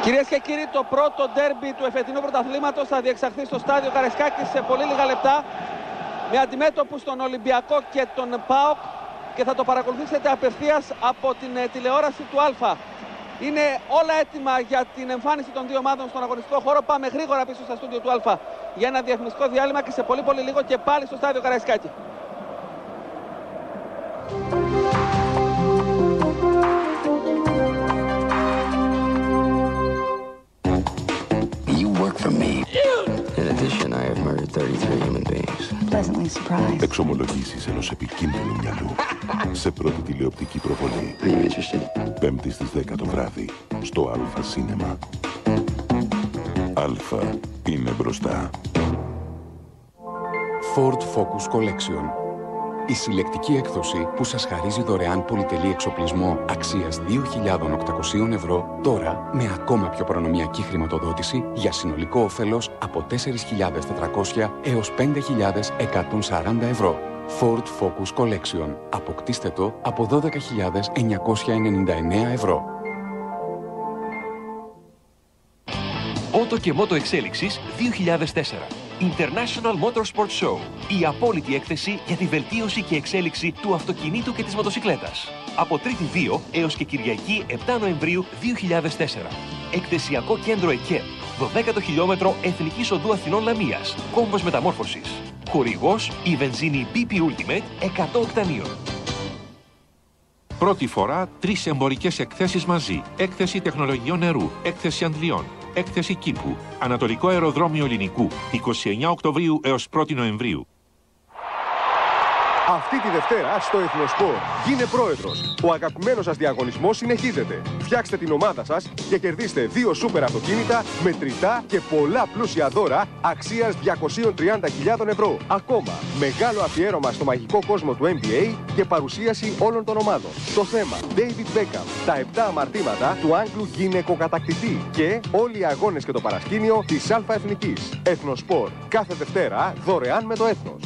Κυρίες και κύριοι, το πρώτο ντέρμπι του εφετινού πρωταθλήματος θα διεξαχθεί στο στάδιο Καραϊσκάκης σε πολύ λίγα λεπτά, με αντιμέτωπους τον Ολυμπιακό και τον ΠΑΟΚ, και θα το παρακολουθήσετε απευθείας από την τηλεόραση του Α. Είναι όλα έτοιμα για την εμφάνιση των δύο ομάδων στον αγωνιστικό χώρο. Πάμε γρήγορα πίσω στα στούντιο του Α για ένα διαφημιστικό διάλειμμα και σε πολύ λίγο και πάλι στο στάδιο Καραϊσκάκη. In addition, I have murdered 33 human beings. Pleasantly surprised. Εξομολογήσεις ενός επικίνδυνου μυαλού σε πρώτη τηλεοπτική προβολή. Are you interested? Πέμπτη στις 10 το βράδυ στο Α Σίνεμα. Α είναι μπροστά. Ford Focus Collection. Η συλλεκτική έκδοση που σας χαρίζει δωρεάν πολυτελή εξοπλισμό αξίας 2.800 ευρώ, τώρα με ακόμα πιο προνομιακή χρηματοδότηση για συνολικό όφελος από 4.400 έως 5.140 ευρώ. Ford Focus Collection. Αποκτήστε το από 12.999 ευρώ. Ότο και Μότο Εξέλιξης 2004. International Motorsport Show. Η απόλυτη έκθεση για τη βελτίωση και εξέλιξη του αυτοκινήτου και της μοτοσικλέτας. Από Τρίτη 2 έως και Κυριακή 7 Νοεμβρίου 2004. Εκθεσιακό κέντρο ΕΚΕ. 12ο χιλιόμετρο Εθνικής Οδού Αθηνών Λαμίας. Κόμβος μεταμόρφωσης. Χορηγός η βενζίνη BP Ultimate 100 οκτανίων. Πρώτη φορά 3 εμπορικές εκθέσεις μαζί. Έκθεση τεχνολογιών νερού, έκθεση αντλιών, έκθεση κήπου, Ανατολικό Αεροδρόμιο Ελληνικού, 29 Οκτωβρίου έως 1η Νοεμβρίου. Αυτή τη Δευτέρα στο Εθνοσπορ γίνε πρόεδρος. Ο αγαπημένος σας διαγωνισμός συνεχίζεται. Φτιάξτε την ομάδα σας και κερδίστε 2 σούπερ αυτοκίνητα, μετρητά και πολλά πλούσια δώρα αξίας 230.000 ευρώ. Ακόμα, μεγάλο αφιέρωμα στο μαγικό κόσμο του NBA και παρουσίαση όλων των ομάδων. Το θέμα, David Beckham, τα 7 αμαρτήματα του Άγγλου γυναικοκατακτητή και όλοι οι αγώνες και το παρασκήνιο της Α Εθνικής. Εθνοσπορ, κάθε Δευτέρα δωρεάν με το Έθνος.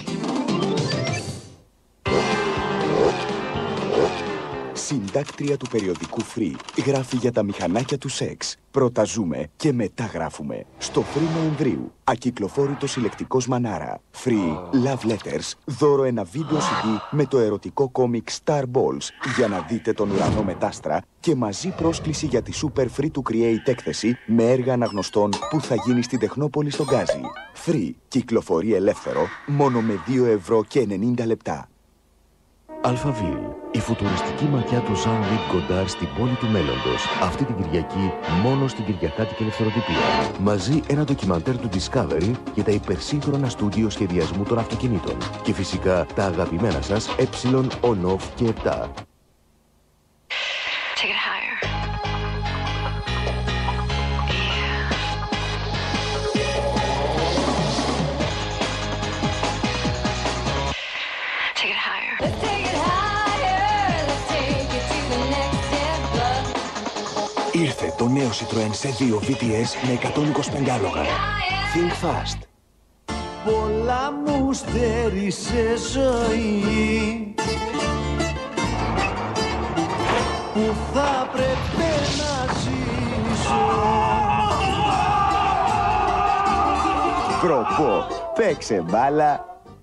Συντάκτρια του περιοδικού Free γράφει για τα μηχανάκια του σεξ. Πρώτα ζούμε και μετά γράφουμε. Στο Free Νοεμβρίου, ακυκλοφόρητο συλλεκτικός Μανάρα. Free Love Letters, δώρο ένα βίντεο CD με το ερωτικό κόμικ Star Balls για να δείτε τον ουρανό με τ' άστρα και μαζί πρόσκληση για τη Super Free to Create έκθεση με έργα αναγνωστών που θα γίνει στην Τεχνόπολη στον Γκάζι. Free κυκλοφορεί ελεύθερο μόνο με 2 ευρώ και 90 λεπτά. Αλφαβίλ, η φουτουριστική ματιά του Jean-Luc Godard στην πόλη του μέλλοντος. Αυτή την Κυριακή μόνο στην Κυριακάτικη Ελευθεροτυπία. Μαζί ένα ντοκιμαντέρ του Discovery για τα υπερσύγχρονα στούντιο σχεδιασμού των αυτοκινήτων. Και φυσικά τα αγαπημένα σας ε, on-off και 7. Ήρθε το νέο Citroën C2 VTS με 125 άλογα. Think fast. Πολλά μου στέρισε ζωή που θα πρέπει να ζήσω. Προπό, παίξε μπάλα.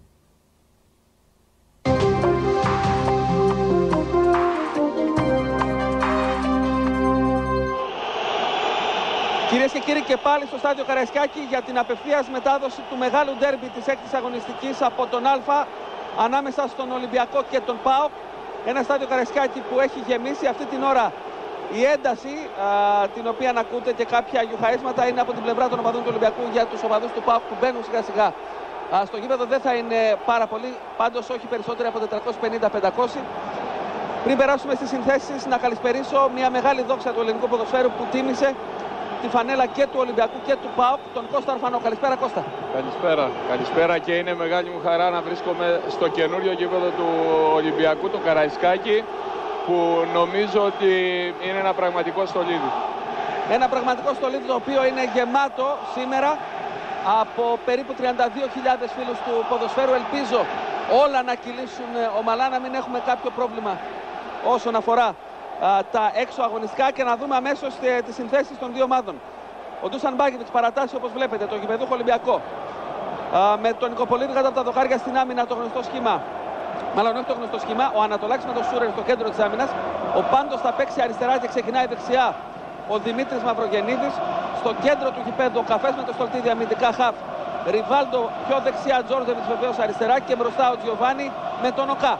Κυρίες και κύριοι, και πάλι στο στάδιο Καραϊσκάκη για την απευθείας μετάδοση του μεγάλου ντέρμπι της 6ης αγωνιστικής από τον Α ανάμεσα στον Ολυμπιακό και τον ΠΑΟΚ. Ένα στάδιο Καραϊσκάκη που έχει γεμίσει αυτή την ώρα. Η ένταση την οποία ακούτε και κάποια γιουχαίσματα είναι από την πλευρά των οπαδών του Ολυμπιακού για τους οπαδούς του ΠΑΟΚ που μπαίνουν σιγά σιγά. Στο γήπεδο δεν θα είναι πάρα πολύ, πάντως όχι περισσότερο από 450-500. Πριν περάσουμε στις συνθέσεις, να καλησπερίσω μια μεγάλη δόξα του ελληνικού ποδοσφαίρου που τίμησε τη φανέλα και του Ολυμπιακού και του ΠΑΟΚ, τον Κώστα Αρφανό. Καλησπέρα, Κώστα. Καλησπέρα και είναι μεγάλη μου χαρά να βρίσκομαι στο καινούριο γήπεδο του Ολυμπιακού, το Καραϊσκάκι, που νομίζω ότι είναι ένα πραγματικό στολίδι. Ένα πραγματικό στολίδι το οποίο είναι γεμάτο σήμερα από περίπου 32.000 φίλους του ποδοσφαίρου. Ελπίζω όλα να κυλήσουν ομαλά, να μην έχουμε κάποιο πρόβλημα όσον αφορά τα έξω αγωνιστικά και να δούμε αμέσως τις συνθέσεις των δύο ομάδων. Ο Ντούσαν Μπάγεβιτς παρατάσσει, όπως βλέπετε, το γηπεδούχο Ολυμπιακό. Με τον Νικοπολίδη κάτω από τα δοκάρια στην άμυνα, το γνωστό σχήμα. Μάλλον όχι το γνωστό σχήμα. Ο Ανατολάκης με τον Σούρερ στο κέντρο της άμυνας. Ο Πάντος θα παίξει αριστερά και ξεκινάει δεξιά ο Δημήτρης Μαυρογεννίδης. Στο κέντρο του γηπέδου ο Καφές με το Στολτίδη αμυντικά χαφ. Ριβάλντο πιο δεξιά, Τζόρντεβιτς βεβαίως αριστερά και μπροστά ο Τζιοβάνι με τον Οκά.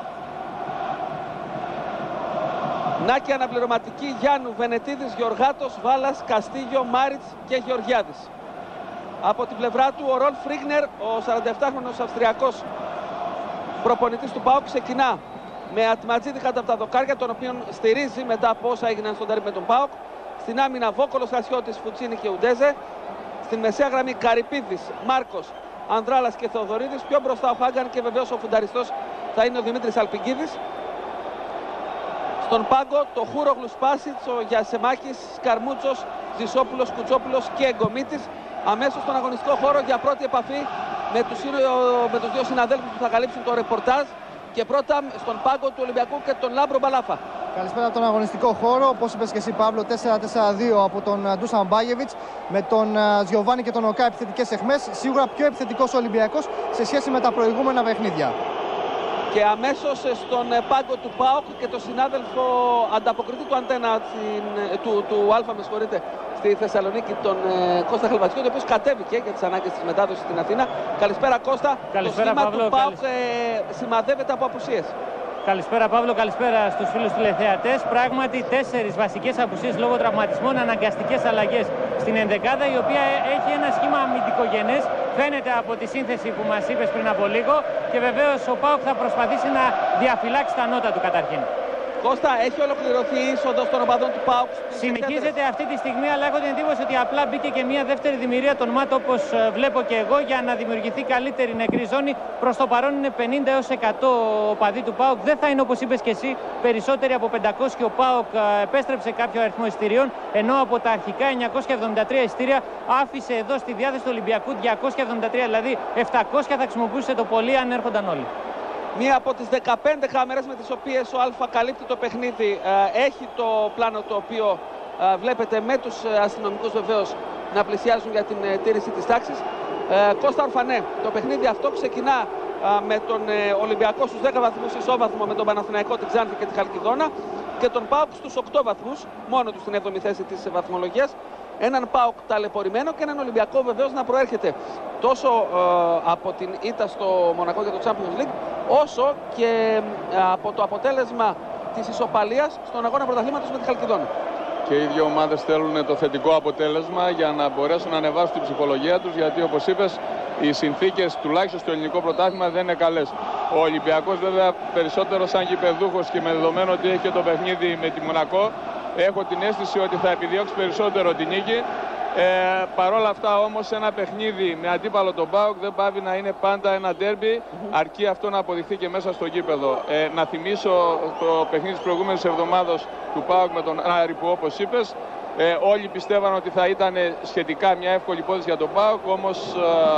Νάκη αναπληρωματική Γιάννου, Βενετίδης, Γεωργάτος, Βάλας, Καστίγιο, Μάριτς και Γεωργιάδης. Από την πλευρά του ο Ρολφ Ρίγκνερ, ο 47χρονος Αυστριακός προπονητής του ΠΑΟΚ, ξεκινά με Ατματζίδη κάτω από τα δοκάρια, τον οποίον στηρίζει μετά από όσα έγιναν στον τέρμι με τον ΠΑΟΚ. Στην άμυνα Βόκολος, Χασιώτης, Φουτσίνη και Ουντέζε. Στην μεσαία γραμμή Καρυπίδης, Μάρκος, Ανδράλας και Θεοδωρίδης. Πιο μπροστά ο Χάγκαν και βεβαίως ο φουνταριστός θα είναι ο Δημήτρης Αλπικίδης. Στον πάγκο το Χούρογλου, Σπάσιτς, ο Γιασεμάκης, Σκαρμούτσος, Ζησόπουλος, Κουτσόπουλος και Εγκομίτης. Αμέσως στον αγωνιστικό χώρο για πρώτη επαφή με τους δύο συναδέλφους που θα καλύψουν το ρεπορτάζ. Και πρώτα στον πάγκο του Ολυμπιακού και τον Λάμπρο Μπαλάφα. Καλησπέρα από τον αγωνιστικό χώρο. Όπως είπες και εσύ, Παύλο, 4-4-2 από τον Ντούσαν Μπάγεβιτς με τον Τζιοβάνι και τον Οκά επιθετικές αιχμές. Σίγουρα πιο επιθετικός ο Ολυμπιακός σε σχέση με τα προηγούμενα παιχνίδια. Και αμέσως στον πάγκο του ΠΑΟΚ και τον συνάδελφο ανταποκριτή του Αντένα του Αλφα, με συγχωρείτε, στη Θεσσαλονίκη, τον Κώστα Χαλβατσιώτη, ο οποίος κατέβηκε για τις ανάγκες της μετάδοσης στην Αθήνα. Καλησπέρα Κώστα. Καλησπέρα, το σχήμα Παύλο, του ΠΑΟΚ σημαδεύεται από απουσίες. Καλησπέρα Παύλο, καλησπέρα στους φίλους τηλεθεατές. Πράγματι 4 βασικές απουσίες λόγω τραυματισμών, αναγκαστικές αλλαγές στην ενδεκάδα, η οποία έχει ένα σχήμα αμυντικογενές. Φαίνεται από τη σύνθεση που μας είπες πριν από λίγο και βεβαίως ο ΠΑΟΚ θα προσπαθήσει να διαφυλάξει τα νότα του καταρχήν. Κώστα, έχει ολοκληρωθεί η είσοδος των οπαδών του ΠΑΟΚ. Συνεχίζεται αυτή τη στιγμή, αλλά έχω την εντύπωση ότι απλά μπήκε και μια δεύτερη δημιουργία των ΜΑΤ, όπως βλέπω και εγώ, για να δημιουργηθεί καλύτερη νεκρή ζώνη. Προς το παρόν είναι 50 έως 100 οπαδοί του ΠΑΟΚ. Δεν θα είναι, όπως είπες και εσύ, περισσότεροι από 500 και ο ΠΑΟΚ επέστρεψε κάποιο αριθμό εισιτηρίων, ενώ από τα αρχικά 973 εισιτήρια άφησε εδώ στη διάθεση του Ολυμπιακού 273, δηλαδή 700 θα χρησιμοποιούσε το πολύ αν έρχονταν όλοι. Μία από τις 15 κάμερες με τις οποίες ο Αλφα καλύπτει το παιχνίδι έχει το πλάνο το οποίο βλέπετε με τους αστυνομικούς βεβαίως να πλησιάζουν για την τήρηση της τάξης. Κώστα Ορφανέ, το παιχνίδι αυτό ξεκινά με τον Ολυμπιακό στους 10 βαθμούς ισόβαθμο με τον Παναθηναϊκό, την Ξάνθη και τη Χαλκιδόνα και τον ΠΑΟΚ στους 8 βαθμούς, μόνο του στην 7η θέση της βαθμολογίας. Έναν ΠΑΟΚ ταλαιπωρημένο και έναν Ολυμπιακό βεβαίως να προέρχεται τόσο από την ήττα στο Μονακό για το Champions League, όσο και από το αποτέλεσμα της ισοπαλίας στον αγώνα πρωταθλήματος με τη Χαλκιδόνα. Και οι δύο ομάδες θέλουν το θετικό αποτέλεσμα για να μπορέσουν να ανεβάσουν την ψυχολογία τους, γιατί όπως είπες οι συνθήκες τουλάχιστον στο ελληνικό πρωτάθλημα δεν είναι καλές. Ο Ολυμπιακός βέβαια περισσότερο σαν γηπεδούχος και με δεδομένο ότι έχει και το παιχνίδι με τη Μονακό, έχω την αίσθηση ότι θα επιδιώξει περισσότερο την νίκη. Παρ' όλα αυτά όμως ένα παιχνίδι με αντίπαλο τον ΠΑΟΚ δεν πάβει να είναι πάντα ένα ντέρμπι, αρκεί αυτό να αποδειχθεί και μέσα στο γήπεδο. Να θυμίσω το παιχνίδι της προηγούμενης εβδομάδας του ΠΑΟΚ με τον Άρη που όπως είπες, όλοι πιστεύαν ότι θα ήταν σχετικά μια εύκολη υπόθεση για τον ΠΑΟΚ, όμως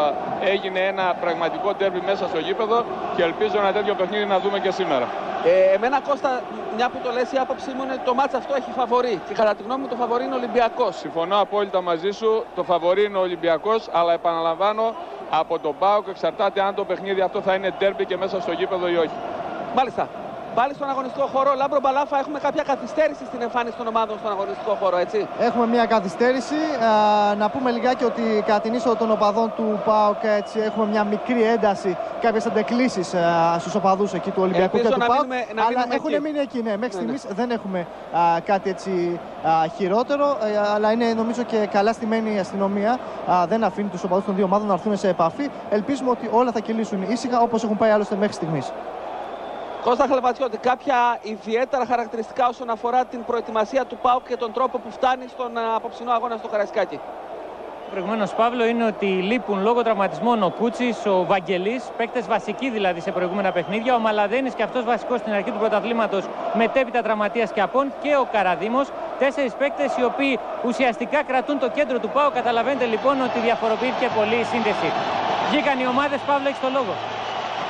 έγινε ένα πραγματικό ντέρμπι μέσα στο γήπεδο και ελπίζω ένα τέτοιο παιχνίδι να δούμε και σήμερα. Εμένα Κώστα, μια που το λες, η άποψή μου είναι ότι το μάτς αυτό έχει φαβορί και κατά τη γνώμη μου το φαβορί είναι ο Ολυμπιακός. Συμφωνώ απόλυτα μαζί σου, το φαβορί είναι ο Ολυμπιακός, αλλά επαναλαμβάνω από τον ΠΑΟΚ εξαρτάται αν το παιχνίδι αυτό θα είναι ντέρμπι και μέσα στο γήπεδο ή όχι. Μάλιστα. Πάλι στον αγωνιστικό χώρο, Λάμπρο Μπαλάφα, έχουμε κάποια καθυστέρηση στην εμφάνιση των ομάδων στον αγωνιστικό χώρο, έτσι. Έχουμε μια καθυστέρηση. Να πούμε λιγάκι ότι κατά την είσοδο των οπαδών του ΠΑΟΚ έτσι, έχουμε μια μικρή ένταση, κάποιες αντεκλήσεις στους οπαδούς εκεί του Ολυμπιακού και του ΠΑΟΚ. Αλλά έχουν μείνει εκεί, ναι. Μέχρι στιγμής δεν έχουμε κάτι έτσι χειρότερο. Αλλά είναι νομίζω και καλά στημένη η αστυνομία. Δεν αφήνει τους οπαδούς των δύο ομάδων να έρθουν σε επαφή. Ελπίζουμε ότι όλα θα κυλήσουν ήσυχα όπως έχουν πάει άλλωστε μέχρι στιγμής. Κώστα Χαλβατσιώτη, κάποια ιδιαίτερα χαρακτηριστικά όσον αφορά την προετοιμασία του ΠΑΟΚ και τον τρόπο που φτάνει στον απόψινό αγώνα στο Καραϊσκάκι. Προηγουμένως, Παύλο, είναι ότι λείπουν λόγω τραυματισμών ο Κούτσης, ο Βαγγελής, παίκτες βασικοί δηλαδή σε προηγούμενα παιχνίδια. Ο Μαλαδένης και αυτός βασικός στην αρχή του πρωταθλήματος μετέπειτα τραυματίας και απόν. Και ο Καραδήμος. 4 παίκτες οι οποίοι ουσιαστικά κρατούν το κέντρο του ΠΑΟΚ. Καταλαβαίνετε λοιπόν ότι διαφοροποιήθηκε πολύ η σύνδεση. Βγήκαν οι ομάδες, Παύλο, έχεις το λόγο.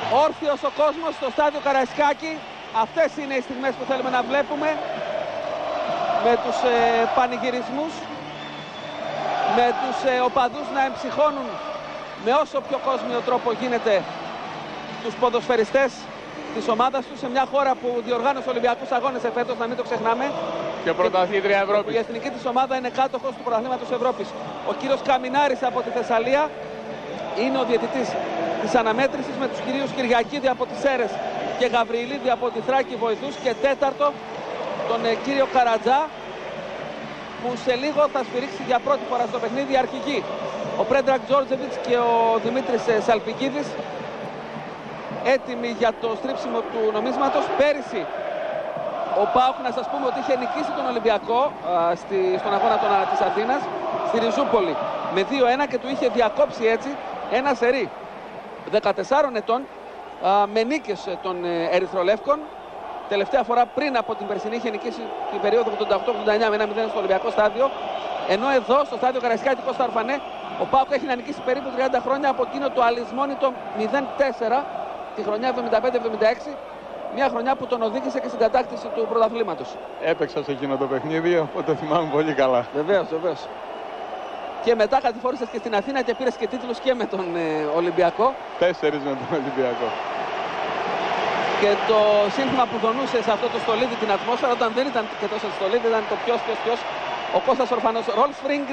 Όρθιος ο κόσμος στο στάδιο Καραϊσκάκι. Αυτές είναι οι στιγμές που θέλουμε να βλέπουμε. με τους πανηγυρισμούς, με τους οπαδούς να εμψυχώνουν με όσο πιο κόσμιο τρόπο γίνεται τους ποδοσφαιριστές της ομάδας τους, σε μια χώρα που διοργάνωσε Ολυμπιακούς Αγώνες εφέτος, να μην το ξεχνάμε. Και πρωταθλήτρια Ευρώπης. Η εθνική της ομάδα είναι κάτοχος του πρωταθλήματος Ευρώπης. Ο κύριος Καμινάρης από τη Θεσσαλία είναι ο διαιτητής της αναμέτρησης, με τους κυρίους Κυριακίδη από τις Σέρρες και Γαβριλίδη από τη Θράκη βοηθούς, και τέταρτο τον κύριο Καρατζά, που σε λίγο θα σφυρίξει για πρώτη φορά στο παιχνίδι η αρχηγή. Ο Πρέντρακ Τζόρτζεβιτς και ο Δημήτρης Σαλπικίδης έτοιμοι για το στρίψιμο του νομίσματος. Πέρυσι ο ΠΑΟΚ, να σας πούμε, ότι είχε νικήσει τον Ολυμπιακό στον αγώνα της Αθήνας στη Ριζούπολη με 2-1 και του είχε διακόψει έτσι ένα σερί 14 ετών με νίκες των Ερυθρολεύκων. Τελευταία φορά πριν από την περσινή είχε νικήσει την περίοδο 88-89 με 1-0 στο Ολυμπιακό στάδιο. Ενώ εδώ στο στάδιο Καραϊσκάκη Κώστα Ορφανέ ο ΠΑΟΚ έχει να νικήσει περίπου 30 χρόνια από εκείνο το αλυσμόνητο 0-4 τη χρονιά 75-76. Μια χρονιά που τον οδήγησε και στην κατάκτηση του πρωταθλήματος. Έπαιξα σε εκείνο το παιχνίδι, οπότε θυμάμαι πολύ καλά. Βεβαίως, βεβαίως. Και μετά κατηφόρησες και στην Αθήνα και πήρες και τίτλους και με τον Ολυμπιακό. 4 με τον Ολυμπιακό. Και το σύνθημα που δονούσε σε αυτό το στολίδι την ατμόσφαιρα, όταν δεν ήταν και τόσο στολίδι, ήταν το ποιος, ο Κώστας Ορφανός. Ρολφ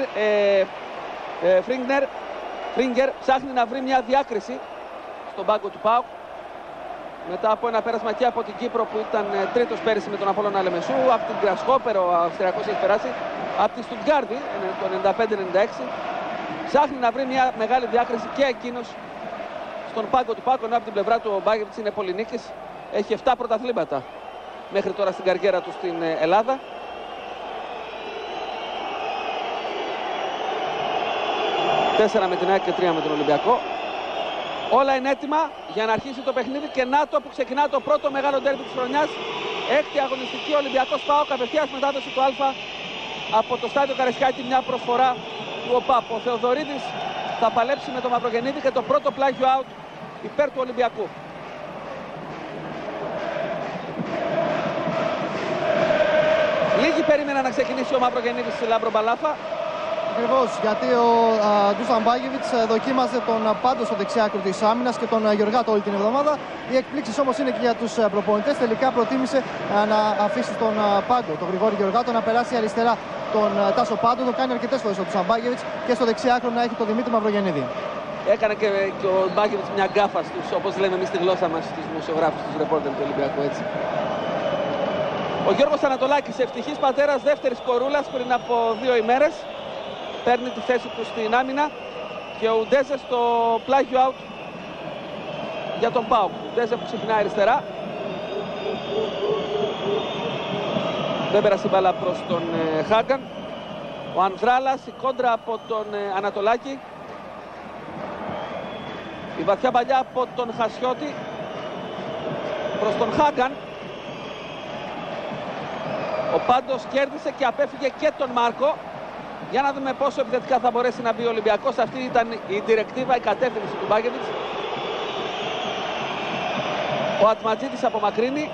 Φρίγκερ ψάχνει να βρει μια διάκριση στον πάγκο του ΠΑΟΚ, μετά από ένα πέρασμα και από την Κύπρο που ήταν τρίτος πέρυσι με τον Απόλλωνα Λεμεσού, από την Γκρασχόπερ ο Αυστριακός έχει περάσει, από τη Στουτγκάρδη το 95-96. Ψάχνει να βρει μια μεγάλη διάκριση και εκείνος στον πάγκο του ΠΑΟΚ, ενώ από την πλευρά του ο Μπάγεβιτς είναι πολυνίκης. Έχει 7 πρωταθλήματα μέχρι τώρα στην καριέρα του στην Ελλάδα. Τέσσερα με την ΑΕΚ και 3 με τον Ολυμπιακό. Όλα είναι έτοιμα για να αρχίσει το παιχνίδι και να το που ξεκινά το πρώτο μεγάλο ντέρμπι της χρονιάς. Έκτη αγωνιστική, Ολυμπιακός ΠΑΟΚ, απευθείας μετάδοση του Α από το στάδιο Καραϊσκάκη, μια προσφορά του ΟΠΑΠ. Ο Θεοδωρίδης θα παλέψει με το Μαυρογεννίδη και το πρώτο πλάγιο out υπέρ του Ολυμπιακού. Λίγοι περίμεναν να ξεκινήσει ο Μαυρογεννίδης στη Λάμπρο Μπαλάφα. Ακριβώς, γιατί ο Ντούσαν Μπάγεβιτς δοκίμαζε τον Πάντο στο δεξιάκρο της άμυνας και τον Γεωργάτο όλη την εβδομάδα. Οι εκπλήξεις όμως είναι και για τους προπονητές. Τελικά προτίμησε να αφήσει τον Πάντο, τον Γρηγόρη Γεωργάτο, να περάσει αριστερά τον Τάσο Πάντο. Το κάνει αρκετές φορές ο Ντούσαν Μπάγεβιτς και στο δεξιάκρο να έχει τον Δημήτρη Μαυρογεννίδη. Έκανε και ο Μπάγεβιτς μια γκάφα στους, όπως λέμε εμείς στη γλώσσα μας, στους δημοσιογράφους, στους ρεπόρτερ του Ολυμπιακού, έτσι. Ο Γιώργος Ανατολάκης, ευτυχής πατέρας δεύτερης κορούλας πριν από 2 ημέρες. Παίρνει τη θέση του στην άμυνα και ο Ουντέζε στο πλάγιο out για τον ΠΑΟΚ. Ο Ουντέζε που ξεκινάει αριστερά. Δεν πέρασε η μπάλα προς τον Χάγκαν. Ο Ανδράλας, η κόντρα από τον Ανατολάκη. Η βαθιά παλιά από τον Χασιώτη προς τον Χάγκαν. Ο Πάντος κέρδισε και απέφυγε και τον Μάρκο. Για να δούμε πόσο επιθετικά θα μπορέσει να μπει ο Ολυμπιακός. Αυτή ήταν η διρεκτίβα, η κατεύθυνση του Μπάγεβιτς. Ο Ατματζίδης απομακρύνει.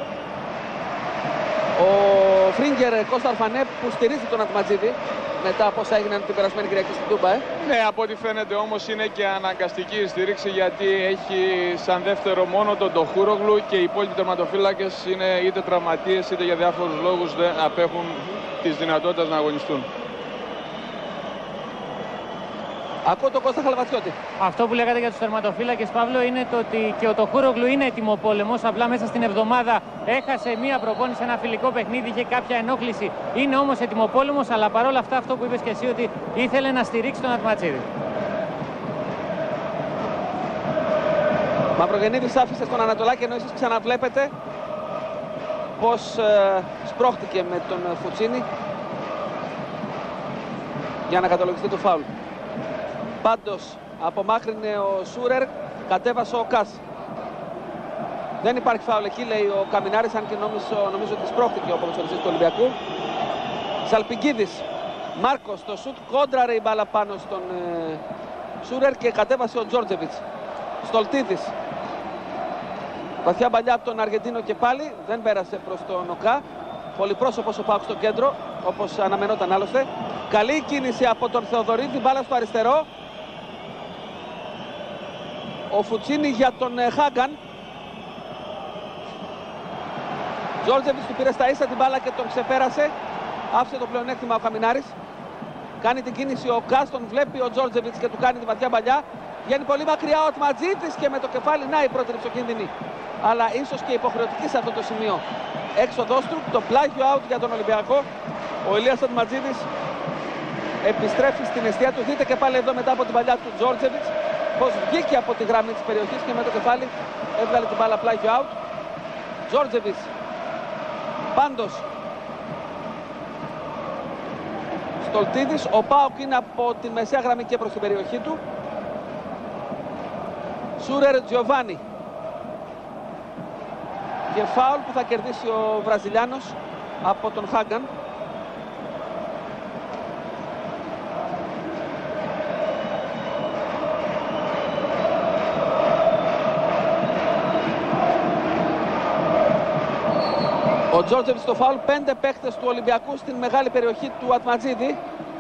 Ο Φρίγκερ Κώστα Ορφανέ που στηρίζει τον Ατματζίδη μετά από όσα έγιναν την περασμένη Κυριακή στην Τούμπα. Ναι, από ό,τι φαίνεται όμως είναι και αναγκαστική η στήριξη, γιατί έχει σαν δεύτερο μόνο τον Τοχούρογλου και οι υπόλοιποι τερματοφύλακες είναι είτε τραυματίες είτε για διάφορους λόγους δεν απέχουν της δυνατότητας να αγωνιστούν. Ακούω τον Κώστα Χαλβατσιώτη. Αυτό που λέγατε για τους τερματοφύλακες, Παύλο, είναι το ότι και ο Τοχούρογλου είναι ετοιμοπόλεμος. Απλά μέσα στην εβδομάδα έχασε μία προπόνηση, ένα φιλικό παιχνίδι, είχε κάποια ενόχληση. Είναι όμως ετοιμοπόλεμος, αλλά παρόλα αυτά αυτό που είπες και εσύ, ότι ήθελε να στηρίξει τον Ατματζίδη. Μαυρογεννίδης άφησε στον Ανατολάκη, ενώ εσείς ξαναβλέπετε πως σπρώχτηκε με τον Φουτσίνη για να καταλογιστεί το φάουλ. Πάντως απομάκρυνε ο Σούρερ, κατέβασε ο Κάς. Δεν υπάρχει φάουλ εκεί, λέει ο Καμινάρης, αν και νομίζω ότι σπρώχτηκε ο ποδοσφαιριστής του Ολυμπιακού. Σαλπικίδης, Μάρκος, το σουτ, κόντραρε η μπάλα πάνω στον Σούρερ και κατέβασε ο Τζόρτζεβιτς. Στολτίδης, βαθιά παλιά από τον Αργεντίνο και πάλι, δεν πέρασε προς τον Οκά. Πολυπρόσωπος ο ΠΑΟΚ στο κέντρο, όπως αναμενόταν άλλωστε. Καλή κίνηση από τον Θεοδωρίδη, μπάλα στο αριστερό. Ο Φουτσίνι για τον Χάγκαν. Τζόρτζεβιτς του πήρε στα ίσα την μπάλα και τον ξεπέρασε. Άφησε το πλεονέκτημα ο Χαμινάρης. Κάνει την κίνηση ο Κάστον, βλέπει ο Τζόρτζεβιτς και του κάνει τη βαθιά παλιά. Βγαίνει πολύ μακριά ο Ατματζίδης και με το κεφάλι, να η πρώτη ρηψοκίνδυνη. Αλλά ίσως και υποχρεωτική σε αυτό το σημείο. Έξοδος του, το πλάγιο out για τον Ολυμπιακό. Ο Ηλίας Ατματζίδης επιστρέφει στην αιστεία του. Δείτε και πάλι εδώ μετά από την παλιά του Τζόρτζεβιτς πως βγήκε από τη γραμμή της περιοχής και με το κεφάλι έβγαλε την μπάλα πλάγιο out. Τζόρτζεβιτς πάντως Στολτίδης. Ο ΠΑΟΚ είναι από τη μεσαία γραμμή και προς την περιοχή του. Σούρερ Τζιοβάνι. Και φάουλ που θα κερδίσει ο Βραζιλιάνος από τον Χάγκαν. Ο Τζόρτζεβιτς στο φάουλ, 5 παίκτες του Ολυμπιακού στην μεγάλη περιοχή του Ατματζίδη.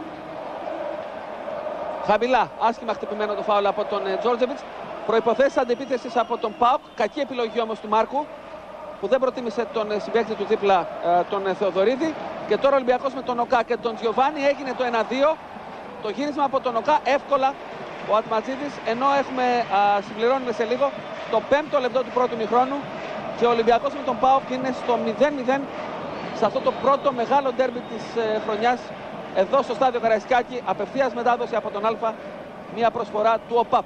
Χαμηλά, άσχημα χτυπημένο το φάουλ από τον Τζόρτζεβιτς. Προϋποθέσεις αντεπίθεσης από τον ΠΑΟΚ, κακή επιλογή όμως του Μάρκου, που δεν προτίμησε τον συμπαίκτη του δίπλα, τον Θεοδωρίδη. Και τώρα ο Ολυμπιακός με τον Οκά και τον Τζιοβάνι έγινε το 1-2. Το γύρισμα από τον Οκά εύκολα ο Ατματζίδης, ενώ συμπληρώνουμε σε λίγο το 5ο λεπτό του πρώτου μηχρόνου. Και ο Ολυμπιακός με τον ΠΑΟΚ είναι στο 0-0 σε αυτό το πρώτο μεγάλο ντέρμπι της χρονιάς εδώ στο στάδιο Καραϊσκάκη. Απευθείας μετάδοση από τον Α, μια προσφορά του ΟΠΑΠ.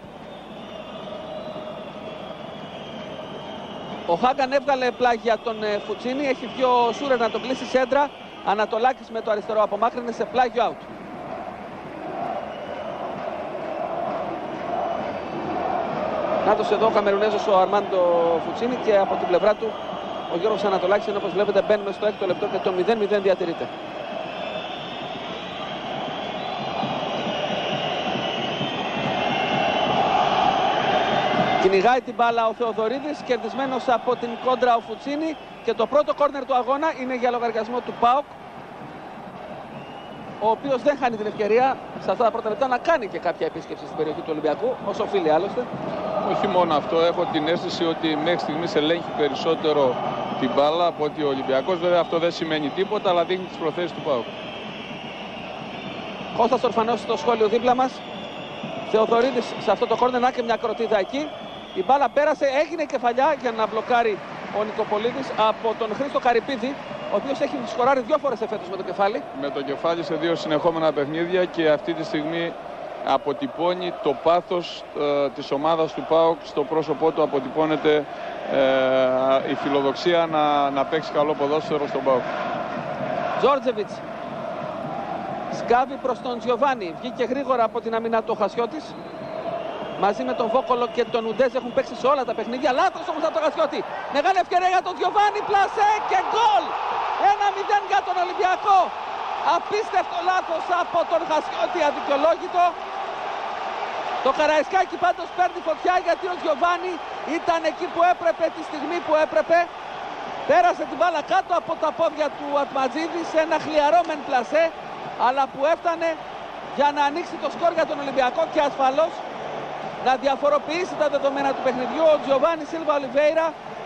Ο Χάγκαν έβγαλε πλάγια τον Φουτσίνι, έχει βγει ο Σούρερ να τον κλείσει σέντρα. Ανατολάκης με το αριστερό απομάκρυνε σε πλάγιο out. Νάτος εδώ ο Καμερουνέζος ο Αρμάντο Φουτσίνι και από την πλευρά του ο Γιώργος Ανατολάκης, ενώ όπως βλέπετε μπαίνουμε στο 6ο λεπτό και το 0-0 διατηρείται. Κυνηγάει την μπάλα ο Θεοδωρίδης, κερδισμένος από την κόντρα ο Φουτσίνι και το πρώτο κόρνερ του αγώνα είναι για λογαριασμό του ΠΑΟΚ, ο οποίος δεν χάνει την ευκαιρία σε αυτά τα πρώτα λεπτά να κάνει και κάποια επίσκεψη στην περιοχή του Ολυμπιακού, όσο οφείλει άλλωστε. Όχι μόνο αυτό, έχω την αίσθηση ότι μέχρι στιγμής ελέγχει περισσότερο την μπάλα από ότι ο Ολυμπιακός. Βέβαια αυτό δεν σημαίνει τίποτα, αλλά δείχνει τις προθέσεις του ΠΑΟΚ. Κώστας Ορφανός στο σχόλιο δίπλα μας. Θεοδωρίδης σε αυτό το κόρνερ, να και μια κροτίδα εκεί. Η μπάλα πέρασε, έγινε κεφαλιά για να μπλοκάρει ο Νικοπολίδης από τον Χρήστο Καρυπίδη, ο οποίος έχει σκοράρει 2 φορές εφέτος με το κεφάλι. Με το κεφάλι σε 2 συνεχόμενα παιχνίδια και αυτή τη στιγμή αποτυπώνει το πάθος της ομάδας του ΠΑΟΚ. Στο πρόσωπό του αποτυπώνεται η φιλοδοξία να παίξει καλό ποδόσφαιρο στον ΠΑΟΚ. Τζόρτζεβιτς σκάβει προς τον Τζιοβάνι, βγήκε γρήγορα από την αμυνά του Χασιώτης. Μαζί με τον Βόκολο και τον Ουντέζ έχουν παίξει σε όλα τα παιχνίδια. Λάθος όμως από τον Χασιώτη. Μεγάλη ευκαιρία για τον Τζιοβάνι, πλασέ και γκολ! 1-0 για τον Ολυμπιακό. Απίστευτο λάθος από τον Χασιώτη, αδικαιολόγητο. Το Καραϊσκάκι πάντως παίρνει φωτιά γιατί ο Τζιοβάνι ήταν εκεί που έπρεπε, τη στιγμή που έπρεπε. Πέρασε την μπάλα κάτω από τα πόδια του Ατματζίδη σε ένα χλιαρό μεν πλασέ, αλλά που έφτανε για να ανοίξει το σκορ για τον Ολυμπιακό και ασφαλώς να διαφοροποιήσει τα δεδομένα του παιχνιδιού. Ο Τζιοβάνι Σίλβα Ολιβέιρα.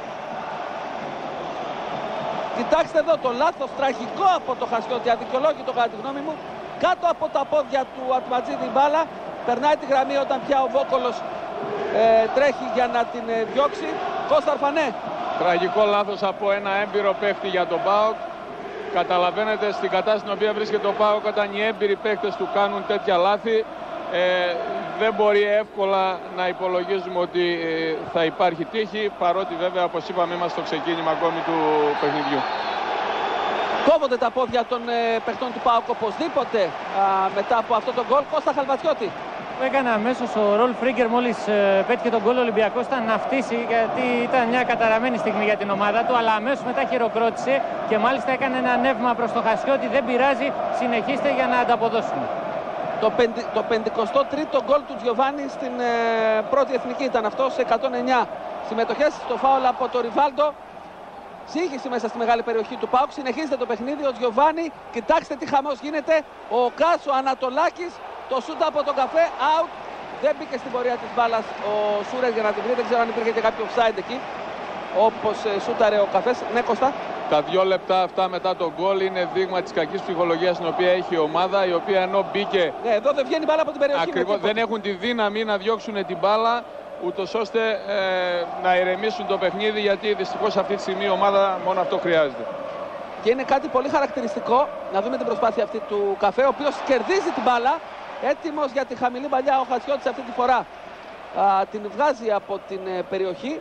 Κοιτάξτε εδώ το λάθος τραγικό από το Χασιώτη, αδικαιολόγητο κατά τη γνώμη μου. Κάτω από τα πόδια του Ατματζίδη μπάλα, περνάει τη γραμμή όταν πια ο Βόκολος τρέχει για να την διώξει. Κώστα Αρφανέ. Τραγικό λάθος από ένα έμπειρο παίχτη για τον ΠΑΟΚ. Καταλαβαίνετε στην κατάσταση στην οποία βρίσκεται ο ΠΑΟΚ, όταν οι έμπειροι παίχτες του κάνουν τέτοια λάθη, δεν μπορεί εύκολα να υπολογίζουμε ότι θα υπάρχει τύχη, παρότι βέβαια, όπως είπαμε, είμαστε στο ξεκίνημα ακόμη του παιχνιδιού. Κόβονται τα πόδια των παιχτών του ΠΑΟΚ οπωσδήποτε μετά από αυτό το γκολ. Κώστα Χαλβατσιώτη. Το έκανε αμέσως ο Ρολφ Ρίγκερ μόλις πέτυχε τον γκολ. Ο Ολυμπιακός ήταν να φτύσει, γιατί ήταν μια καταραμένη στιγμή για την ομάδα του, αλλά αμέσως μετά χειροκρότησε και μάλιστα έκανε ένα νεύμα προς το Χασιώτη. Δεν πειράζει, συνεχίστε για να ανταποδώσουμε. Το 53ο γκολ του Τζιοβάνι στην πρώτη εθνική ήταν αυτό, σε 109 συμμετοχές. Στο φάουλ από το Ριβάλντο Σύγχυση μέσα στη μεγάλη περιοχή του ΠΑΟΚ. Συνεχίζεται το παιχνίδι. Ο Τζιοβάνι, κοιτάξτε τι χαμός γίνεται. Ο Κάσο Ανατολάκης, το σούτ από τον καφέ, out. Δεν μπήκε στην πορεία της μπάλας ο Σούρερ για να την βρει. Δεν ξέρω αν υπήρχε και κάποιο offside εκεί, όπως σούταρε ο καφές. Ναι, Κώστα. Τα 2 λεπτά αυτά μετά τον γκολ είναι δείγμα της κακής ψυχολογίας την οποία έχει η ομάδα, η οποία ενώ μπήκε. Ναι, εδώ δεν βγαίνει μπάλα από την περιοχή. Ακριβώς, δεν έχουν τη δύναμη να διώξουν την μπάλα, ούτως ώστε να ηρεμήσουν το παιχνίδι, γιατί δυστυχώς αυτή τη στιγμή η ομάδα μόνο αυτό χρειάζεται. Και είναι κάτι πολύ χαρακτηριστικό, να δούμε την προσπάθεια αυτή του καφέ, ο οποίος κερδίζει την μπάλα, έτοιμος για τη χαμηλή παλιά. Ο Χασιώτης αυτή τη φορά την βγάζει από την περιοχή.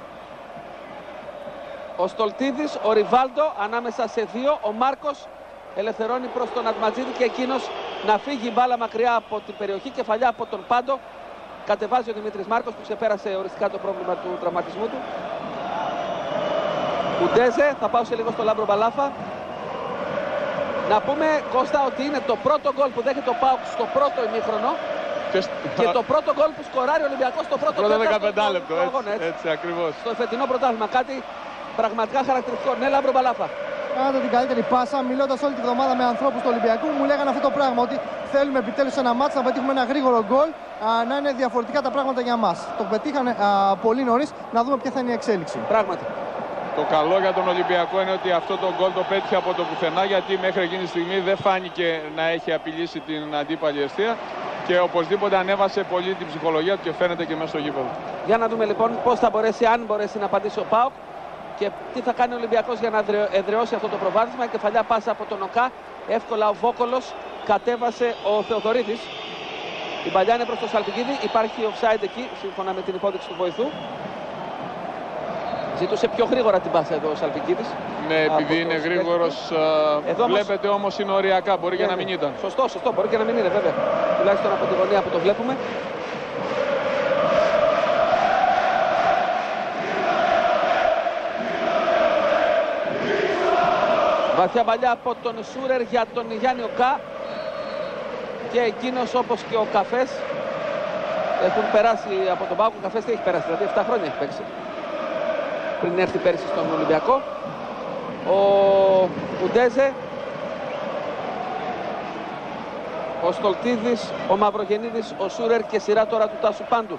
Ο Στολτίδης, ο Ριβάλντο ανάμεσα σε 2. Ο Μάρκος ελευθερώνει προς τον Ατματζίδη και εκείνος να φύγει μπάλα μακριά από την περιοχή. Κεφαλιά από τον Πάντο. Κατεβάζει ο Δημήτρης Μάρκος που ξεπέρασε οριστικά το πρόβλημα του τραυματισμού του. Ουντέζε, θα πάω σε λίγο στο Λάμπρο Μπαλάφα. Να πούμε, Κώστα, ότι είναι το πρώτο γκολ που δέχεται ο ΠΑΟΚ στο πρώτο ημίχρονο και το πρώτο γκολ που σκοράρει ο Ολυμπιακός στο πρώτο 15 λεπτό. Έτσι ακριβώς. Στο φετινό πρωτάθλημα. Κάτι πραγματικά χαρακτηριστικό. Ναι, Λάμπρο Μπαλάφα. Κάνατε την καλύτερη πάσα. Μιλώντας όλη τη βδομάδα με ανθρώπους του Ολυμπιακού, μου λέγανε αυτό το πράγμα. Ότι θέλουμε επιτέλους ένα μάτς να πετύχουμε ένα γρήγορο γκολ, να είναι διαφορετικά τα πράγματα για μας. Το πετύχανε πολύ νωρίς, να δούμε ποια θα είναι η εξέλιξη. Πράγματι. Το καλό για τον Ολυμπιακό είναι ότι αυτό το γκολ το πέτυχε από το πουθενά, γιατί μέχρι εκείνη τη στιγμή δεν φάνηκε να έχει απειλήσει την αντίπαλη αιστεία και οπωσδήποτε ανέβασε πολύ την ψυχολογία του και φαίνεται και μέσα στο γήπεδο. Για να δούμε λοιπόν πώς θα μπορέσει, αν μπορέσει να απαντήσει ο ΠΑΟΚ και τι θα κάνει ο Ολυμπιακός για να εδραιώσει αυτό το προβάδισμα. Κεφαλιά πάσα από τον Οκά, εύκολα ο Βόκολος, κατέβασε ο Θεοδωρίδης. Η παλιά είναι προς το Σαλπικίδη, υπάρχει offside εκεί σύμφωνα με την υπόδειξη του βοηθού. Ζήτησε πιο γρήγορα την πάσα εδώ ο Σαλπικίδης. Ναι, επειδή είναι γρήγορος, βλέπετε όμως είναι οριακά, μπορεί και να μην ήταν. Σωστό, μπορεί και να μην είναι βέβαια. Τουλάχιστον από τη γωνία που το βλέπουμε. Βαθιά παλιά από τον Σούρερ για τον Γιάννη Οκά. Και εκείνος όπως και ο Καφές έχουν περάσει από τον ΠΑΟΚ. Ο Καφές τι έχει περάσει, δηλαδή 7 χρόνια έχει παίξει πριν έρθει πέρυσι στον Ολυμπιακό. Ο Ουντέζε, ο Στολτίδης, ο Μαυρογεννίδης, ο Σούρερ και σειρά τώρα του Τάσου Πάντου.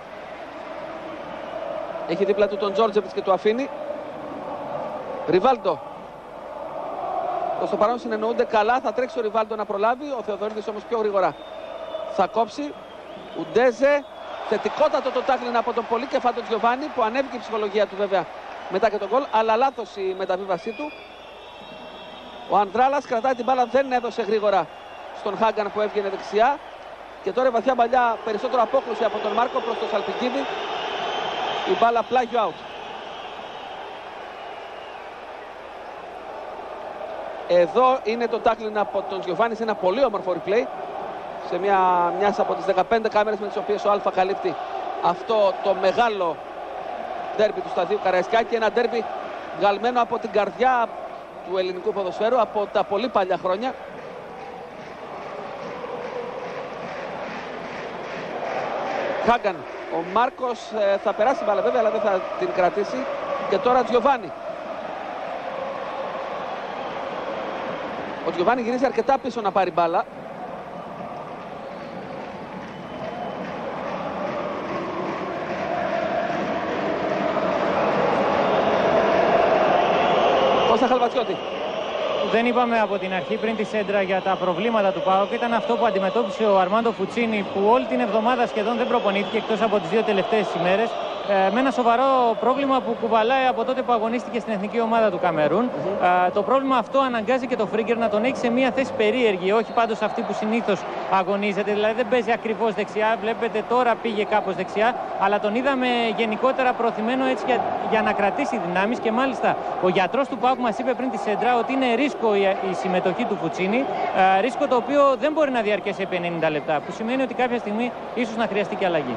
Έχει δίπλα του τον Τζόρτζεβιτς και το αφήνει. Ριβάλντο. Προς το παρόν συνεννοούνται καλά, θα τρέξει ο Ριβάλντο να προλάβει, ο Θεοδωρίδης όμως πιο γρήγορα θα κόψει. Ουντέζε, θετικότατο το τάκλιν από τον πολύ κεφάτο Τζιοβάνι που ανέβηκε η ψυχολογία του βέβαια μετά και τον γκολ, αλλά λάθος η μεταβίβασή του. Ο Ανδράλας κρατάει την μπάλα, δεν έδωσε γρήγορα στον Χάγκαν που έβγαινε δεξιά και τώρα βαθιά παλιά περισσότερο απόκλωση από τον Μάρκο προς τον Σαλπικίδη. Η μπάλα πλάγιο out. Εδώ είναι το τάκλιν από τον Τζιοβάνι σε ένα πολύ όμορφο replay, σε μιας από τις 15 κάμερες με τις οποίες ο Αλφα καλύπτει αυτό το μεγάλο ντέρμπι του Σταδίου Καραϊσκάκη, ένα ντέρμπι βγαλμένο από την καρδιά του ελληνικού ποδοσφαίρου από τα πολύ παλιά χρόνια. Χάγκαν, ο Μάρκος θα περάσει μπάλα βέβαια, αλλά δεν θα την κρατήσει. Και τώρα Τζιοβάνι. Ο Τζιοβάνι γυρίζει αρκετά πίσω να πάρει μπάλα. Κώστα Χαλβατσιώτη. Δεν είπαμε από την αρχή πριν τη σέντρα για τα προβλήματα του ΠΑΟΚ. Ήταν αυτό που αντιμετώπισε ο Αρμάντο Φουτσίνι, που όλη την εβδομάδα σχεδόν δεν προπονήθηκε εκτός από τις 2 τελευταίες ημέρες, με ένα σοβαρό πρόβλημα που κουβαλάει από τότε που αγωνίστηκε στην εθνική ομάδα του Καμερούν. Το πρόβλημα αυτό αναγκάζει και το Φρίγκερ να τον έχει σε μια θέση περίεργη, όχι πάντως αυτή που συνήθως αγωνίζεται. Δηλαδή δεν παίζει ακριβώς δεξιά. Βλέπετε τώρα πήγε κάπως δεξιά, αλλά τον είδαμε γενικότερα προωθημένο έτσι για να κρατήσει δυνάμεις. Και μάλιστα ο γιατρός του ΠΑΟΚ μας είπε πριν τη σέντρα ότι είναι ρίσκο η συμμετοχή του Φουτσίνι. Ρίσκο το οποίο δεν μπορεί να διαρκέσει επί 90 λεπτά, που σημαίνει ότι κάποια στιγμή ίσως να χρειαστεί και αλλαγή.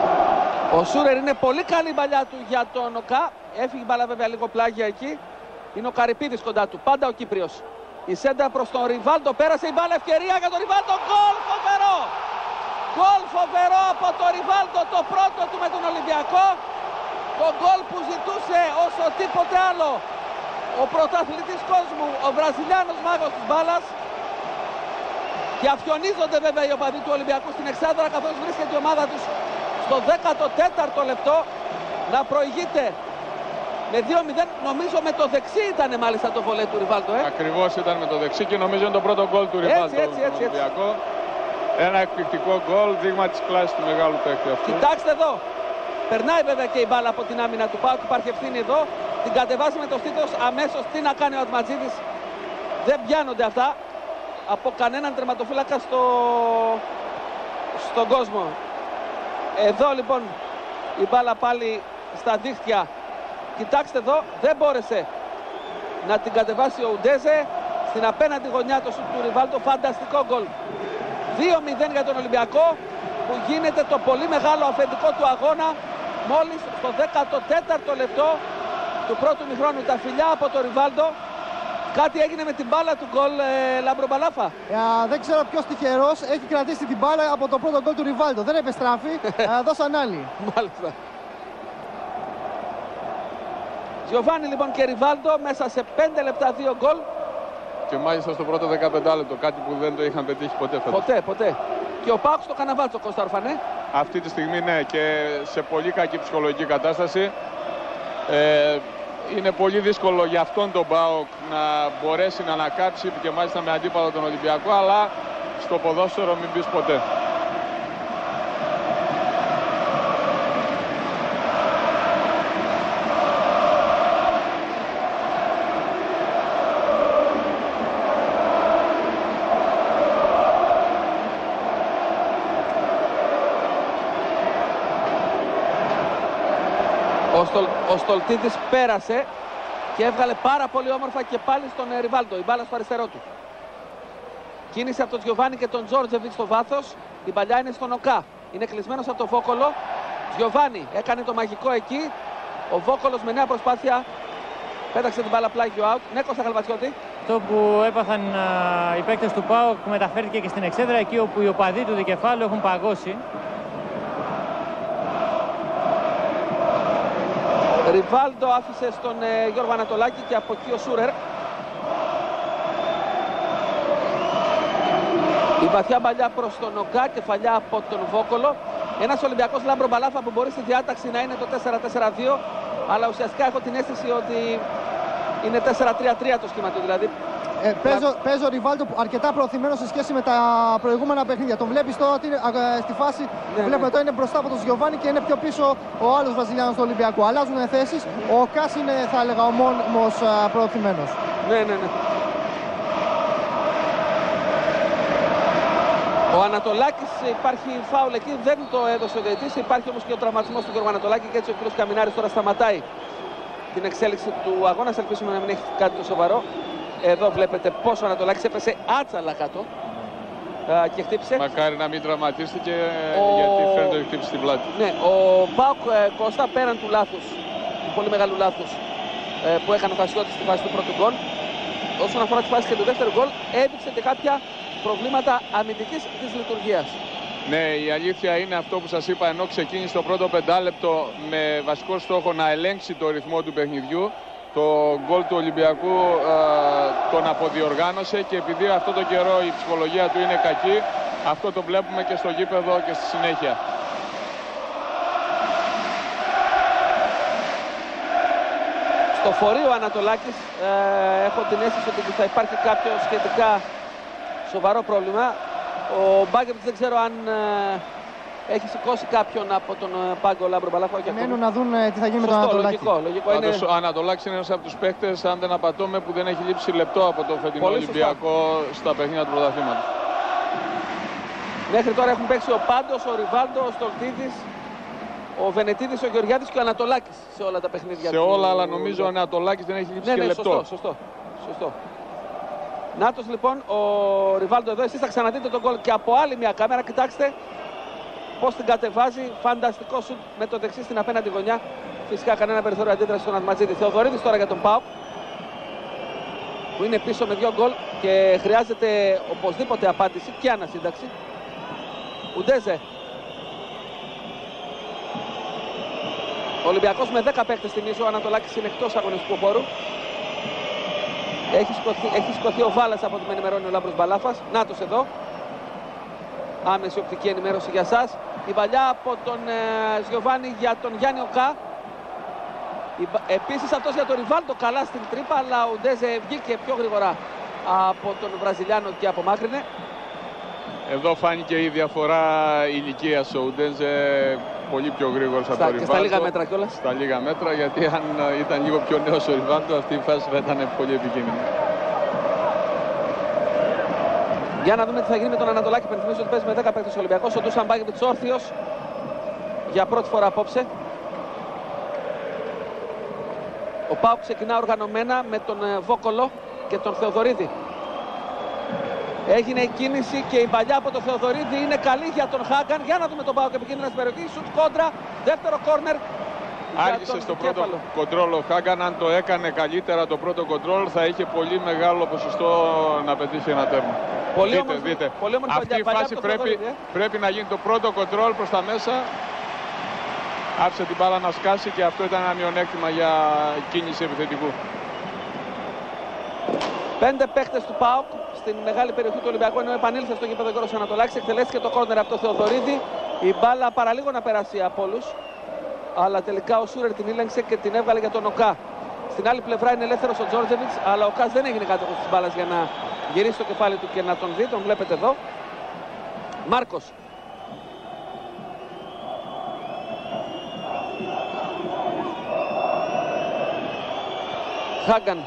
Ο Σούρερ είναι πολύ καλή η παλιά του για τον Οκά. Έφυγε η μπάλα βέβαια λίγο πλάγια εκεί. Είναι ο Καρυπίδης κοντά του, πάντα ο Κύπριος. Η σέντα προς τον Ριβάλντο, πέρασε η μπάλα, ευκαιρία για τον Ριβάλντο, γκολ φοβερό! Γκολ φοβερό από τον Ριβάλντο, το πρώτο του με τον Ολυμπιακό. Το γκολ που ζητούσε όσο τίποτε άλλο ο πρωταθλητής κόσμου, ο Βραζιλιάνος μάγος της μπάλας. Και αφιονίζονται βέβαια οι οπαδοί του Ολυμπιακού στην εξάδρα, καθώς βρίσκεται η ομάδα τους στο 14ο λεπτό να προηγείται με 2-0. Νομίζω με το δεξί ήταν μάλιστα το βολέ του Ριβάλντο. Ακριβώς ήταν με το δεξί και νομίζω είναι το πρώτο γκολ του Ριβάλντο στον Ολυμπιακό. Ένα εκπληκτικό γκολ, δείγμα της κλάσης του μεγάλου παίκτη αυτού. Κοιτάξτε εδώ. Περνάει βέβαια και η μπάλα από την άμυνα του ΠΑΟΚ, υπάρχει ευθύνη εδώ. Την κατεβάζει με το στήθος αμέσως. Τι να κάνει ο Ατματζίδης. Δεν πιάνονται αυτά από κανέναν τερματοφύλακα στον κόσμο. Εδώ λοιπόν η μπάλα πάλι στα δίχτυα. Κοιτάξτε εδώ, δεν μπόρεσε να την κατεβάσει ο Ουντέζε. Στην απέναντι γωνιά το σουτ του Ριβάλντο, φανταστικό γκολ. 2-0 για τον Ολυμπιακό, που γίνεται το πολύ μεγάλο αφεντικό του αγώνα μόλις στο 14ο λεπτό του πρώτου μηχρόνου. Τα φιλιά από τον Ριβάλντο. Κάτι έγινε με την μπάλα του γκολ, Λαμπρομπαλάφα. Δεν ξέρω ποιος τυχερός έχει κρατήσει την μπάλα από το πρώτο γκολ του Ριβάλντο. Δεν επιστράφει, δώσαν άλλοι. Μάλιστα. Γιωβάνι λοιπόν και Ριβάλντο μέσα σε 5 λεπτά 2 γκολ. Και μάλιστα στο πρώτο 15 λεπτό, κάτι που δεν το είχαν πετύχει ποτέ φέτος. Ποτέ. Και ο ΠΑΟΚ στο Καναβάτσο, Κώστα Ορφανέ. Αυτή τη στιγμή ναι, και σε πολύ κακή ψυχολογική κατάσταση. Είναι πολύ δύσκολο για αυτόν τον ΠΑΟΚ να μπορέσει να ανακάψει και μάλιστα με αντίπαλο τον Ολυμπιακό, αλλά στο ποδόσφαιρο μην πεις ποτέ. Ο Στολτίδης πέρασε και έβγαλε πάρα πολύ όμορφα και πάλι στον Ριβάλντο. Η μπάλα στο αριστερό του. Κίνηση από τον Γιωβάνι και τον Τζόρτζεβιτς στο βάθος. Η παλιά είναι στον Οκά. Είναι κλεισμένος από τον Βόκολο. Γιωβάνι έκανε το μαγικό εκεί. Ο Βόκολος με νέα προσπάθεια πέταξε την μπάλα πλάγιο out. Ναι, Κώστα Γαλβατσιώτη. Αυτό που έπαθαν οι παίκτες του ΠΑΟΚ μεταφέρθηκε και στην εξέδρα, εκεί όπου οι οπαδοί του δικεφάλου έχουν παγώσει. Ριβάλντο άφησε στον Γιώργο Ανατολάκη και από εκεί ο Σούρερ. Η βαθιά παλιά προς τον Οκά, κεφαλιά από τον Βόκολο. Ένας Ολυμπιακός Λαμπρομπαλάφα που μπορεί στη διάταξη να είναι το 4-4-2, αλλά ουσιαστικά έχω την αίσθηση ότι είναι 4-3-3 το σχήμα του, δηλαδή. Παίζω Ριβάλντο αρκετά προωθημένο σε σχέση με τα προηγούμενα παιχνίδια. Τον βλέπεις τώρα ότι είναι, στη φάση βλέπουμε τώρα είναι μπροστά από τον Γιωβάνι και είναι πιο πίσω ο άλλος Βραζιλιάνος του Ολυμπιακού. Αλλάζουν θέσεις. Ο Κάς είναι, θα έλεγα, ο μόνιμος προωθημένος. Ναι. Ο Ανατολάκης, υπάρχει φάουλ εκεί, δεν το έδωσε ο διαιτητής. Υπάρχει όμως και ο τραυματισμός του Γιώργου Ανατολάκη και έτσι ο κ. Καμινάρης τώρα σταματάει την εξέλιξη του αγώνα. Ελπίσουμε να μην έχει κάτι το σοβαρό. Εδώ βλέπετε πόσο ο Ανατολάκης έπεσε άτσαλα κάτω και χτύπησε. Μακάρι να μην τραυματίστηκε, γιατί φαίνεται ότι χτύπησε την πλάτη. Ναι, ο ΠΑΟΚ, Κώστα, πέραν του λάθους, του πολύ μεγάλου λάθους που έκανε ο Χασιώτης στη φάση του πρώτου γκολ, όσον αφορά τη φάση και του δεύτερου γκολ, έδειξε και κάποια προβλήματα αμυντικής της λειτουργίας. Ναι, η αλήθεια είναι αυτό που σας είπα, ενώ ξεκίνησε το πρώτο πεντάλεπτο με βασικό στόχο να ελέγξει το ρυθμό του παιχνιδιού, το γκολ του Ολυμπιακού τον αποδιοργάνωσε και επειδή αυτό το καιρό η ψυχολογία του είναι κακή, αυτό το βλέπουμε και στο γήπεδο και στη συνέχεια. Στο φορείο Ανατολάκης έχω την αίσθηση ότι θα υπάρχει κάποιο σχετικά σοβαρό πρόβλημα. Ο Μπάγκεβιτς δεν ξέρω αν έχει σηκώσει κάποιον από τον πάγκο Λαμπρομπαλάφα. Μένουν να δουν τι θα γίνει με τον Ανατολάκη. Λογικό είναι... Ο Ανατολάκης είναι ένας από τους παίκτες, αν δεν απατώμε, που δεν έχει λείψει λεπτό από το φετινό Ολυμπιακό στα παιχνίδια του πρωταθλήματος. Μέχρι τώρα έχουν παίξει ο Πάντος, ο Ριβάλντο, ο Στολτίδης, ο Βενετίδης, ο Γεωργιάδης και ο Ανατολάκης σε όλα τα παιχνίδια. Σε όλα, αλλά νομίζω ο Ανατολάκης δεν έχει λείψει και λεπτό. Σωστό. Νάτος λοιπόν, ο Ριβάλντο εδώ, εσείς θα ξαναδείτε τον γκολ και από άλλη μια κάμερα. Κοιτάξτε πώς την κατεβάζει, φανταστικό σουτ με το δεξί στην απέναντι γωνιά. Φυσικά κανένα περιθώριο αντίδραση στον Ατματζίδη. Θεοδωρίδης τώρα για τον ΠΑΟΚ. που είναι πίσω με 2 γκολ και χρειάζεται οπωσδήποτε απάντηση και ανασύνταξη. Ουντέζε. Ο Ολυμπιακός με 10 παίκτες, θυμίζω, ο Ανατολάκης είναι εκτός αγωνιστικού χώρου. Έχει σηκωθεί ο Βάλας από ό,τι με ενημερώνει ο Λάμπρος Μπαλάφας. Νάτος εδώ. Άμεση οπτική ενημέρωση για σας. Η παλιά από τον Γιωβάνι για τον Γιάννη Οκά. Επίσης αυτός για τον Ριβάλτο, καλά στην τρύπα, αλλά ο Ουντέζε βγήκε πιο γρήγορα από τον Βραζιλιάνο και απομάκρυνε. Εδώ φάνηκε η διαφορά ηλικίας. Ο Ουντέζε πολύ πιο γρήγορος από τον Ριβάλτο. Και στα λίγα μέτρα κιόλας. Στα λίγα μέτρα, γιατί αν ήταν λίγο πιο νέος ο Ριβάλτο, αυτή η φάση θα ήταν πολύ επικίνδυνη. Για να δούμε τι θα γίνει με τον Ανατολάκη. Πενθυμίζω ότι παίζει με 10 παίκτες ο Ολυμπιακός. Ο Ντούσαν Μπάγεβιτς όρθιος για πρώτη φορά απόψε. Ο ΠΑΟΚ ξεκινά οργανωμένα με τον Βόκολο και τον Θεοδωρίδη. Έγινε η κίνηση και η παλιά από τον Θεοδωρίδη είναι καλή για τον Χάγκαν. Για να δούμε τον ΠΑΟΚ επικίνδυνα στην περιοχή. Σουτ κόντρα, δεύτερο κόρνερ. Άρχισε στο πρώτο κοντρόλ ο Χάγκαν. Αν το έκανε καλύτερα το πρώτο κοντρόλ, θα είχε πολύ μεγάλο ποσοστό να πετύχει ένα τέρμα. Δείτε. Αυτή η φάση πρέπει να γίνει το πρώτο κοντρόλ προς τα μέσα. Άφησε την μπάλα να σκάσει και αυτό ήταν ένα μειονέκτημα για κίνηση επιθετικού. 5 παίχτες του ΠΑΟΚ στην μεγάλη περιοχή του Ολυμπιακού, ενώ επανήλθε στο γήπεδο Γιώργος Ανατολάκης. Εκτελέστηκε το κόρνερ από το Θεοδωρίδη. Η μπάλα παραλίγο να περάσει από όλους, αλλά τελικά ο Σούρερ την ήλεγξε και την έβγαλε για τον Οκά. Στην άλλη πλευρά είναι ελεύθερος ο Τζόρτζεβιτς, αλλά ο Οκάς δεν έγινε κάτοχος της μπάλας για να γυρίσει το κεφάλι του και να τον δει. Τον βλέπετε εδώ. Μάρκος. Χάγκαν.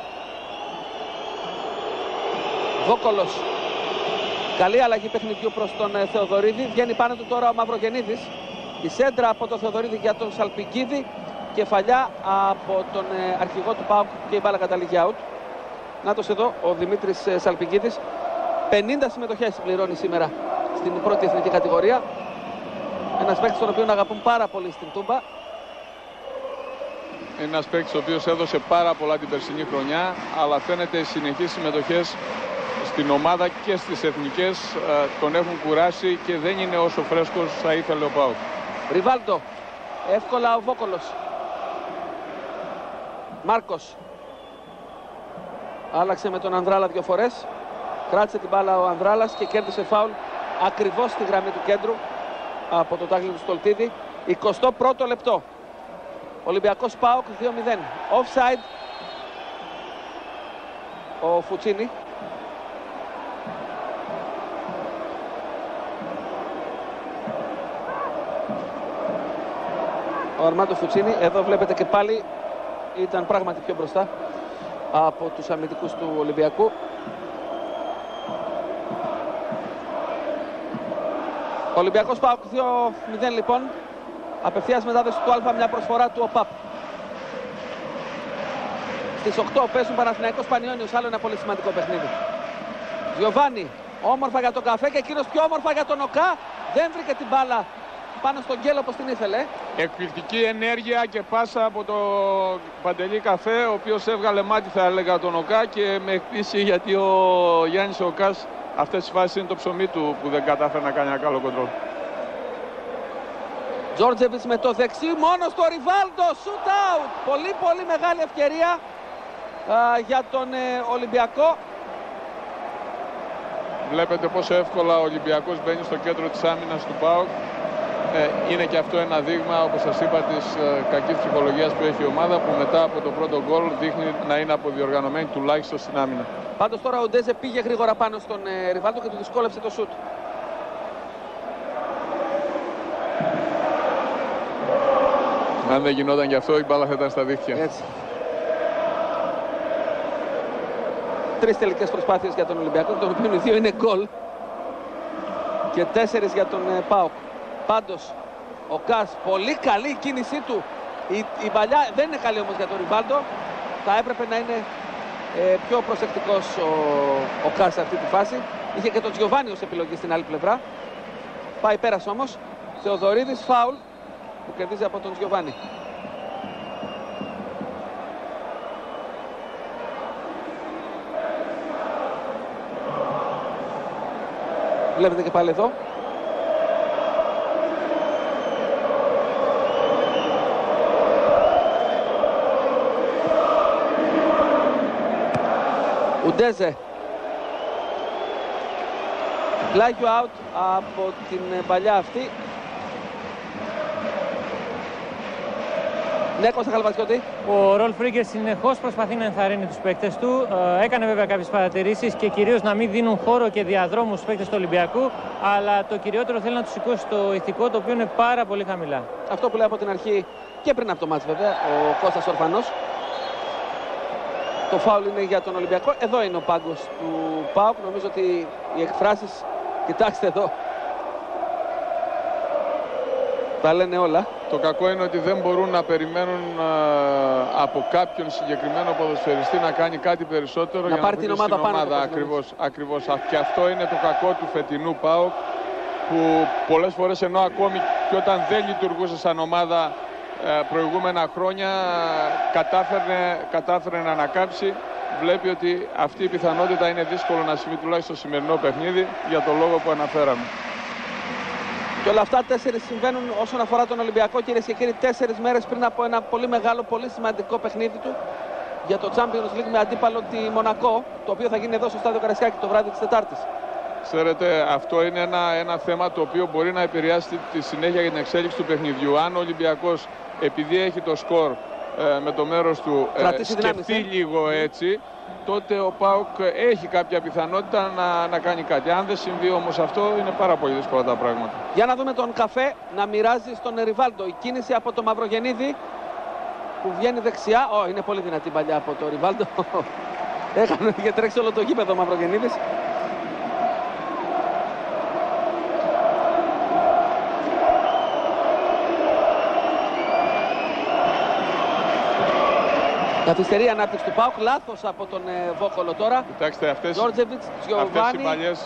Βόκολος. Καλή αλλαγή παιχνιδιού προς τον Θεοδωρίδη. Βγαίνει πάνω του τώρα ο Μαυρογεννίδης. Η σέντρα από τον Θεοδωρίδη για τον Σαλπικίδη. Κεφαλιά από τον αρχηγό του ΠΑΟΚ και η μπάλα καταλήγει out. Νάτος εδώ ο Δημήτρης Σαλπικίδης. 50 συμμετοχές συμπληρώνει σήμερα στην πρώτη εθνική κατηγορία. Ένας παίκτης τον οποίο αγαπούν πάρα πολύ στην Τούμπα. Ένας παίκτης ο οποίος έδωσε πάρα πολλά την περσινή χρονιά, αλλά φαίνεται οι συνεχείς συμμετοχές στην ομάδα και στις εθνικές τον έχουν κουράσει και δεν είναι όσο φρέσκος θα ήθελε ο ΠΑΟΚ. Ριβάλτο. Εύκολα ο Βόκολος. Μάρκος. Άλλαξε με τον Ανδράλα 2 φορές. Κράτησε την μπάλα ο Ανδράλας και κέρδισε φάουλ ακριβώς στη γραμμή του κέντρου από το τάκλινγκ του Στολτίδη. 21ο λεπτό. Ολυμπιακός ΠΑΟΚ 2-0. Offside. Ο Φουτσίνι. Ο Αρμάντο Φουτσίνι. Εδώ βλέπετε και πάλι ήταν πράγματι πιο μπροστά από τους αμυντικούς του Ολυμπιακού. Ολυμπιακός ΠΑΟΚ 2-0 λοιπόν. Απευθείας μετάδοση του Α, μια προσφορά του ΟΠΑΠ. Στις 8 παίζουν Παναθηναϊκός Πανιώνιος, άλλο ένα πολύ σημαντικό παιχνίδι. Γιωβάνι, όμορφα για τον Καφέ και εκείνος πιο όμορφα για τον Οκά. Δεν βρήκε την μπάλα πάνω στον γκέλο όπως την ήθελε. Εκπληκτική ενέργεια και πάσα από τον Παντελή Καφέ, ο οποίος έβγαλε μάτι θα έλεγα τον Οκά και με εκπλήσει γιατί ο Γιάννης Οκάς αυτές τις φάσεις είναι το ψωμί του που δεν κατάφερε να κάνει ένα καλό κοντρόλ. Τζόρτζεβιτς με το δεξί, μόνο στο Ριβάλτο, shoot out. Πολύ μεγάλη ευκαιρία για τον Ολυμπιακό. Βλέπετε πόσο εύκολα ο Ολυμπιακός μπαίνει στο κέντρο της άμυνας του ΠΑΟΚ. Είναι και αυτό ένα δείγμα, όπως σας είπα, της κακής ψυχολογίας που έχει η ομάδα, που μετά από το πρώτο γκολ δείχνει να είναι αποδιοργανωμένη τουλάχιστον στην άμυνα. Πάντως τώρα ο Ντέζε πήγε γρήγορα πάνω στον Ριβάλτο και του δυσκόλεψε το σουτ. Αν δεν γινόταν γι' αυτό, η μπάλα θα ήταν στα δίχτυα. Έτσι. 3 τελικές προσπάθειες για τον Ολυμπιακό, των οποίων οι 2 είναι γκολ και 4 για τον ΠΑΟΚ. Πάντως, ο Κας, πολύ καλή η κίνησή του. Η παλιά δεν είναι καλή όμως για τον Ριβάλτο. Θα έπρεπε να είναι πιο προσεκτικός ο Κας σε αυτή τη φάση. Είχε και τον Τζιοβάνι ως επιλογή στην άλλη πλευρά. Πάει πέρας όμως. Θεοδωρίδης, φάουλ που κερδίζει από τον Τζιοβάνι. Βλέπετε και πάλι εδώ. Ουντέζε. Πλάγιο out από την παλιά αυτή. Ναι, Κώστα Χαλβασιώτη. Ο Ρολφ Ρίγκερ συνεχώς προσπαθεί να ενθαρρύνει τους παίκτες του. Έκανε βέβαια κάποιες παρατηρήσεις και κυρίως να μην δίνουν χώρο και διαδρόμους στους παίκτες του Ολυμπιακού. Αλλά το κυριότερο θέλει να τους σηκώσει το ηθικό, το οποίο είναι πάρα πολύ χαμηλά. Αυτό που λέει από την αρχή και πριν από το μάτς βέβαια ο Κώστας Ορφανός. Το φάουλ είναι για τον Ολυμπιακό. Εδώ είναι ο πάγκος του ΠΑΟΚ. Νομίζω ότι οι εκφράσεις, κοιτάξτε εδώ, τα λένε όλα. Το κακό είναι ότι δεν μπορούν να περιμένουν από κάποιον συγκεκριμένο ποδοσφαιριστή να κάνει κάτι περισσότερο για πάρει την ομάδα πάνω. Ακριβώς. Και αυτό είναι το κακό του φετινού ΠΑΟΚ, που πολλές φορές, ενώ ακόμη και όταν δεν λειτουργούσε σαν ομάδα προηγούμενα χρόνια, κατάφερε να ανακάμψει. Βλέπει ότι αυτή η πιθανότητα είναι δύσκολο να συμβεί, τουλάχιστον στο σημερινό παιχνίδι, για το λόγο που αναφέραμε. Και όλα αυτά 4 συμβαίνουν όσον αφορά τον Ολυμπιακό, κυρίες και κύριοι, 4 μέρες πριν από ένα πολύ μεγάλο, πολύ σημαντικό παιχνίδι του για το Champions League με αντίπαλο τη Μονακό, το οποίο θα γίνει εδώ στο Στάδιο Καραϊσκάκη το βράδυ της Τετάρτης. Ξέρετε, αυτό είναι ένα θέμα το οποίο μπορεί να επηρεάσει τη συνέχεια για την εξέλιξη του παιχνιδιού. Αν ο Ολυμπιακός, επειδή έχει το σκορ με το μέρος του, σκεφτεί λίγο έτσι, τότε ο ΠΑΟΚ έχει κάποια πιθανότητα να κάνει κάτι. Αν δεν συμβεί όμως αυτό, είναι πάρα πολύ δύσκολα τα πράγματα. Για να δούμε τον Καφέ να μοιράζει στον Ριβάλντο. Η κίνηση από το Μαυρογεννίδη που βγαίνει δεξιά. Είναι πολύ δυνατή παλιά από το Ριβάλντο. Είχε τρέξει όλο το γήπεδο ο Μαυρογεννίδης. Καθυστερεί η ανάπτυξη του ΠΑΟΚ, λάθος από τον Βόκολο τώρα. Κοιτάξτε, αυτές οι παλιές.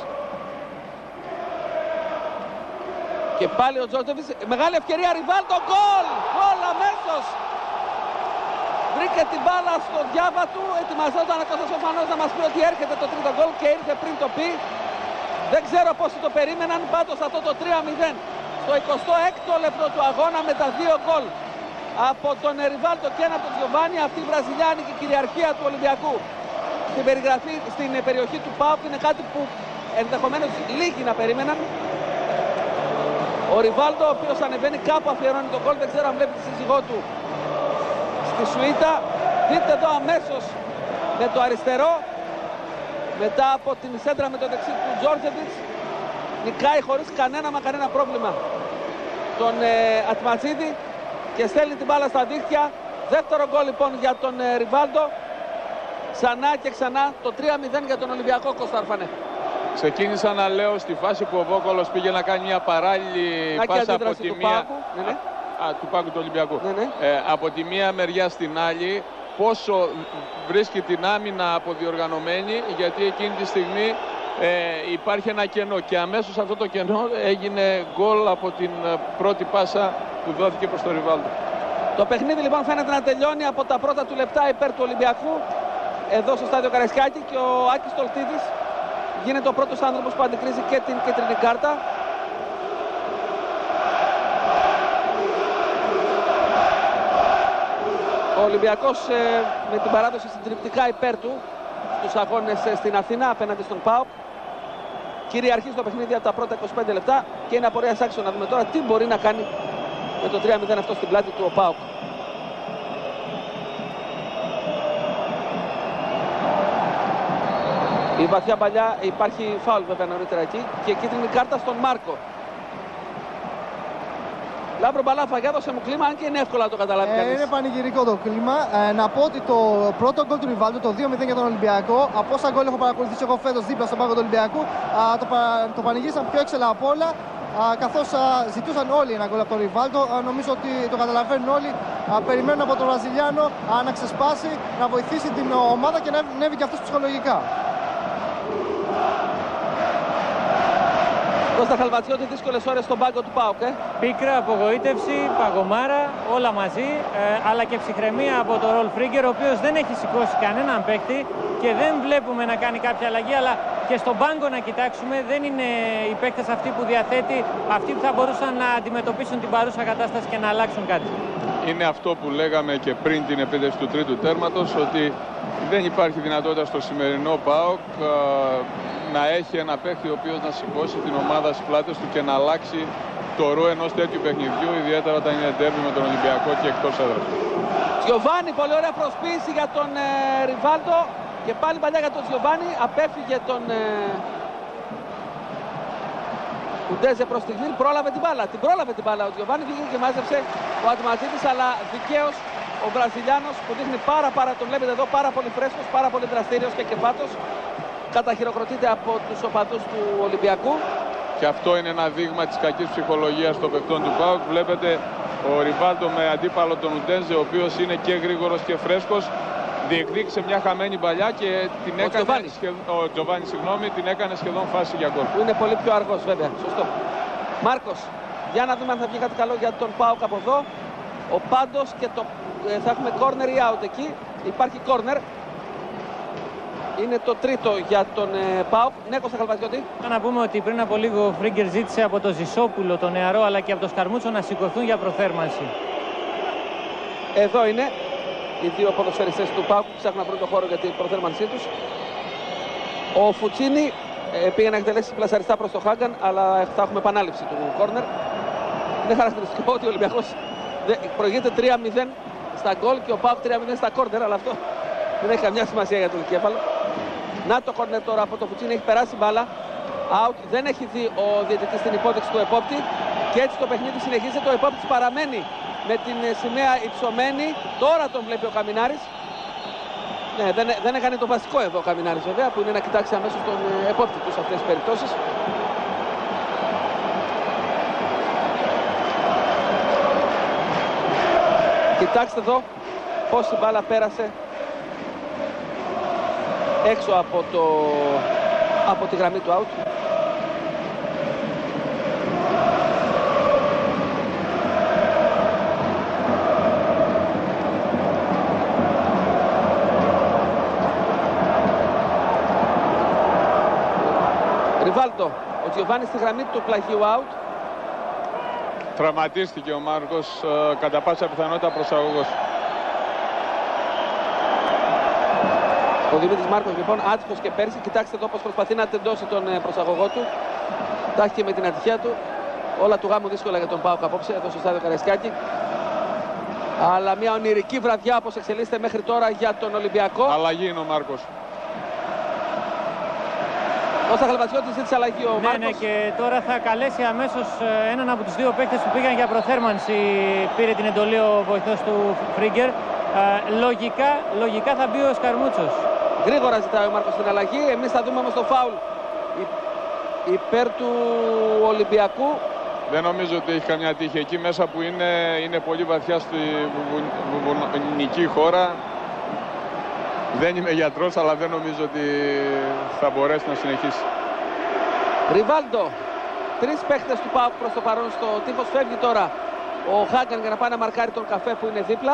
Και πάλι ο Τζόρτζεβιτς, μεγάλη ευκαιρία, Ριβάλντο, γκολ! Γκολ αμέσως! Βρήκε την μπάλα στο διάβα του, ετοιμαζόταν ο Κώστας Ορφανός να μας πει ότι έρχεται το τρίτο γκολ και ήρθε πριν το πει. Δεν ξέρω πόσοι το περίμεναν, πάντως αυτό το 3-0 στο 26ο λεπτό του αγώνα με τα 2 γκολ από τον Ριβάλντο και ένα από τον Τζιοβάνι. Αυτή η βραζιλιάνικη κυριαρχία του Ολυμπιακού στην περιγραφή στην περιοχή του ΠΑΟΚ είναι κάτι που ενδεχομένως λίγοι να περίμεναν. Ο Ριβάλντο, ο οποίος ανεβαίνει κάπου, αφιερώνει τον γκολ, δεν ξέρω αν βλέπει τη σύζυγό του στη σουίτα. Δείτε εδώ αμέσως με το αριστερό, μετά από την σέντρα με το δεξί του Τζόρτζεβιτς, νικάει χωρίς κανένα πρόβλημα τον Ατματζίδη και στέλνει την μπάλα στα δίχτυα. Δεύτερο γκολ λοιπόν για τον Ριβάλντο. Ξανά και ξανά το 3-0 για τον Ολυμπιακό, Κώστα Αρφανέ. Ξεκίνησα να λέω στη φάση που ο Βόκολος πήγε να κάνει μια παράλληλη πάσα από τη μία του Πάκου του Ολυμπιακού. Από τη μία μεριά στην άλλη, πόσο βρίσκει την άμυνα αποδιοργανωμένη, γιατί εκείνη τη στιγμή υπάρχει ένα κενό και αμέσως αυτό το κενό έγινε γκολ από την πρώτη πάσα που δόθηκε προς τον Ριβάλντο. Το παιχνίδι λοιπόν φαίνεται να τελειώνει από τα πρώτα του λεπτά υπέρ του Ολυμπιακού εδώ στο Στάδιο Καραϊσκάκη και ο Άκης Τολτίδης γίνεται ο πρώτος άνθρωπος που αντικρίζει και την κίτρινη κάρτα. Ο Ολυμπιακός με την παράδοση συντριπτικά υπέρ του στους αγώνες στην Αθήνα απέναντι στον ΠΑΟΚ. Κυριαρχεί στο παιχνίδι από τα πρώτα 25 λεπτά και είναι απορίας άξιο να δούμε τώρα τι μπορεί να κάνει με το 3-0 αυτό στην πλάτη του ο ΠΑΟΚ. Η βαθιά παλιά, υπάρχει φάουλ βέβαια νωρίτερα εκεί και κίτρινη κάρτα στον Μάρκο. Λάμπρο Μπαλάφα, για δώσε μου κλίμα, αν και είναι εύκολο να το καταλάβει κανείς. Είναι πανηγυρικό το κλίμα. Να πω ότι το πρώτο γκολ του Ριβάλντο, το 2-0 για τον Ολυμπιακό, από όσα γκολ έχω παρακολουθήσει εγώ φέτος δίπλα στον πάγκο του Ολυμπιακού, το πανηγύρισαν πιο έξελα απ' όλα, καθώς ζητούσαν όλοι ένα γκολ από τον Ριβάλντο. Νομίζω ότι το καταλαβαίνουν όλοι. Περιμένουν από τον Βραζιλιάνο να ξεσπάσει, να βοηθήσει την ομάδα και να ανέβει και αυτός ψυχολογικά. Κώστα Χαλβατσιώτη, δύσκολες ώρες στον πάγκο του ΠΑΟΚ. Πίκρα, απογοήτευση, παγωμάρα, όλα μαζί, αλλά και ψυχραιμία από τον Ρολφ Ρίγκερ, ο οποίος δεν έχει σηκώσει κανέναν παίκτη και δεν βλέπουμε να κάνει κάποια αλλαγή, αλλά και στον πάγκο να κοιτάξουμε, δεν είναι οι παίκτες αυτοί που διαθέτει, αυτοί που θα μπορούσαν να αντιμετωπίσουν την παρούσα κατάσταση και να αλλάξουν κάτι. Είναι αυτό που λέγαμε και πριν την επίτευξη του τρίτου τέρματος, ότι δεν υπάρχει δυνατότητα στο σημερινό ΠΑΟΚ να έχει ένα παίκτη ο οποίος να σηκώσει την ομάδα στις πλάτες του και να αλλάξει το ρο ενός τέτοιου παιχνιδιού, ιδιαίτερα όταν είναι ντέρμπι με τον Ολυμπιακό και εκτός έδρας. Τζιοβάνι, πολύ ωραία προσποίηση για τον Ριβάλντο και πάλι παλιά για τον Τζιοβάνι, απέφυγε τον Ουντέζε προς τη γλύλ, πρόλαβε την μπάλα. Την πρόλαβε την μπάλα ο Τζιοβάνι, βγήκε και μάζεψε ο Ατματζίδης, αλλά δικαίως ο Βραζιλιάνος που δείχνει τον βλέπετε εδώ, πάρα πολύ φρέσκος, πάρα πολύ δραστήριος και κεφάτος. Καταχειροκροτείται από τους οπαδούς του Ολυμπιακού. Και αυτό είναι ένα δείγμα της κακής ψυχολογίας των παιχτών του ΠΑΟΚ. Βλέπετε ο Ριβάλντο με αντίπαλο τον Ουντέζε, ο οποίος είναι και γρήγορος και φρέσκος. Διεκδίκησε μια χαμένη παλιά και την την έκανε σχεδόν φάση για γκολ. Είναι πολύ πιο αργός βέβαια, σωστό. Μάρκος, για να δούμε αν θα βγει κάτι καλό για τον ΠΑΟΚ από εδώ. Ο Πάντος και θα έχουμε corner ή out εκεί. Υπάρχει corner. Είναι το τρίτο για τον ΠΑΟΚ. Ναι, Κώστα Χαλβατσιώτη. Να πούμε ότι πριν από λίγο ο Φρίγκερ ζήτησε από τον Ζησόπουλο, τον νεαρό, αλλά και από τον Σκαρμούτσο να σηκωθούν για προθέρμανση. Εδώ είναι οι δύο ποδοσφαιριστές του ΠΑΟΚ που ψάχνουν να βρουν το χώρο για την προθέρμανσή τους. Ο Φουτσίνι πήγε να εκτελέσει πλασαριστά προς το Χάγκαν, αλλά θα έχουμε επανάληψη του κόρνερ. Είναι χαρακτηριστικό ότι ο Ολυμπιακός προηγείται 3-0 στα γκολ και ο ΠΑΟΚ 3-0 στα κόρνερ, αλλά αυτό δεν έχει καμιά σημασία για τον κέφαλο. Να το κόρνερ τώρα από το Φουτσίνι, έχει περάσει μπάλα. Out, δεν έχει δει ο διαιτητής την υπόδειξη του επόπτη και έτσι το παιχνίδι συνεχίζεται. Ο επόπτης παραμένει με την σημαία υψωμένη. Τώρα τον βλέπει ο Καμινάρης. Ναι, δεν έκανε το βασικό εδώ ο Καμινάρης βέβαια, που είναι να κοιτάξει αμέσως τον επόπτη του σε αυτές τις περιπτώσεις. Κοιτάξτε εδώ πώς η μπάλα πέρασε έξω από τη γραμμή του out. Ριβάλντο, ο Τζιοβάνι στη γραμμή του πλαγίου out. Τραυματίστηκε ο Μάρκος, κατά πάσα πιθανότητα προσαγωγός. Ο Δημήτρης Μάρκος λοιπόν άτυχος και πέρσι. Κοιτάξτε εδώ πως προσπαθεί να τεντώσει τον προσαγωγό του. Τάχηκε με την ατυχία του. Όλα του γάμου δύσκολα για τον ΠΑΟΚ απόψε εδώ στο στάδιο Καραϊσκάκη. Αλλά μια ονειρική βραδιά όπως εξελίσσεται μέχρι τώρα για τον Ολυμπιακό. Αλλαγή είναι ο Μάρκος. Κώστα Χαλβατσιώτη ζήτησε αλλαγή ο Μάρκος. Ναι, και τώρα θα καλέσει αμέσως έναν από τους δύο παίκτες που πήγαν για προθέρμανση. Πήρε την εντολή ο βοηθός του Φρίγκερ. Λογικά θα μπει ο Σκαρμούτσος. Γρήγορα ζητάει ο Μάρκος την αλλαγή. Εμείς θα δούμε όμως το φάουλ υπέρ του Ολυμπιακού. Δεν νομίζω ότι έχει καμιά τύχη εκεί μέσα που είναι πολύ βαθιά στη βουνική χώρα. Δεν είμαι γιατρός, αλλά δεν νομίζω ότι θα μπορέσει να συνεχίσει. Ριβάλντο. Τρεις παίχτες του ΠΑΟΚ προς το παρόν στο τείχος. Φεύγει τώρα ο Χάγκαν για να πάει να μαρκάρει τον Καφέ που είναι δίπλα.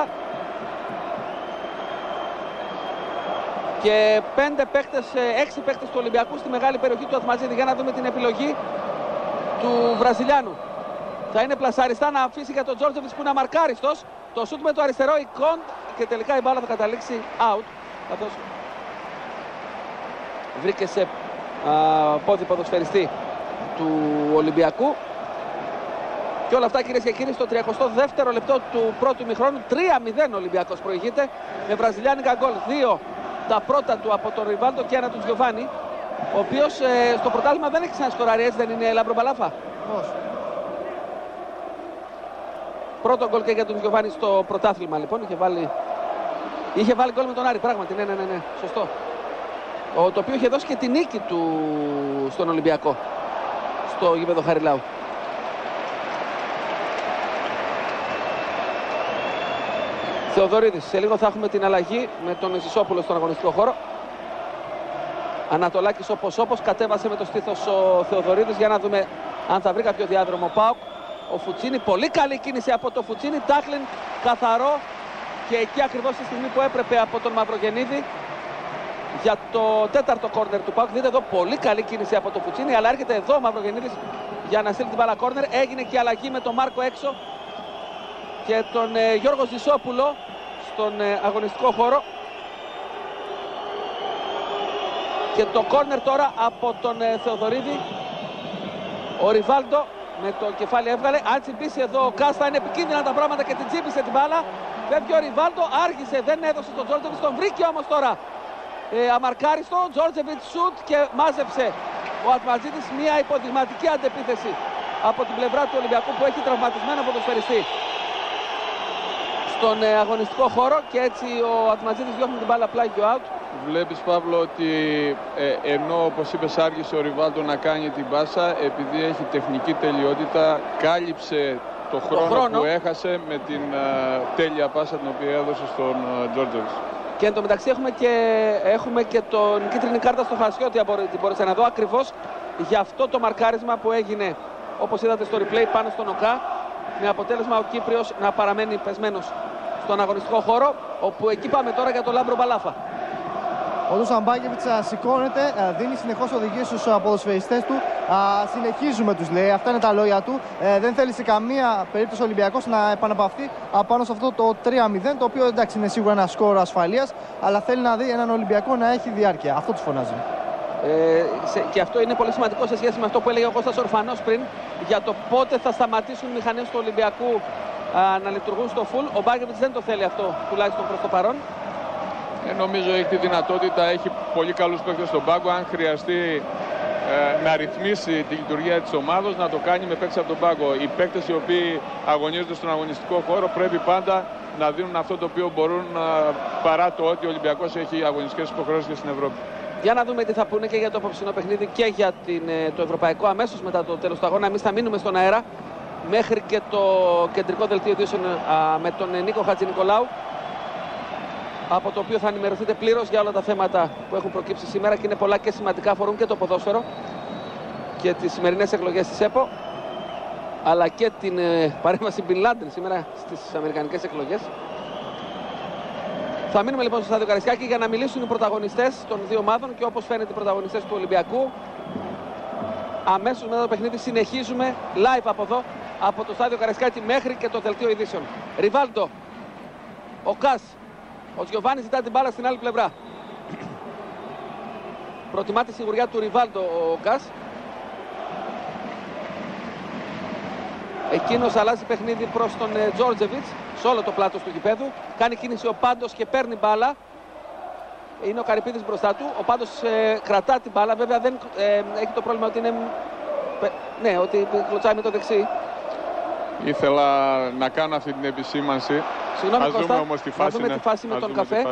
Και 6 παίχτες του Ολυμπιακού στη μεγάλη περιοχή του Ατματζίδη. Για να δούμε την επιλογή του Βραζιλιάνου. Θα είναι πλασαριστά να αφήσει για τον Τζόρτζεβιτς που είναι αμαρκάριστος. Το σούτ με το αριστερό η Κοντ και τελικά η μπάλα θα καταλήξει out. Καθώς βρήκε σε πόδι ποδοσφαιριστή του Ολυμπιακού. Και όλα αυτά κυρίες και κύριοι στο 32ο λεπτό του πρώτου ημιχρόνου. 3-0 ο Ολυμπιακός προηγείται με βραζιλιάνικα γκολ. 2 τα πρώτα του από τον Ριβάλντο και ένα του Τζιοβάνι, ο οποίος στο πρωτάθλημα δεν έχει ξανασκοράρει, έτσι δεν είναι, Λαμπρομπαλάφα? Όχι. Πρώτο γκολ και για τον Τζιοβάνι στο πρωτάθλημα λοιπόν. Είχε βάλει γκολ με τον Άρη, πράγματι, ναι, σωστό. Το οποίο είχε δώσει και τη νίκη του στον Ολυμπιακό, στο γήπεδο Χαριλάου. Θεοδωρίδης, σε λίγο θα έχουμε την αλλαγή με τον Ζησόπουλο στον αγωνιστικό χώρο. Ανατολάκης όπως κατέβασε με το στήθος ο Θεοδωρίδης. Για να δούμε αν θα βρει κάποιο διάδρομο ΠΑΟΚ. Ο Φουτσίνι, πολύ καλή κίνηση από το Φουτσίνι, τάκλιν καθαρό και εκεί ακριβώς τη στιγμή που έπρεπε από τον Μαυρογεννίδη για το τέταρτο κόρνερ του ΠΑΟΚ. Δείτε εδώ πολύ καλή κίνηση από το Φουτσίνι, αλλά έρχεται εδώ ο Μαυρογεννίδης για να στείλει την μπάλα κόρνερ. Έγινε και η αλλαγή με τον Μάρκο έξω και τον Γιώργο Ζησόπουλο στον αγωνιστικό χώρο. Και το κόρνερ τώρα από τον Θεοδωρίδη. Ο Ριβάλντο με το κεφάλι έβγαλε. Αν τσιμπήσει εδώ ο Κάστα, είναι επικίνδυνα τα πράγματα και την τσίπησε την μπάλα. Φεύγει ο Ριβάλντο, άργησε, δεν έδωσε στον Τζόρτζεβιτς, τον βρήκε όμως τώρα αμαρκάριστο. Τζόρτζεβιτς σουτ και μάζεψε ο Ατματζίδης μια υποδειγματική αντεπίθεση από την πλευρά του Ολυμπιακού που έχει τραυματισμένο ποδοσφαιριστή στον αγωνιστικό χώρο και έτσι ο Ατματζίδης διώχνει την μπάλα πλάγιο out. Βλέπεις, Παύλο, ότι ενώ όπως είπες άργησε ο Ριβάλντο να κάνει την πάσα, επειδή έχει τεχνική τελειότητα, κάλυψε το χρόνο που έχασε με την τέλεια πάσα την οποία έδωσε στον Τζόρτζεβιτς. Και εν τω μεταξύ έχουμε και τον κίτρινη κάρτα στο Χασιώτη, την μπόρεσα να δω, ακριβώς για αυτό το μαρκάρισμα που έγινε, όπως είδατε στο replay, πάνω στον ΟΚΑ, με αποτέλεσμα ο Κύπριος να παραμένει πεσμένος στον αγωνιστικό χώρο, όπου εκεί πάμε τώρα για τον Λάμπρο Μπαλάφα. Ο Ντούσαν Μπάκεβιτς σηκώνεται, δίνει συνεχώς οδηγίες στους ποδοσφαιριστές του. Συνεχίζουμε, τους λέει, αυτά είναι τα λόγια του. Δεν θέλει σε καμία περίπτωση ο Ολυμπιακός να επαναπαυθεί πάνω σε αυτό το 3-0, το οποίο εντάξει είναι σίγουρα ένα σκόρο ασφαλείας, αλλά θέλει να δει έναν Ολυμπιακό να έχει διάρκεια. Αυτό τους φωνάζει. Και αυτό είναι πολύ σημαντικό σε σχέση με αυτό που έλεγε ο Κώστας Ορφανός πριν για το πότε θα σταματήσουν οι μηχανές του Ολυμπιακού να λειτουργούν στο full. Ο Μπάκεβιτς δεν το θέλει αυτό, τουλάχιστον προς το παρόν. Νομίζω έχει τη δυνατότητα, έχει πολύ καλούς παίκτες στον πάγκο. Αν χρειαστεί να ρυθμίσει τη λειτουργία της ομάδος, να το κάνει με παίκτες από τον πάγκο. Οι παίκτες οι οποίοι αγωνίζονται στον αγωνιστικό χώρο πρέπει πάντα να δίνουν αυτό το οποίο μπορούν, παρά το ότι ο Ολυμπιακός έχει αγωνιστικές υποχρεώσεις και στην Ευρώπη. Για να δούμε τι θα πούνε και για το απόψινό παιχνίδι και για το ευρωπαϊκό αμέσως μετά το τέλος του αγώνα. Εμείς θα μείνουμε στον αέρα μέχρι και το κεντρικό δελτίο ειδήσεων με τον Νίκο Χατζηνικολάου, από το οποίο θα ενημερωθείτε πλήρως για όλα τα θέματα που έχουν προκύψει σήμερα και είναι πολλά και σημαντικά, αφορούν και το ποδόσφαιρο και τις σημερινές εκλογές της ΕΠΟ, αλλά και την παρέμβαση Μπιν Λάντεν σήμερα στις αμερικανικές εκλογές. Θα μείνουμε λοιπόν στο στάδιο Καραϊσκάκη για να μιλήσουν οι πρωταγωνιστές των δύο ομάδων και όπως φαίνεται οι πρωταγωνιστές του Ολυμπιακού. Αμέσως μετά το παιχνίδι συνεχίζουμε live από εδώ, από το στάδιο Καραϊσκάκη μέχρι και το δελτίο ειδήσεων. Ριβάλντο, ο Κας, ο Τζιοβάνι ζητά την μπάλα στην άλλη πλευρά. Προτιμά τη σιγουριά του Ριβάλντο ο Κας. Εκείνος αλλάζει παιχνίδι προς τον Τζόρτζεβιτς σε όλο το πλάτος του γηπέδου. Κάνει κίνηση ο Πάντος και παίρνει μπάλα. Είναι ο Καρυπίδης μπροστά του. Ο Πάντος κρατά την μπάλα. Βέβαια δεν έχει το πρόβλημα ότι είναι... Ναι, ότι κλωτσάει με το δεξί. Ήθελα να κάνω αυτή την επισήμανση. Συγγνώμη Κώστα, όμως τη φάση, να δούμε τη φάση με τον καφέ.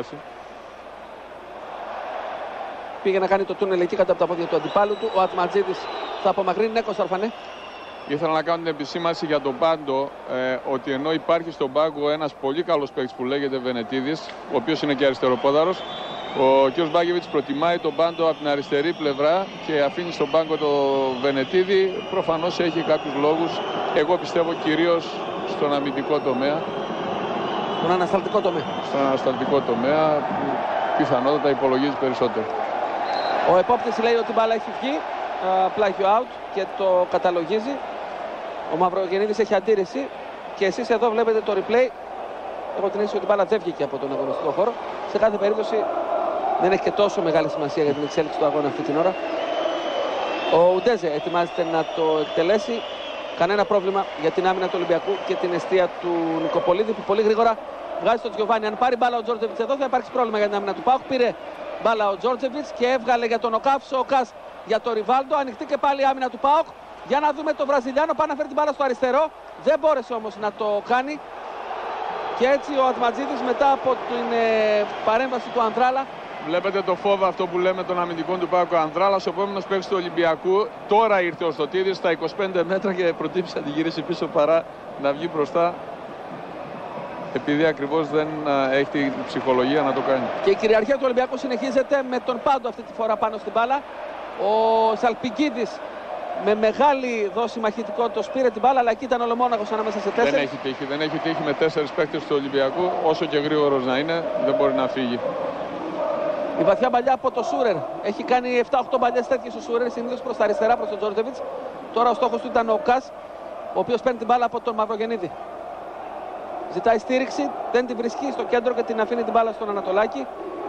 Πήγε να κάνει το τούνελ εκεί κάτω από τα πόδια του αντιπάλου του. Ο Ατματζίδης θα απομακρύνει. Ναι, Κώστα Αρφανέ. Ήθελα να κάνω την επισήμανση για τον Πάντο, ότι ενώ υπάρχει στον πάγκο ένας πολύ καλός παίκτης που λέγεται Βενετίδης, ο οποίος είναι και αριστεροπόδαρος, ο κ. Μπάκεβιτς προτιμάει τον Πάντο από την αριστερή πλευρά και αφήνει στον πάγκο το Βενετίδη. Προφανώς έχει κάποιους λόγους, εγώ πιστεύω κυρίως στον αμυντικό τομέα. Στον ανασταλτικό τομέα. Στον ανασταλτικό τομέα, που πιθανότατα υπολογίζει περισσότερο. Ο επόπτης λέει ότι η μπάλα έχει βγει, πλάγιο out και το καταλογίζει. Ο Μαυρογεννίδης έχει αντίρρηση και εσείς εδώ βλέπετε το replay. Έχω την αίσθηση ότι η μπάλα δεν βγήκε από τον αγωνιστικό χώρο. Σε κάθε περίπτωση δεν έχει και τόσο μεγάλη σημασία για την εξέλιξη του αγώνα αυτή την ώρα. Ο Ουντέζε ετοιμάζεται να το εκτελέσει. Κανένα πρόβλημα για την άμυνα του Ολυμπιακού και την εστία του Νικοπολίδη που πολύ γρήγορα βγάζει τον Τζιοβάνι. Αν πάρει μπάλα ο Τζόρτζεβιτς εδώ θα υπάρξει πρόβλημα για την άμυνα του ΠΑΟΚ. Πήρε μπάλα ο Τζόρτζεβιτς και έβγαλε για τον Οκάψο. Ο Κας για τον Ριβάλντο. Ανοιχτή και πάλι η άμυνα του ΠΑΟΚ. Για να δούμε τον Βραζιλιάνο. Πάει να φέρει την μπάλα στο αριστερό. Δεν μπόρεσε όμως να το κάνει. Και έτσι ο Ατματζίδης μετά από την παρέμβαση του Ανδράλα. Βλέπετε το φόβο αυτό που λέμε των αμυντικών του ΠΑΟΚ. Ο Ανδράλας, ο επόμενος παίκτης του Ολυμπιακού. Τώρα ήρθε ο Στοτίδης στα 25 μέτρα και προτίμησε να τη γυρίσει πίσω παρά να βγει μπροστά. Επειδή ακριβώς δεν έχει την ψυχολογία να το κάνει. Και η κυριαρχία του Ολυμπιακού συνεχίζεται με τον Πάντο αυτή τη φορά πάνω στην μπάλα. Ο Σαλπικίδης με μεγάλη δόση μαχητικότητας πήρε την μπάλα, αλλά εκεί ήταν ολομόναχος ανάμεσα σε 4. Δεν έχει τύχει με 4 παίκτες του Ολυμπιακού, όσο και γρήγορος να είναι, δεν μπορεί να φύγει. Η βαθιά παλιά από το Σούρερ. Έχει κάνει 7-8 παλιές τέτοιες ο Σούρερ, συνήθως προς τα αριστερά, προς τον Τζόρτζεβιτς. Τώρα ο στόχος του ήταν ο Κας, ο οποίος παίρνει την μπάλα από τον Μαυρογεννίδη. Ζητάει στήριξη, δεν την βρίσκει στο κέντρο και την αφήνει την μπάλα στον Ανατολάκη.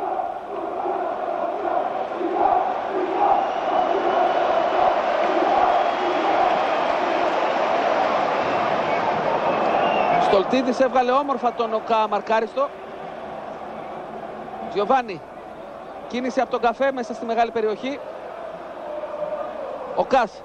Στολτίδης έβγαλε όμορφα τον Οκά μαρκάριστο. Γιωβάνι. Κίνηση από τον Καφέ μέσα στη μεγάλη περιοχή. Ο Κας.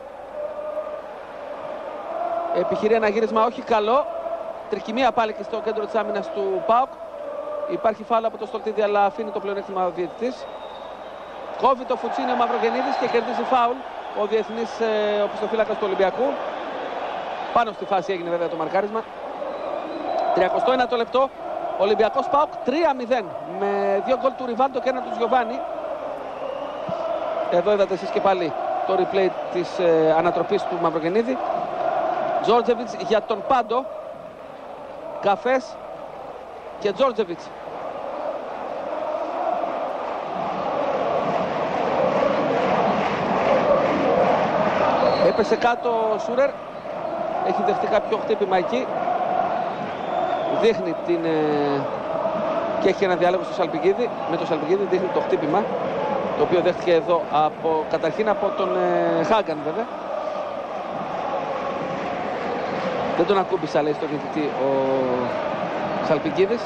Επιχειρεί ένα γύρισμα όχι καλό. Τρικυμία πάλι και στο κέντρο της άμυνας του ΠΑΟΚ. Υπάρχει φάουλ από το Στολτίδη, αλλά αφήνει το πλεονέκτημα ο διαιτητής. Κόβει το Φουτσίνι ο Μαυρογεννίδης και κερδίζει φάουλ ο διεθνής οπισθοφύλακας του Ολυμπιακού. Πάνω στη φάση έγινε βέβαια το μαρκάρισμα. 31ο λεπτό. Ολυμπιακός ΠΑΟΚ 3-0 με 2 γκολ του Ριβάλντο και ένα του Γιωβάνι. Εδώ είδατε εσείς και πάλι το replay της ανατροπής του Μαυρογεννίδη. Τζόρτζεβιτς για τον Πάντο. Καφές και Τζόρτζεβιτς. Έπεσε κάτω ο Σούρερ. Έχει δεχτεί κάποιο χτύπημα εκεί. Δείχνει την... και έχει ένα διάλογο στο Σαλπικίδη. Με το Σαλπικίδη δείχνει το χτύπημα, το οποίο δέχτηκε εδώ καταρχήν από τον Χάγκαν βέβαια. Δεν τον ακούμπησα, λέει, στο διαιτητή ο Σαλπικίδης.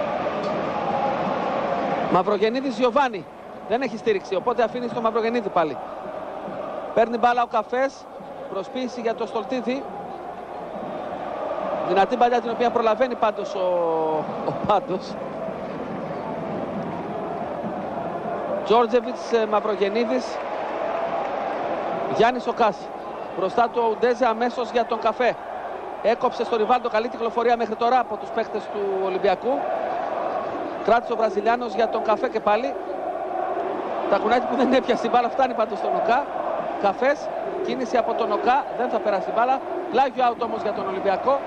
Μαυρογεννίδης Γιωβάνι. Δεν έχει στήριξη, οπότε αφήνει στο Μαυρογεννίδη πάλι. Παίρνει μπάλα ο Καφές. Προσποίηση για το Στολτίδη. Δυνατή παλιά την οποία προλαβαίνει πάντως ο Πάντος. Τζόρτζεβιτς, Μαυρογεννίδης. Γιάννης Οκάς. Μπροστά του ο Ουντέζε αμέσως για τον Καφέ. Έκοψε στο Ριβάλντο, καλή κυκλοφορία μέχρι τώρα από τους παίχτες του Ολυμπιακού. Κράτησε ο Βραζιλιάνος για τον Καφέ και πάλι. Τα κουνάκι που δεν έπιασε η μπάλα φτάνει πάντως στον Οκά. Καφές, κίνηση από τον Οκά, δεν θα περάσει η μπάλα. Πλάγιο out όμως για τον Ολυμπιακό.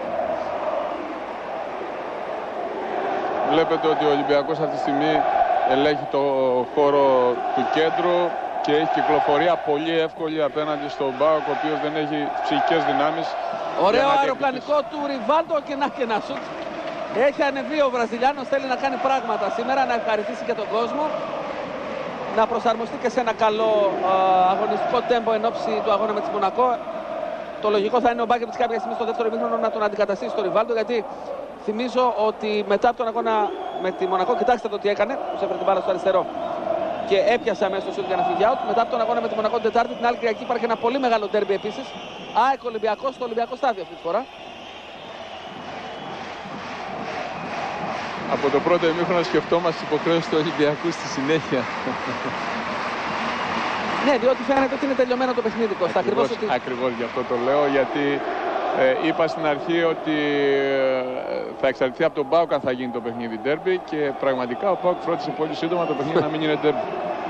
Βλέπετε ότι ο Ολυμπιακός αυτή τη στιγμή ελέγχει το χώρο του κέντρου και έχει κυκλοφορία πολύ εύκολη απέναντι στον ΠΑΟΚ, ο οποίος δεν έχει ψυχικές δυνάμεις. Ωραίο αεροπλανικό του Ριβάλντο και ένα σουτ. Έχει ανεβεί ο Βραζιλιάνος, θέλει να κάνει πράγματα σήμερα, να ευχαριστήσει και τον κόσμο. Να προσαρμοστεί και σε ένα καλό αγωνιστικό τέμπο εν ώψη του αγώνα με τη Μονακό. Το λογικό θα είναι ο Μπάκεβιτς κάποια στιγμή στο δεύτερο ημίχρονο να τον αντικαταστήσει στο Ριβάλντο, γιατί θυμίζω ότι μετά από τον αγώνα με τη Μονακό, κοιτάξτε το τι έκανε, τους έφερε την μπάλα στο αριστερό και έπιασε αμέσως το σούτ για να φύγει out. Μετά από τον αγώνα με τη Μονακό την Τετάρτη, την άλλη Κυριακή υπάρχει ένα πολύ μεγάλο ντέρμπι επίσης. ΑΕΚ Ολυμπιακός στο Ολυμπιακό στάδιο αυτή τη φορά. Από το πρώτο ημίχρονο σκεφτόμαστε τις υποχρεώσεις του Ολυμπιακού στη συνέχεια. Ναι, διότι φαίνεται ότι είναι τελειωμένο το παιχνίδι, Κώστα. Ακριβώς γι' αυτό το λέω, γιατί είπα στην αρχή ότι θα εξαρτηθεί από τον ΠΑΟΚ αν θα γίνει το παιχνίδι ντέρμπι και πραγματικά ο ΠΑΟΚ φρόντισε πολύ σύντομα το παιχνίδι να μην είναι ντέρμπι.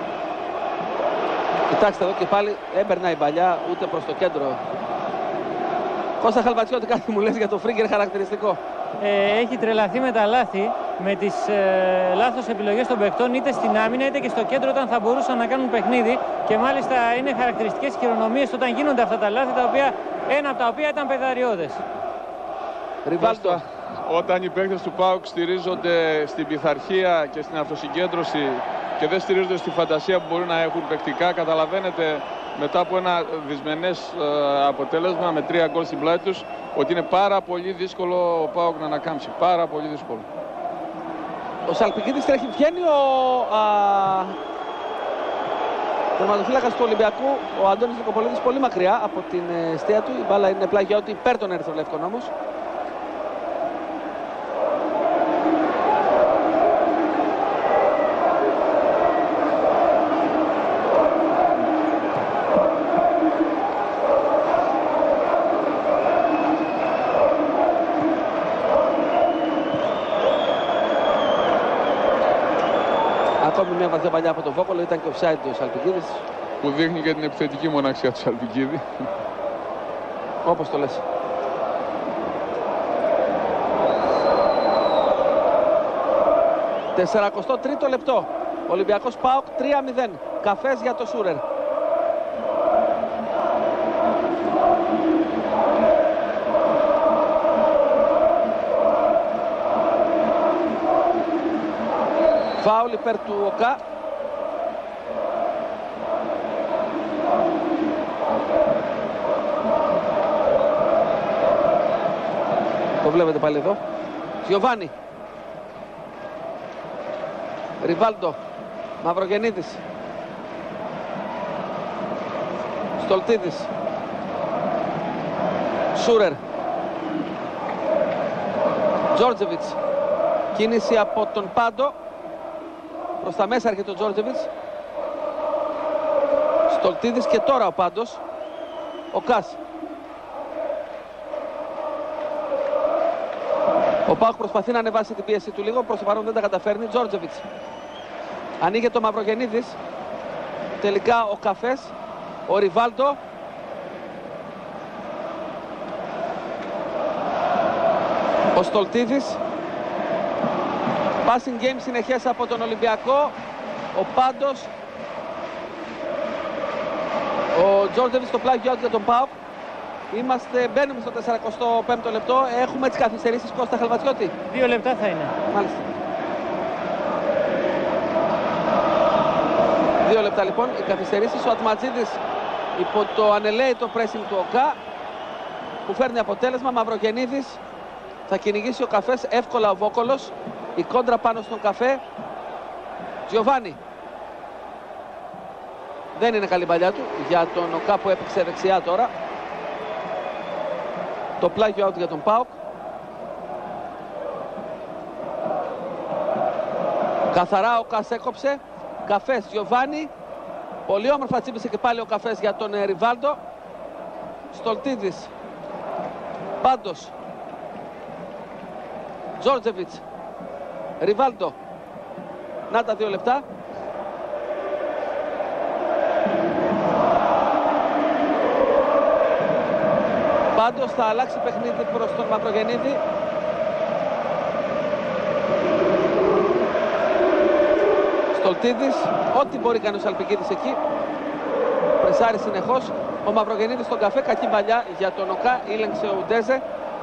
Κοιτάξτε εδώ και πάλι έμπαιρνα η παλιά ούτε προς το κέντρο. Κώστα Χαλβατσιώτη, κάτι μου λες για το Φρίγκερ χαρακτηριστικό. Έχει τρελαθεί με τα λάθη, με τις λάθος επιλογές των παιχτών είτε στην άμυνα είτε και στο κέντρο όταν θα μπορούσαν να κάνουν παιχνίδι, και μάλιστα είναι χαρακτηριστικές χειρονομίες όταν γίνονται αυτά τα λάθη, ένα από τα οποία ήταν πεδαριώδες. Ριβάλντο. Όταν οι παίκτες του ΠΑΟΚ στηρίζονται στην πειθαρχία και στην αυτοσυγκέντρωση και δεν στηρίζονται στη φαντασία που μπορούν να έχουν παικτικά, καταλαβαίνετε μετά από ένα δυσμενές αποτέλεσμα με 3 γκολ στην πλάτη τους ότι είναι πάρα πολύ δύσκολο ο ΠΑΟΚ να ανακάμψει. Πάρα πολύ δύσκολο. Ο Σαλπικίδης τρέχει, βγαίνει ο τερματοφύλακας του Ολυμπιακού, ο Αντώνης Νικοπολίδης, πολύ μακριά από την αιστεία του. Η μπάλα είναι πλάγια ότι υπέρ των ερυθρολεύκων όμως. Ακόμη μια βαθιά παλιά από τον Βόκολο, ήταν και offside ο Σαλπικίδης. που δείχνει και την επιθετική μοναξιά του Σαλπικίδη. Όπως το λες. Τεσσαρακοστό λεπτό. Ολυμπιακός ΠΑΟΚ 3-0. Καφές για το Σούρερ. Φάουλ υπέρ του Οκά. Το βλέπετε πάλι εδώ. Γιωβάνι. Ριβάλντο. Μαυρογεννίδης. Στολτίδης. Σούρερ. Τζόρτζεβιτς. Κίνηση από τον Πάντο. Προς τα μέσα έρχεται ο Τζόρτζεβιτς. Στολτίδης και τώρα ο Πάντος. Ο Κάς. Ο ΠΑΟΚ προσπαθεί να ανεβάσει την πίεση του λίγο. Προς το παρόν δεν τα καταφέρνει. Τζόρτζεβιτς. Ανοίγει το Μαυρογεννίδης. Τελικά ο Καφές. Ο Ριβάλντο. Ο Στολτίδης. Passing game συνεχές από τον Ολυμπιακό. Ο Πάντος. Ο Τζόρτζεβιτς στο πλάγιο out για τον ΠΑΟΚ. Μπαίνουμε στο 45ο λεπτό. Έχουμε τις καθυστερήσεις, Κώστα Χαλβατσιώτη. 2 λεπτά θα είναι. Μάλιστα. 2 λεπτά λοιπόν οι καθυστερήσεις. Ο Ατματζίδης υπό το ανελαίητο pressing του ΟΚΑ που φέρνει αποτέλεσμα. Μαυρογεννίδης. Θα κυνηγήσει ο Καφές εύκολα ο Βόκολος. Η κόντρα πάνω στον Καφέ. Τζιοβάνι. Δεν είναι καλή παλιά του για τον ΟΚΑ που έπαιξε δεξιά τώρα. Το πλάγιο out για τον ΠΑΟΚ. Καθαρά ο Κας έκοψε. Καφές, Γιωβάνι. Πολύ όμορφα τσίπησε και πάλι ο Καφές για τον Ριβάλντο. Στολτίδης. Πάντος. Τζόρτζεβιτς. Ριβάλντο. Να τα 2 λεπτά. Πάντως θα αλλάξει παιχνίδι προς τον Μαυρογεννίδη. Στολτίδης. Ό,τι μπορεί κάνει ο Σαλπικίδης εκεί. Πρεσάρει συνεχώς. Ο Μαυρογεννίδης στον Καφέ. Κακή παλιά για τον ΟΚΑ. Ήλεγξε ο Ουντέζε.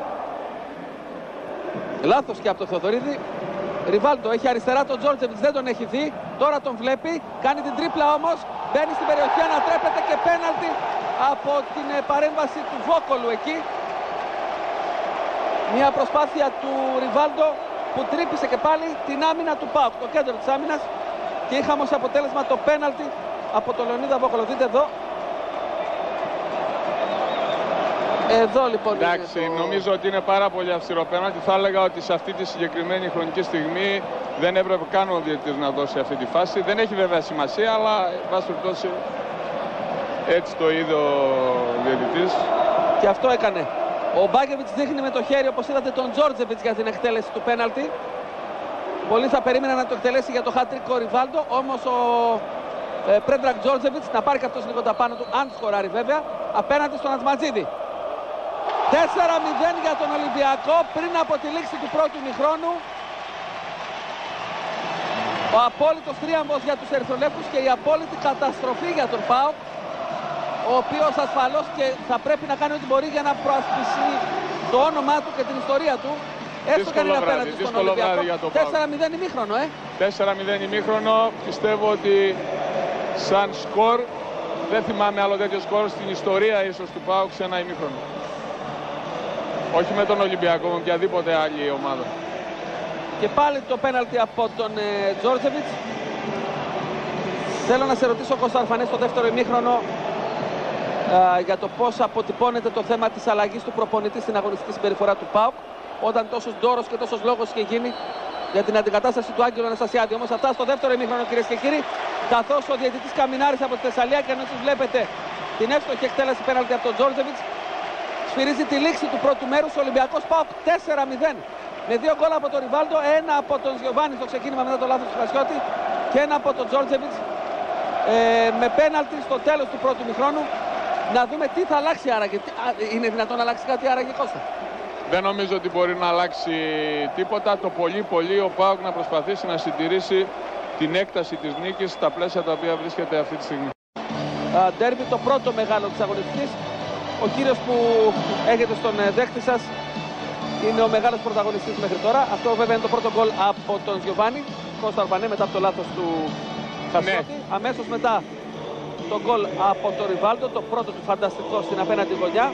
Λάθος και από τον Θεοδωρίδη. Ριβάλντο έχει αριστερά τον Τζόρτζεβιτς. Δεν τον έχει δει. Τώρα τον βλέπει. Κάνει την τρίπλα όμως. Μπαίνει στην περιοχή. Ανατρέπεται και πέναλτι από την παρέμβαση του Βόκολου εκεί. Μια προσπάθεια του Ριβάλντο που τρύπησε και πάλι την άμυνα του ΠΑΟΚ, το κέντρο της άμυνας, και είχαμε ως αποτέλεσμα το πέναλτι από τον Λεωνίδα Βόκολο. Δείτε εδώ. Εδώ λοιπόν. Εντάξει, νομίζω ότι είναι πάρα πολύ αυστηρό πέναλτι. Θα έλεγα ότι σε αυτή τη συγκεκριμένη χρονική στιγμή δεν έπρεπε καν ο διαιτητής να δώσει αυτή τη φάση. Δεν έχει βέβαια σημασία, αλλά εν πάση περιπτώσει έτσι το είδε ο διαιτητής. Και αυτό έκανε. Ο Μπάκεβιτς δείχνει με το χέρι, όπως είδατε, τον Τζόρτζεβιτς για την εκτέλεση του πέναλτι. Πολλοί θα περίμεναν να το εκτελέσει για το hat-trick ο Ριβάλντο, όμως ο Πρέντρακ Τζόρτζεβιτς να πάρει και αυτός λίγο τα πάνω του, αν σκοράρει βέβαια, απέναντι στον Ατματζίδη. 4-0 για τον Ολυμπιακό πριν από τη λήξη του πρώτου ημιχρόνου. Ο απόλυτος τρίαμβος για τους ερυθρολεύκους και η απόλυτη καταστροφή για τον ΠΑΟΚ, ο οποίος ασφαλώς και θα πρέπει να κάνει ό,τι μπορεί για να προασπίσει το όνομά του και την ιστορία του. Έστω και αν είναι απέναντι στον Ολυμπιακό. 4-0 ημίχρονο, 4-0 ημίχρονο. Πιστεύω ότι σαν σκορ, δεν θυμάμαι άλλο τέτοιο σκορ στην ιστορία ίσως του ΠΑΟΚ σε ένα ημίχρονο. Όχι με τον Ολυμπιακό, με οποιαδήποτε άλλη ομάδα. Και πάλι το πέναλτι από τον Τζόρτζεβιτς. Θέλω να σε ρωτήσω, Κώστα Αρφανές, στο δεύτερο ημίχρονο για το πώς αποτυπώνεται το θέμα της αλλαγής του προπονητή στην αγωνιστική συμπεριφορά του ΠΑΟΚ, όταν τόσος ντόρος και τόσος λόγος είχε γίνει για την αντικατάσταση του Άγγελου Αναστασιάδη. Όμως αυτά στο δεύτερο ημίχρονο, κυρίες και κύριοι, καθώς ο διαιτητής Καμινάρης από τη Θεσσαλία, και αν εσείς βλέπετε την εύστοχη εκτέλεση πέναλτι από τον Τζόρτζεβιτς, σφυρίζει τη λήξη του πρώτου μέρους. Ο Ολυμπιακός ΠΑΟΚ 4-0. Με 2 γκολ από τον Ριβάλντο, ένα από τον Γιωβάνι στο ξεκίνημα μετά το λάθος του Χασιώτη και ένα από τον Τζόρτζεβιτς με πέναλτι στο τέλος του πρώτου ημιχρόνου. Να δούμε τι θα αλλάξει άραγε. Είναι δυνατόν να αλλάξει κάτι άραγε, Κώστα? Δεν νομίζω ότι μπορεί να αλλάξει τίποτα. Το πολύ ο ΠΑΟΚ να προσπαθήσει να συντηρήσει την έκταση της νίκης στα πλαίσια τα οποία βρίσκεται αυτή τη στιγμή. Ντέρμπι, το πρώτο μεγάλο της αγωνιστικής. Ο κύριος που έχετε στον δέχτη σας είναι ο μεγάλος πρωταγωνιστής μέχρι τώρα. Αυτό βέβαια είναι το πρώτο γκολ από τον Γιωβάνι Κώστα Ορφανέ μετά από το λάθος του Χασιώτη. Ναι. Αμέσως μετά το γκολ από τον Ριβάλντο, το πρώτο του φανταστικό στην απέναντι γωνιά.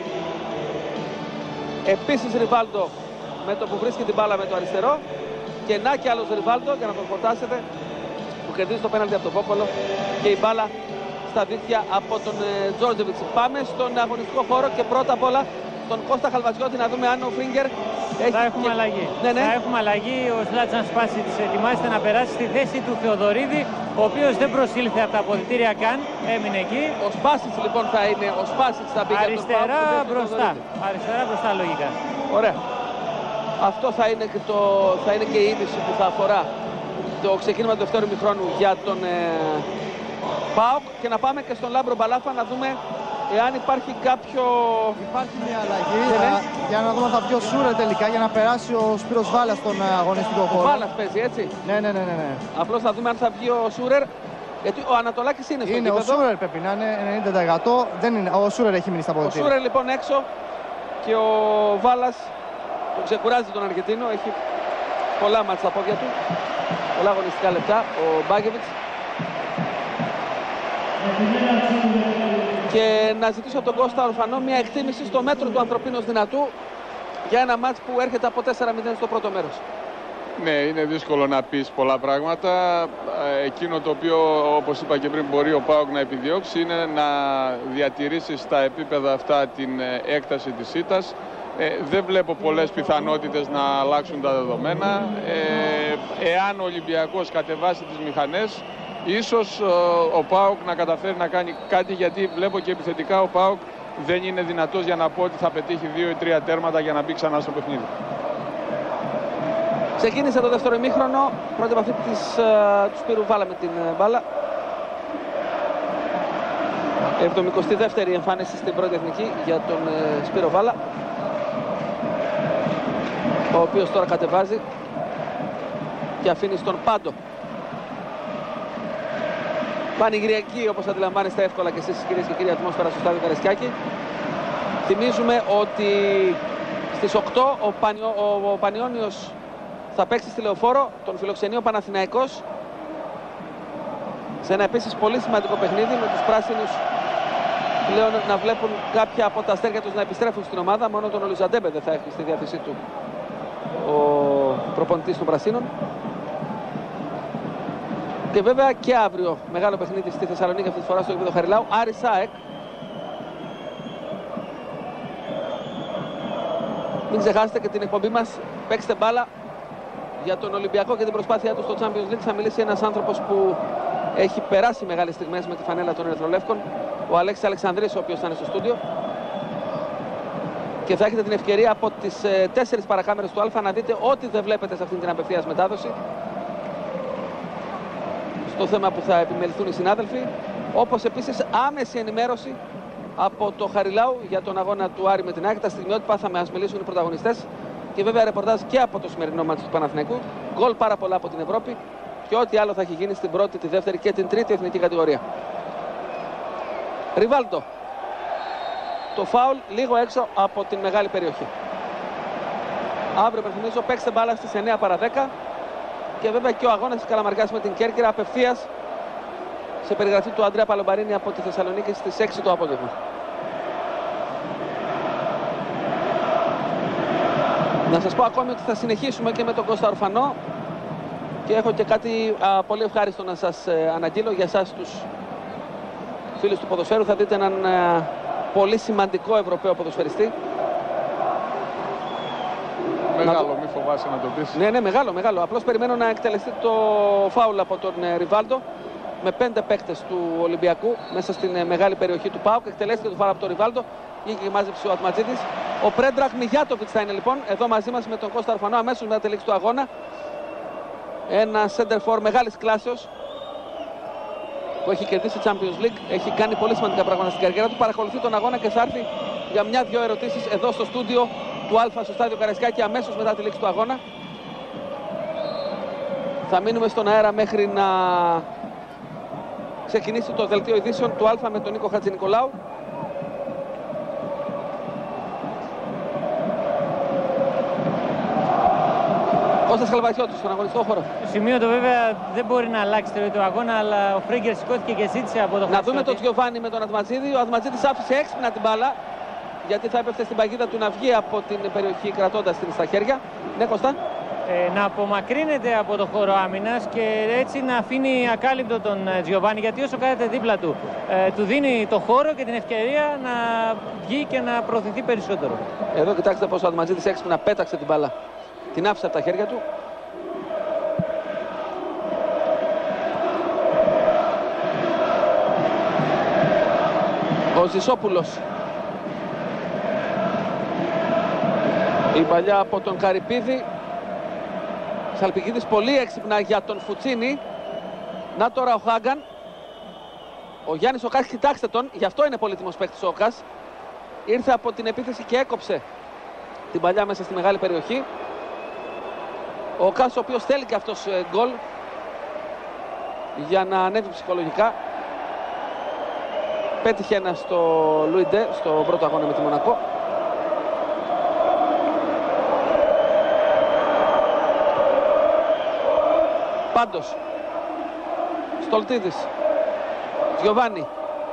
Επίσης Ριβάλντο με το που βρίσκει την μπάλα με το αριστερό. Και να και άλλος Ριβάλντο για να τον φορτάσετε, που κερδίζει το πέναλτι από τον Βόκολο και η μπάλα στα δίχτυα από τον Τζόρτζεβιτς. Πάμε στον αγωνιστικό χώρο και πρώτα απ' όλα τον Κώστα Χαλβατζιώτη να δούμε αν ο Φρίγκερ έχει... Θα έχουμε αλλαγή. Ναι. Θα έχουμε αλλαγή. Ο Σλάτσαν Σπάσιτς ετοιμάζεται να περάσει στη θέση του Θεοδωρίδη, ο οποίος δεν προσήλθε από τα αποδυτήρια καν, έμεινε εκεί. Ο Σπάσιτς λοιπόν θα είναι, ο Σπάσιτς θα μπει αριστερά μπροστά. Αριστερά μπροστά λογικά. Ωραία. Αυτό θα είναι και η είδηση που θα αφορά το ξεκίνημα του δεύτερου ημιχρόνου για τον ΠΑΟΚ. Και να πάμε και στον Λάμπρο Μπαλάφα να δούμε εάν υπάρχει κάποιο... Υπάρχει μια αλλαγή για να δούμε αν θα βγει ο Σούρερ τελικά για να περάσει ο Σπύρος Βάλας στον αγωνιστικό χώρο. Ο Βάλας παίζει έτσι. Ναι. Απλώς θα δούμε αν θα βγει ο Σούρερ. Γιατί ο Ανατολάκης είναι στο γήπεδο. Ο Σούρερ πρέπει να είναι 90%. Δεν είναι. Ο Σούρερ έχει μείνει στα αποδυτήρια. Ο Σούρερ λοιπόν έξω και ο Βάλας τον ξεκουράζει τον Αργεντίνο. Έχει πολλά μάτς στα πόδια του. Πολλά αγωνιστικά λεπτά. Ο Μπάγκεβιτς. Και να ζητήσω από τον Κώστα Ορφανό μια εκτίμηση στο μέτρο του ανθρωπίνως δυνατού για ένα μάτς που έρχεται από 4-0 στο πρώτο μέρος. Ναι, είναι δύσκολο να πεις πολλά πράγματα. Εκείνο το οποίο, όπως είπα και πριν, μπορεί ο ΠΑΟΚ να επιδιώξει είναι να διατηρήσει στα επίπεδα αυτά την έκταση της ήττας. Δεν βλέπω πολλές πιθανότητες να αλλάξουν τα δεδομένα. Εάν ο Ολυμπιακός κατεβάσει τις μηχανές, ίσως ο ΠΑΟΚ να καταφέρει να κάνει κάτι, γιατί βλέπω και επιθετικά ο ΠΑΟΚ δεν είναι δυνατός για να πω ότι θα πετύχει 2 ή 3 τέρματα για να μπει ξανά στο παιχνίδι. Ξεκίνησε το δεύτερο ημίχρονο, πρώτη επαφή του Σπύρου Βάλα με την μπάλα. 72η εμφάνιση στην πρώτη εθνική για τον Σπύρο Βάλα, ο οποίος τώρα κατεβάζει και αφήνει στον Πάντο. Πανηγυριακή, όπως αντιλαμβάνεστε εύκολα και εσείς κυρίες και κύριοι, ατμόσφαιρα στο στάδιο Καρεσκιάκη. Θυμίζουμε ότι στις 8 ο Πανιώνιος θα παίξει στη Λεωφόρο, τον φιλοξενεί ο Παναθηναϊκός σε ένα επίσης πολύ σημαντικό παιχνίδι, με τους πράσινους πλέον να βλέπουν κάποια από τα αστέρια τους να επιστρέφουν στην ομάδα. Μόνο τον Ολουζαντέμπε δεν θα έχει στη διάθεσή του ο προπονητής των πρασίνων. Και βέβαια και αύριο μεγάλο παιχνίδι στη Θεσσαλονίκη, αυτή τη φορά στο γήπεδο Χαριλάου, Άρης ΑΕΚ. Μην ξεχάσετε και την εκπομπή μας «Παίξτε μπάλα» για τον Ολυμπιακό και την προσπάθειά του στο Champions League. Θα μιλήσει ένας άνθρωπος που έχει περάσει μεγάλες στιγμές με τη φανέλα των Ερυθρολεύκων, ο Αλέξης Αλεξανδρής, ο οποίος θα είναι στο στούντιο. Και θα έχετε την ευκαιρία από τις 4 παρακάμερες του Α να δείτε ό,τι δεν βλέπετε σε αυτήν την απευθείας μετάδοση στο θέμα που θα επιμεληθούν οι συνάδελφοι, όπως επίσης άμεση ενημέρωση από το Χαριλάου για τον αγώνα του Άρη με την ΑΕΚ. Τα στιγμιότυπα θα μας μιλήσουν οι πρωταγωνιστές και βέβαια ρεπορτάζ και από το σημερινό μάτσο του Παναθηναϊκού. Γκολ πάρα πολλά από την Ευρώπη και ό,τι άλλο θα έχει γίνει στην πρώτη, τη δεύτερη και την τρίτη εθνική κατηγορία. Ριβάλντο. Το φάουλ λίγο έξω από την μεγάλη περιοχή. Αύριο, υπενθυμίζω, παίξτε μπάλα στις 9 παρα 10. Και βέβαια και ο αγώνας της Καλαμαρκάς με την Κέρκυρα απευθείας σε περιγραφή του Αντρέα Παλομπαρίνη από τη Θεσσαλονίκη στις 6 το απόγευμα. Να σας πω ακόμη ότι θα συνεχίσουμε και με τον Κώστα Ορφανό και έχω και κάτι πολύ ευχάριστο να σας αναγγείλω για εσάς τους φίλους του ποδοσφαίρου. Θα δείτε έναν πολύ σημαντικό Ευρωπαίο ποδοσφαιριστή. Μεγάλο, μη φοβάσαι να το πεις. Ναι, μεγάλο. Απλώς περιμένω να εκτελεστεί το φάουλ από τον Ριβάλντο με 5 παίκτες του Ολυμπιακού μέσα στην μεγάλη περιοχή του ΠΑΟΚ. Εκτελέστηκε το φάουλ από τον Ριβάλντο. Βγήκε και μάζεψε ο Ατματζίδης. Ο Πρέντραχ Μιγιάτοβιτς θα είναι λοιπόν εδώ μαζί μας με τον Κώστα Ορφανό αμέσως μετά τη λήξη του αγώνα. Ένα center for μεγάλης κλάσεως. που έχει κερδίσει Champions League, έχει κάνει πολύ σημαντικά πράγματα στην καριέρα του. Παρακολουθεί τον αγώνα και θα έρθει για μια-δυο ερωτήσεις εδώ στο στούντιο του Αλφα στο στάδιο Καραϊσκάκη αμέσως μετά τη λήξη του αγώνα. Θα μείνουμε στον αέρα μέχρι να ξεκινήσει το δελτίο ειδήσεων του Αλφα με τον Νίκο Χατζηνικολάου. Κώστας Χαλβασιώτης στον αγωνιστικό χώρο. Σημείωτο βέβαια δεν μπορεί να αλλάξει το αγώνα, αλλά ο Φρίγκερ σηκώθηκε και ζήτησε από το Να δούμε τον Τζιοβάνι με τον Ατματζίδη. Ο Ατματζίδης άφησε έξυπνα την μπάλα, γιατί θα έπεφτε στην παγίδα του να βγει από την περιοχή κρατώντας την στα χέρια. Ναι, Κώστα. Να απομακρύνεται από το χώρο άμυνας και έτσι να αφήνει ακάλυπτο τον Τζιοβάνι, γιατί όσο κάθεται δίπλα του του δίνει το χώρο και την ευκαιρία να βγει και να προωθηθεί περισσότερο. Εδώ κοιτάξτε πως ο Ατματζίδης έξυπνα πέταξε την μπάλα. Την άφησε από τα χέρια του. Ο Ζησόπουλος. Η παλιά από τον Καρυπίδη. Σαλπικίδης πολύ έξυπνα για τον Φουτσίνη. Να τώρα ο Χάγκαν. Ο Γιάννης Οκάς, κοιτάξτε τον, γι' αυτό είναι πολύτιμος παίκτης ο Οκάς. Ήρθε από την επίθεση και έκοψε την παλιά μέσα στη μεγάλη περιοχή. Ο Οκάς, ο οποίος θέλει και αυτός γκολ για να ανέβει ψυχολογικά. Πέτυχε ένα στο Λουιντέ, στο πρώτο αγώνα με τη Μονακό. Πάντως, Στολτίδης, Γιοβάνι.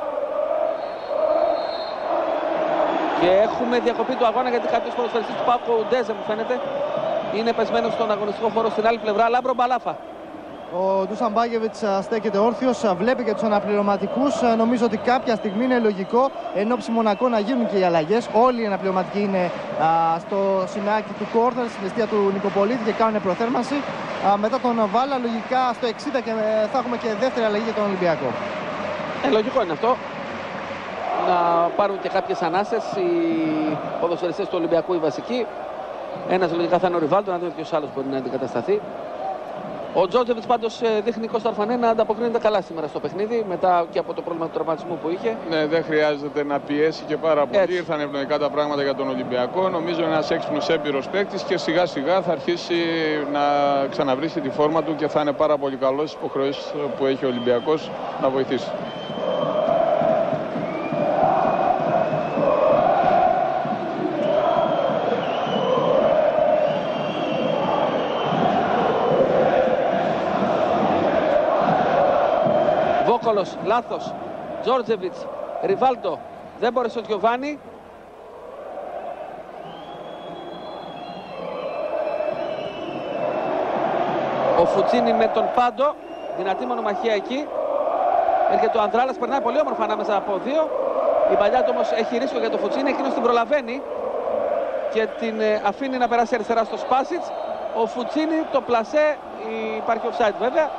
Και έχουμε διακοπή του αγώνα γιατί κάποιος ποδοσφαιριστής του ΠΑΟΚ, ο Ουντέζε μου φαίνεται, είναι πεσμένος στον αγωνιστικό χώρο στην άλλη πλευρά. Λάμπρο Μπαλάφα. Ο Ντούσαν Μπάγεβιτς στέκεται όρθιος, βλέπει και τους αναπληρωματικούς. Νομίζω ότι κάποια στιγμή είναι λογικό εν ώψη Μονακό να γίνουν και οι αλλαγές. Όλοι οι αναπληρωματικοί είναι στο σημαίακι του κόρνερ, στην αιστεία του Νικοπολίτη και κάνουν προθέρμανση. Μετά τον Βάλα, λογικά στο 60 και θα έχουμε και δεύτερη αλλαγή για τον Ολυμπιακό. Λογικό είναι αυτό. Να πάρουν και κάποιες ανάσες οι ποδοσφαιριστές του Ολυμπιακού, οι βασικοί. Ένας λογικά θα είναι ο Ριβάλτο, να δούμε ποιος άλλος μπορεί να αντικατασταθεί. Ο Τζόρτζεβιτς πάντως δείχνει Κώστα Αρφανέ να ανταποκρίνεται καλά σήμερα στο παιχνίδι, μετά και από το πρόβλημα του τραυματισμού που είχε. Ναι, δεν χρειάζεται να πιέσει και πάρα πολύ. Έτσι. Ήρθαν ευνοϊκά τα πράγματα για τον Ολυμπιακό. Νομίζω είναι ένας έξυπνος έμπειρος παίκτης και σιγά σιγά θα αρχίσει να ξαναβρίσει τη φόρμα του και θα είναι πάρα πολύ καλός στις υποχρεώσεις που έχει ο Ολυμπιακός να βοηθήσει. Βόκολος, λάθος. Τζόρτζεβιτς, Ριβάλτο. Δεν μπόρεσε ο Γιοβάνι. Ο Φουτσίνη με τον Πάντο. Δυνατή μονομαχία εκεί. Έρχεται ο Ανδράλας, περνάει πολύ όμορφα ανάμεσα από δύο. Η παλιά του όμως έχει ρίσκο για το Φουτσίνη. Εκείνος την προλαβαίνει και την αφήνει να περάσει αριστερά στο Σπάσιτς. Ο Φουτσίνη, το πλασέ, υπάρχει offside βέβαια.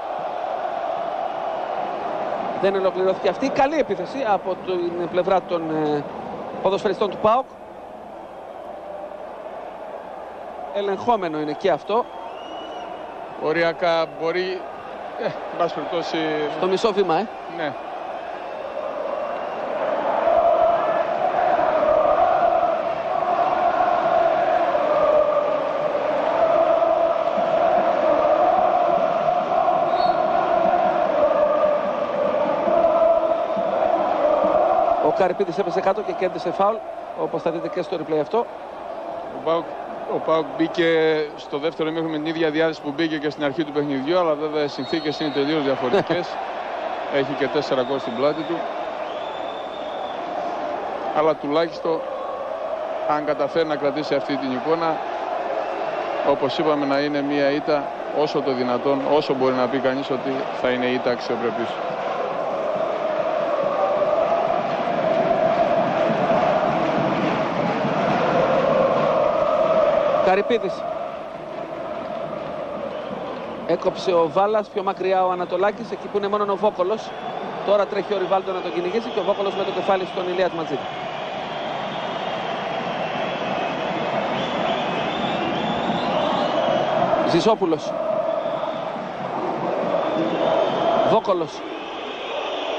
Δεν ολοκληρώθηκε αυτή. Καλή επίθεση από την πλευρά των ποδοσφαιριστών του ΠΑΟΚ. Ελεγχόμενο είναι και αυτό. Οριακά μπορεί, μπας περιπτώσει... Στο μισό βήμα, Ναι. Ο Καρυπίδης έπεσε κάτω και κέρδισε φάουλ, όπως θα δείτε και στο replay αυτό. Ο ΠΑΟΚ μπήκε στο δεύτερο ημίχρονο με την ίδια διάθεση που μπήκε και στην αρχή του παιχνιδιού, αλλά βέβαια οι συνθήκες είναι τελείως διαφορετικές. Έχει και 4 γκολ στην πλάτη του. Αλλά τουλάχιστον αν καταφέρει να κρατήσει αυτή την εικόνα, όπως είπαμε, να είναι μια ήττα όσο το δυνατόν, όσο μπορεί να πει κανείς ότι θα είναι ήττα αξιοπρεπής. Καρυπίδης. Έκοψε ο Βάλας, πιο μακριά ο Ανατολάκης, εκεί που είναι μόνο ο Βόκολος. Τώρα τρέχει ο Ριβάλτο να τον κυνηγήσει και ο Βόκολος με το κεφάλι στον Ηλία Ατματζίδη. Ζησόπουλος. Βόκολος.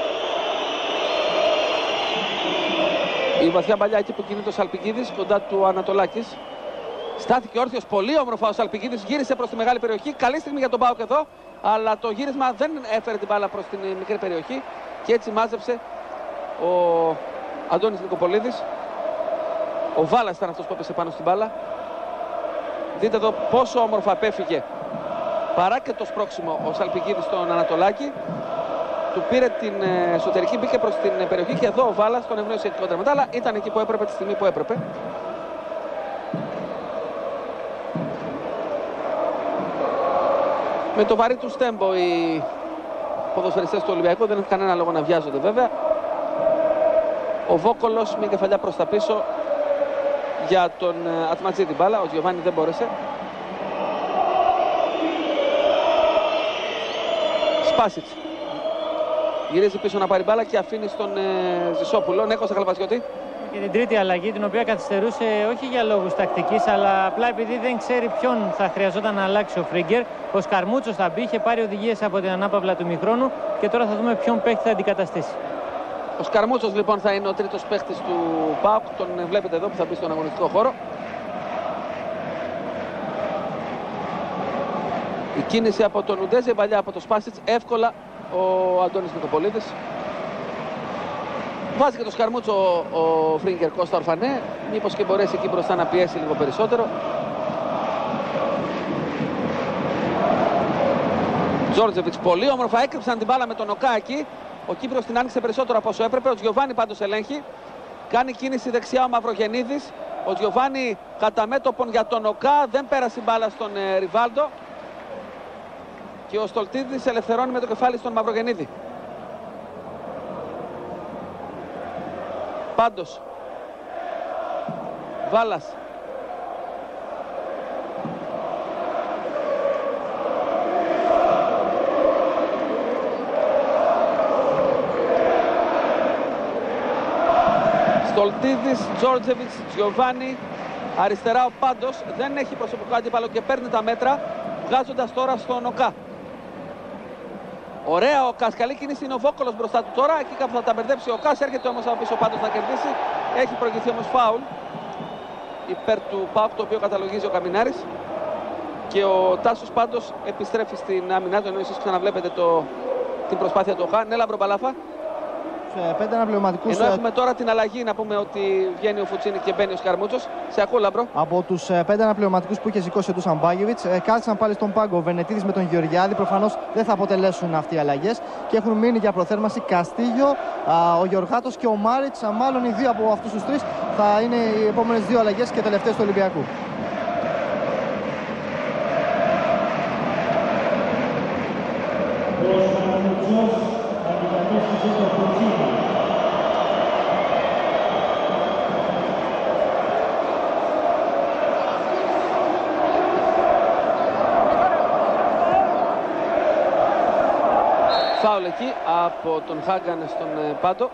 Η βαθιά παλιά εκεί που κινείται ο Σαλπικίδης κοντά του Ανατολάκης. Στάθηκε όρθιος, πολύ όμορφα ο Σαλπικίδης, γύρισε προς τη μεγάλη περιοχή. Καλή στιγμή για τον ΠΑΟΚ εδώ, αλλά το γύρισμα δεν έφερε την μπάλα προς την μικρή περιοχή και έτσι μάζεψε ο Αντώνης Νικοπολίδης. Ο Βάλας ήταν αυτός που έπεσε πάνω στην μπάλα. Δείτε εδώ πόσο όμορφα απέφυγε, παρά και το σπρώξιμο, ο Σαλπικίδης στον Ανατολάκη. Του πήρε την εσωτερική, μπήκε προς την περιοχή και εδώ ο Βάλας τον ευνόησε κοντά μετά, αλλά ήταν εκεί που έπρεπε, τη στιγμή που έπρεπε. Με το βαρύ του στέμπο οι ποδοσφαιριστές του Ολυμπιακού, δεν έχουν κανένα λόγο να βιάζονται βέβαια. Ο Βόκολος, μια κεφαλιά προς τα πίσω για τον Ατματζίδη μπάλα, ο Γιωβάνι δεν μπόρεσε. Σπάσιτς γυρίζει πίσω να πάρει μπάλα και αφήνει στον Ζησόπουλο. Ναι, Κώστα Καλβασιώτη. Και την τρίτη αλλαγή, την οποία καθυστερούσε όχι για λόγους τακτικής, αλλά απλά επειδή δεν ξέρει ποιον θα χρειαζόταν να αλλάξει ο Φρίγκερ. Ο Σκαρμούτσος θα μπει, είχε πάρει οδηγίες από την ανάπαυλα του ημιχρόνου και τώρα θα δούμε ποιον παίχτη θα αντικαταστήσει. Ο Σκαρμούτσος λοιπόν θα είναι ο τρίτος παίχτης του ΠΑΟΚ. Τον βλέπετε εδώ που θα μπει στον αγωνιστικό χώρο. Η κίνηση από τον Ουντέζε, παλιά από το Σπάσιτς, εύκολα ο Αντώνης Νικοπολίδης. Βάζει και το Σκαρμούτσο ο Φρίγκερ Κώστα Ορφανέ. Μήπως και μπορέσει εκεί μπροστά να πιέσει λίγο περισσότερο. Τζόρτζεβιτς πολύ όμορφα, έκρυψαν την μπάλα με τον Οκά εκεί. Ο Κύπρος την άνοιξε περισσότερο από όσο έπρεπε. Ο Τζιοβάνι πάντως ελέγχει. Κάνει κίνηση δεξιά ο Μαυρογεννίδης. Ο Τζιοβάνι κατά μέτωπον για τον Οκά. Δεν πέρασε η μπάλα στον Ριβάλντο. Και ο Στολτίδης ελευθερώνει με το κεφάλι στον Μαυρογεννίδη. Πάντως Βάλας. Στολτίδης, Τζόρτζεβιτς, Τζιοβάνι. Αριστερά ο Πάντος δεν έχει προσωπικό αντίπαλο και παίρνει τα μέτρα, βγάζοντας τώρα στον Οκά. Ωραία ο Κας, καλή κίνηση είναι ο Βόκολος μπροστά του τώρα. Εκεί κάπου θα τα μπερδέψει ο Κας, έρχεται όμως από πίσω Πάντος να κερδίσει. Έχει προηγηθεί όμως φάουλ υπέρ του ΠΑΟΚ, το οποίο καταλογίζει ο Καμινάρης. Και ο Τάσος Πάντος επιστρέφει στην άμυνά του, ενώ εσείς ξαναβλέπετε την προσπάθεια του Οκά. Ναι, Λάμπρο Μπαλάφα. Πέντε αναπληρωματικούς. Ενώ έχουμε τώρα την αλλαγή, να πούμε ότι βγαίνει ο Φουτσίνη και μπαίνει ο Σκαρμούτσος. Σε ακούω, Λάμπρο. Από τους 5 αναπληρωματικούς που είχε σηκώσει ο Ντούσαν Μπάγεβιτς, κάθισαν πάλι στον πάγκο ο Βενετίδης με τον Γεωργιάδη. Προφανώς δεν θα αποτελέσουν αυτοί οι αλλαγές και έχουν μείνει για προθέρμανση Καστίγιο, ο Γεωργάτος και ο Μάριτς. Μάλλον οι δύο από αυτούς τους τρεις θα είναι οι επόμενες δύο αλλαγές και τελευταίες του Ολυμπιακού. Φάουλ εκεί από τον Χάγκαν στον Πάντο.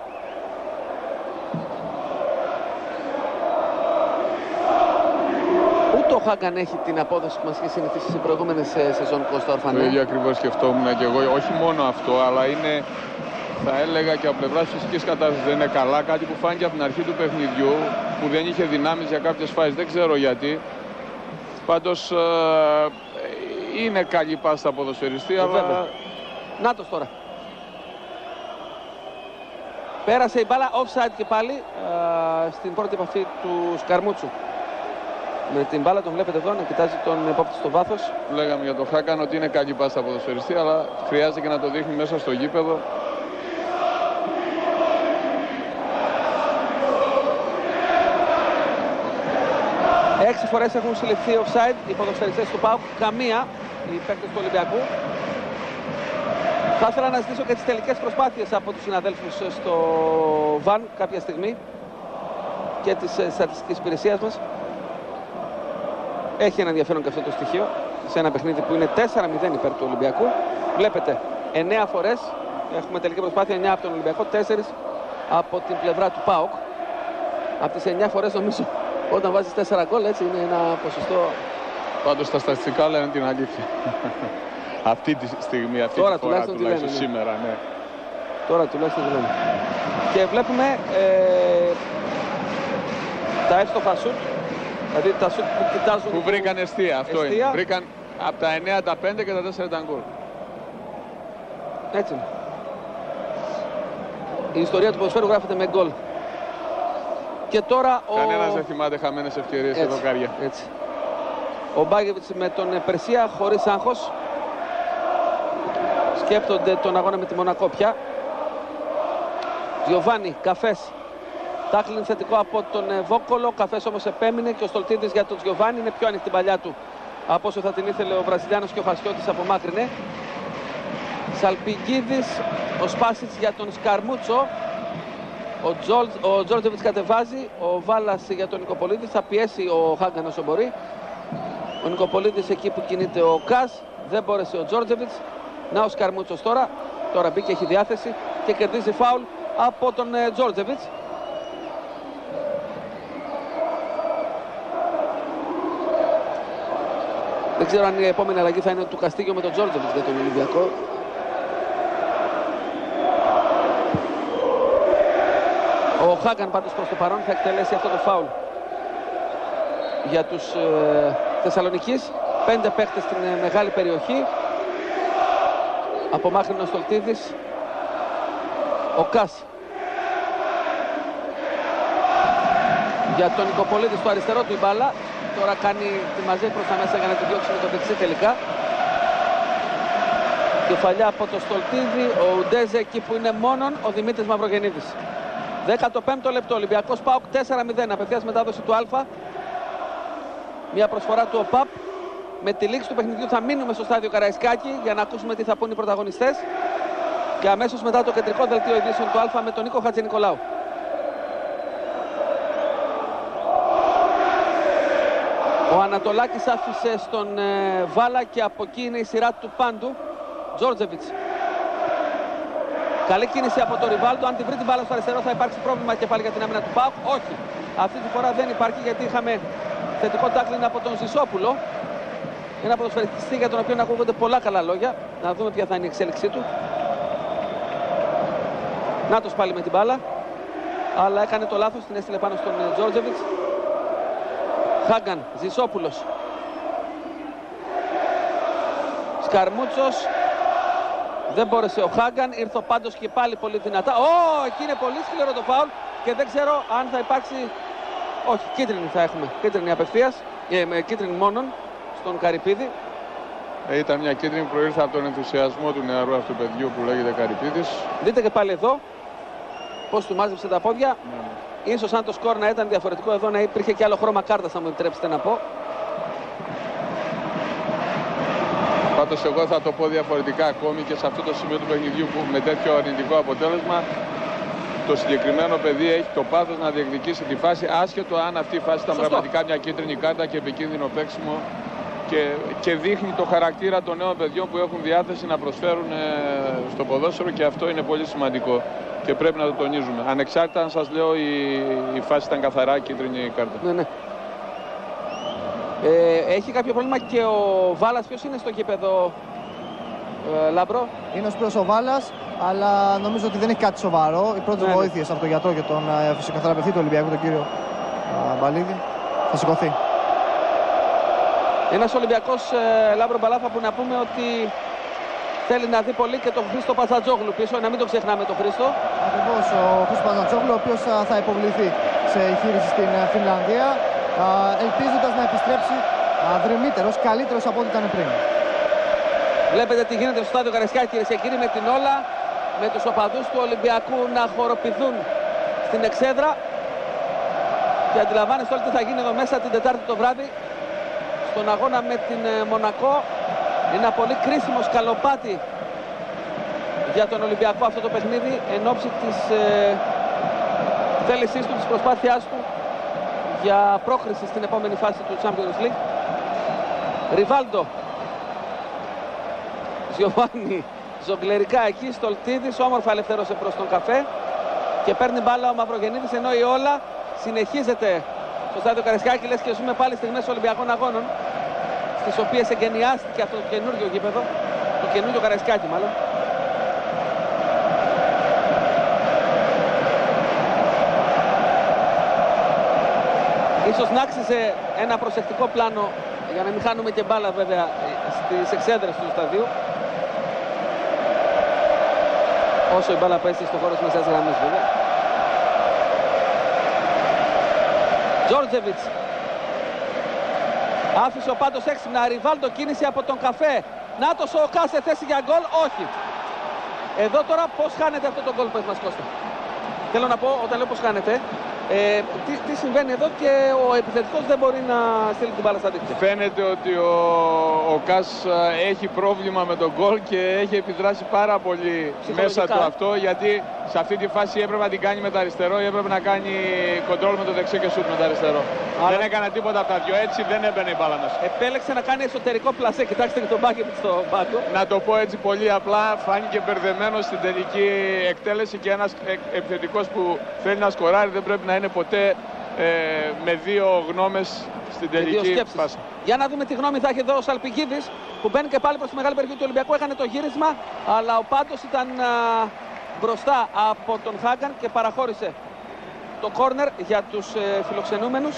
Ούτε ο Χάγκαν έχει την απόδοση που μας έχει συνηθίσει σε προηγούμενες σεζόν, Κώστα Ορφανέ. Το ίδιο ακριβώς σκεφτόμουν και εγώ. Όχι μόνο αυτό, αλλά είναι, θα έλεγα, και από πλευράς φυσικής κατάστασης δεν είναι καλά. Κάτι που φάνηκε από την αρχή του παιχνιδιού, που δεν είχε δυνάμεις για κάποιες φάσεις. Δεν ξέρω γιατί. Πάντως είναι καλή πάστα ποδοσφαιριστή, αλλά... Νάτος τώρα. Πέρασε η μπάλα offside και πάλι στην πρώτη επαφή του Σκαρμούτσου. Με την μπάλα τον βλέπετε εδώ να κοιτάζει τον επόπτη στο βάθος. Λέγαμε για τον Χάκαν ότι είναι καλή πάστα ποδοσφαιριστή, αλλά χρειάζεται και να το δείχνει μέσα στο γήπεδο. Έξι φορές έχουν συλληφθεί offside οι ποδοσφαιριστές του ΠΑΟΚ, καμία οι παίκτες του Ολυμπιακού. Θα ήθελα να ζητήσω και τις τελικές προσπάθειες από τους συναδέλφους στο ΒΑΝ κάποια στιγμή και της στατιστικής υπηρεσίας μας. Έχει ένα ενδιαφέρον και αυτό το στοιχείο σε ένα παιχνίδι που είναι 4-0 υπέρ του Ολυμπιακού. Βλέπετε 9 φορές έχουμε τελική προσπάθεια, 9 από τον Ολυμπιακό, 4 από την πλευρά του ΠΑΟΚ. Από τις 9 φορές νομίζω όταν βάζεις 4 γκολ, έτσι είναι ένα ποσοστό. Πάντως τα στατιστικά λένε την αλήθεια. Αυτή τη στιγμή, αυτή τώρα, τη φορά τουλάχιστον σήμερα, ναι. Τώρα τουλάχιστον τη λένε. Και βλέπουμε Τα εύστοχα σουτ, δηλαδή τα σουτ που κοιτάζουν. Που βρήκαν εστία, αυτό είναι. Βρήκαν από τα 9 τα 5 και τα 4 ήταν γκολ. Έτσι είναι. Η ιστορία του ποδοσφαίρου γράφεται με γκολ. Και τώρα κανένας δεν θυμάται χαμένες ευκαιρίες εδώ, Κάρια. Έτσι. Ο Μπάγεβιτς με τον Περσία χωρίς άγχος. Σκέπτονται τον αγώνα με τη Μονακό πια. Γιωβάνι, Καφές. Τάκλιν θετικό από τον Βόκολο. Καφές όμως επέμεινε και ο Στολτίδης για τον Γιωβάνι. Είναι πιο ανοιχτή παλιά του από όσο θα την ήθελε ο Βραζιλιάνος και ο Χασιώτης απομάκρυνε. Σαλπιγκίδης, ο Σπάσιτς για τον Σκαρμούτσο. Ο Τζόρτζεβιτς κατεβάζει. Ο Βάλας για τον Νικοπολίδη. Θα πιέσει ο Χάγκαν όσο μπορεί. Ο Νικοπολίδης εκεί που κινείται ο Κας. Δεν μπόρεσε ο Τζόρτζεβιτς. Να ο Σκαρμούτσος τώρα. Τώρα μπήκε, έχει διάθεση και κερδίζει φάουλ από τον Τζόρτζεβιτς. Δεν ξέρω αν η επόμενη αλλαγή θα είναι του Καστίγιο με τον Τζόρτζεβιτς για τον Ολυμπιακό. Ο Χάγκαν πάντως προς το παρόν θα εκτελέσει αυτό το φάουλ για τους Θεσσαλονικείς. 5 παίχτες στην μεγάλη περιοχή. Απομάκρυνε ο Στολτίδης. Ο Κάς για τον Νικοπολίδη στο αριστερό του η μπάλα. Τώρα κάνει τη μαζί προς τα μέσα για να τη διώξει με το δεξί τελικά. Κεφαλιά από το Στολτίδη. Ο Ουντέζε εκεί που είναι μόνον ο Δημήτρης Μαυρογεννίδης. 15ο λεπτό, Ολυμπιακός ΠΑΟΚ 4-0. Απευθείας μετάδοση του Α. Μια προσφορά του ΟΠΑΠ. Με τη λήξη του παιχνιδιού θα μείνουμε στο στάδιο Καραϊσκάκη για να ακούσουμε τι θα πούν οι πρωταγωνιστές. Και αμέσως μετά το κεντρικό δελτίο ειδήσεων του Α με τον Νίκο Χατζηνικολάου. Ο Ανατολάκης άφησε στον Βάλα και από εκεί είναι η σειρά του Πάντου. Τζόρτζεβιτς. Καλή κίνηση από τον Ριβάλντο. Αν τη βρει την μπάλα στο αριστερό θα υπάρξει πρόβλημα και πάλι για την άμυνα του ΠΑΟΚ. Όχι. Αυτή τη φορά δεν υπάρχει γιατί είχαμε θετικό τάκλιν από τον Ζησόπουλο. Ένα ποδοσφαιριστή για τον οποίο ακούγονται πολλά καλά λόγια. Να δούμε ποια θα είναι η εξέλιξή του. Νάτος πάλι με την μπάλα. Αλλά έκανε το λάθος, την έστειλε πάνω στον Τζόρτζεβιτς. Χάγκαν, Ζησόπουλος. Σκαρμούτσος. Δεν μπόρεσε ο Χάγκαν, ήρθε πάντως και πάλι πολύ δυνατά. Εκεί είναι πολύ σκληρό το φάουλ και δεν ξέρω αν θα υπάρξει... Όχι, κίτρινη θα έχουμε, κίτρινη απευθείας, κίτρινη μόνον στον Καρυπίδη. Ήταν μια κίτρινη που προήρθε από τον ενθουσιασμό του νεαρού αυτού παιδιού που λέγεται Καρυπίδης. Δείτε και πάλι εδώ πώς του μάζεψε τα πόδια. Ίσως αν το σκορ να ήταν διαφορετικό εδώ να υπήρχε και άλλο χρώμα κάρτας, θα μου επιτρέψετε να πω. Πάντως εγώ θα το πω διαφορετικά ακόμη και σε αυτό το σημείο του παιχνιδιού που με τέτοιο αρνητικό αποτέλεσμα το συγκεκριμένο παιδί έχει το πάθος να διεκδικήσει τη φάση άσχετο αν αυτή η φάση ήταν πραγματικά μια κίτρινη κάρτα και επικίνδυνο παίξιμο και δείχνει το χαρακτήρα των νέων παιδιών που έχουν διάθεση να προσφέρουν στο ποδόσφαιρο και αυτό είναι πολύ σημαντικό και πρέπει να το τονίζουμε. Ανεξάρτητα αν σας λέω η φάση ήταν καθαρά κίτρινη κάρτα. Ναι. Έχει κάποιο πρόβλημα και ο Βάλας. Ποιος είναι στο γήπεδο, Λάμπρο? Είναι ο Σπύρος ο Βάλας, αλλά νομίζω ότι δεν έχει κάτι σοβαρό. Οι πρώτες βοήθειες από τον γιατρό και τον φυσικοθεραπευτή του Ολυμπιακού, τον κύριο Μπαλίδη, θα σηκωθεί. Ένας Ολυμπιακός, Λάμπρο Μπαλάθα, που να πούμε ότι θέλει να δει πολύ και τον Χρήστο Παζατζόγλου πίσω, να μην το ξεχνάμε τον Χρήστο. Ακριβώς, ο Χρήστος Παζατζόγλου, ο οποίος θα υποβληθεί σε εγχείρηση στην Φινλανδία, ελπίζοντας να επιστρέψει δρυμύτερος, καλύτερος από ό,τι ήταν πριν. Βλέπετε τι γίνεται στο στάδιο Καραϊσκάκη, κυρίες και κύριοι, με την όλα, με τους οπαδούς του Ολυμπιακού να χοροπηδούν στην εξέδρα. Και αντιλαμβάνεστε όλοι τι θα γίνει εδώ μέσα την Τετάρτη το βράδυ στον αγώνα με την Μονακό. Είναι ένα πολύ κρίσιμο σκαλοπάτι για τον Ολυμπιακό αυτό το παιχνίδι εν ώψη της θέλησής του, της προσπάθειάς του για πρόκριση στην επόμενη φάση του Champions League. Ριβάλντο, Γιωβάνι, ζογκλερικά εκεί, Στολτίδης, όμορφα ελευθέρωσε προς τον Καφέ και παίρνει μπάλα ο Μαυρογεννίδης, ενώ η όλα συνεχίζεται στο στάδιο Καραϊσκάκη, λες και ζούμε πάλι στιγμές Ολυμπιακών αγώνων, στις οποίες εγκαινιάστηκε αυτό το καινούργιο γήπεδο, το καινούργιο Καραϊσκάκη μάλλον. Ίσως να άξιζε ένα προσεκτικό πλάνο για να μην χάνουμε και μπάλα βέβαια στις εξέδρες του σταδίου. Όσο η μπάλα πέσει στο χώρο της μεσαίας γραμμής βέβαια. Τζόρτζεβιτς. Άφησε ο Πάντος έξυπνα. Ριβάλντο κίνηση από τον Καφέ. Νάτος ο Οκά σε θέση για γκολ. Όχι. Εδώ τώρα πώς χάνεται αυτό το γκολ, πες μας Κώστα. Θέλω να πω, όταν λέω πώς χάνεται, τι συμβαίνει εδώ και ο επιθετικός δεν μπορεί να στείλει την μπάλα στα δίκτυα. Φαίνεται ότι ο Κάς έχει πρόβλημα με τον γκολ και έχει επιδράσει πάρα πολύ μέσα του αυτό, γιατί σε αυτή τη φάση έπρεπε να την κάνει με το αριστερό ή έπρεπε να κάνει κοντρόλ με το δεξί και σουτ με το αριστερό. Άρα... δεν έκανε τίποτα από τα δυο, έτσι δεν έμπαινε η μπάλα μέσα. Επέλεξε να κάνει εσωτερικό πλασέ, κοιτάξτε και τον Μπάκεβιτ στο μπάκο. Να το πω έτσι πολύ απλά, φάνηκε μπερδεμένος στην τελική εκτέλεση και ένας επιθετικός που θέλει να σκοράρει δεν πρέπει να είναι ποτέ με δύο γνώμες στην τελική φάση. Για να δούμε τι γνώμη θα έχει εδώ ο Σαλπικίδης που μπαίνει και πάλι προς τη μεγάλη περιοχή του Ολυμπιακού. Έκανε το γύρισμα, αλλά ο Πάντος ήταν μπροστά από τον Χάγκαν και παραχώρησε το κόρνερ για τους φιλοξενούμενους.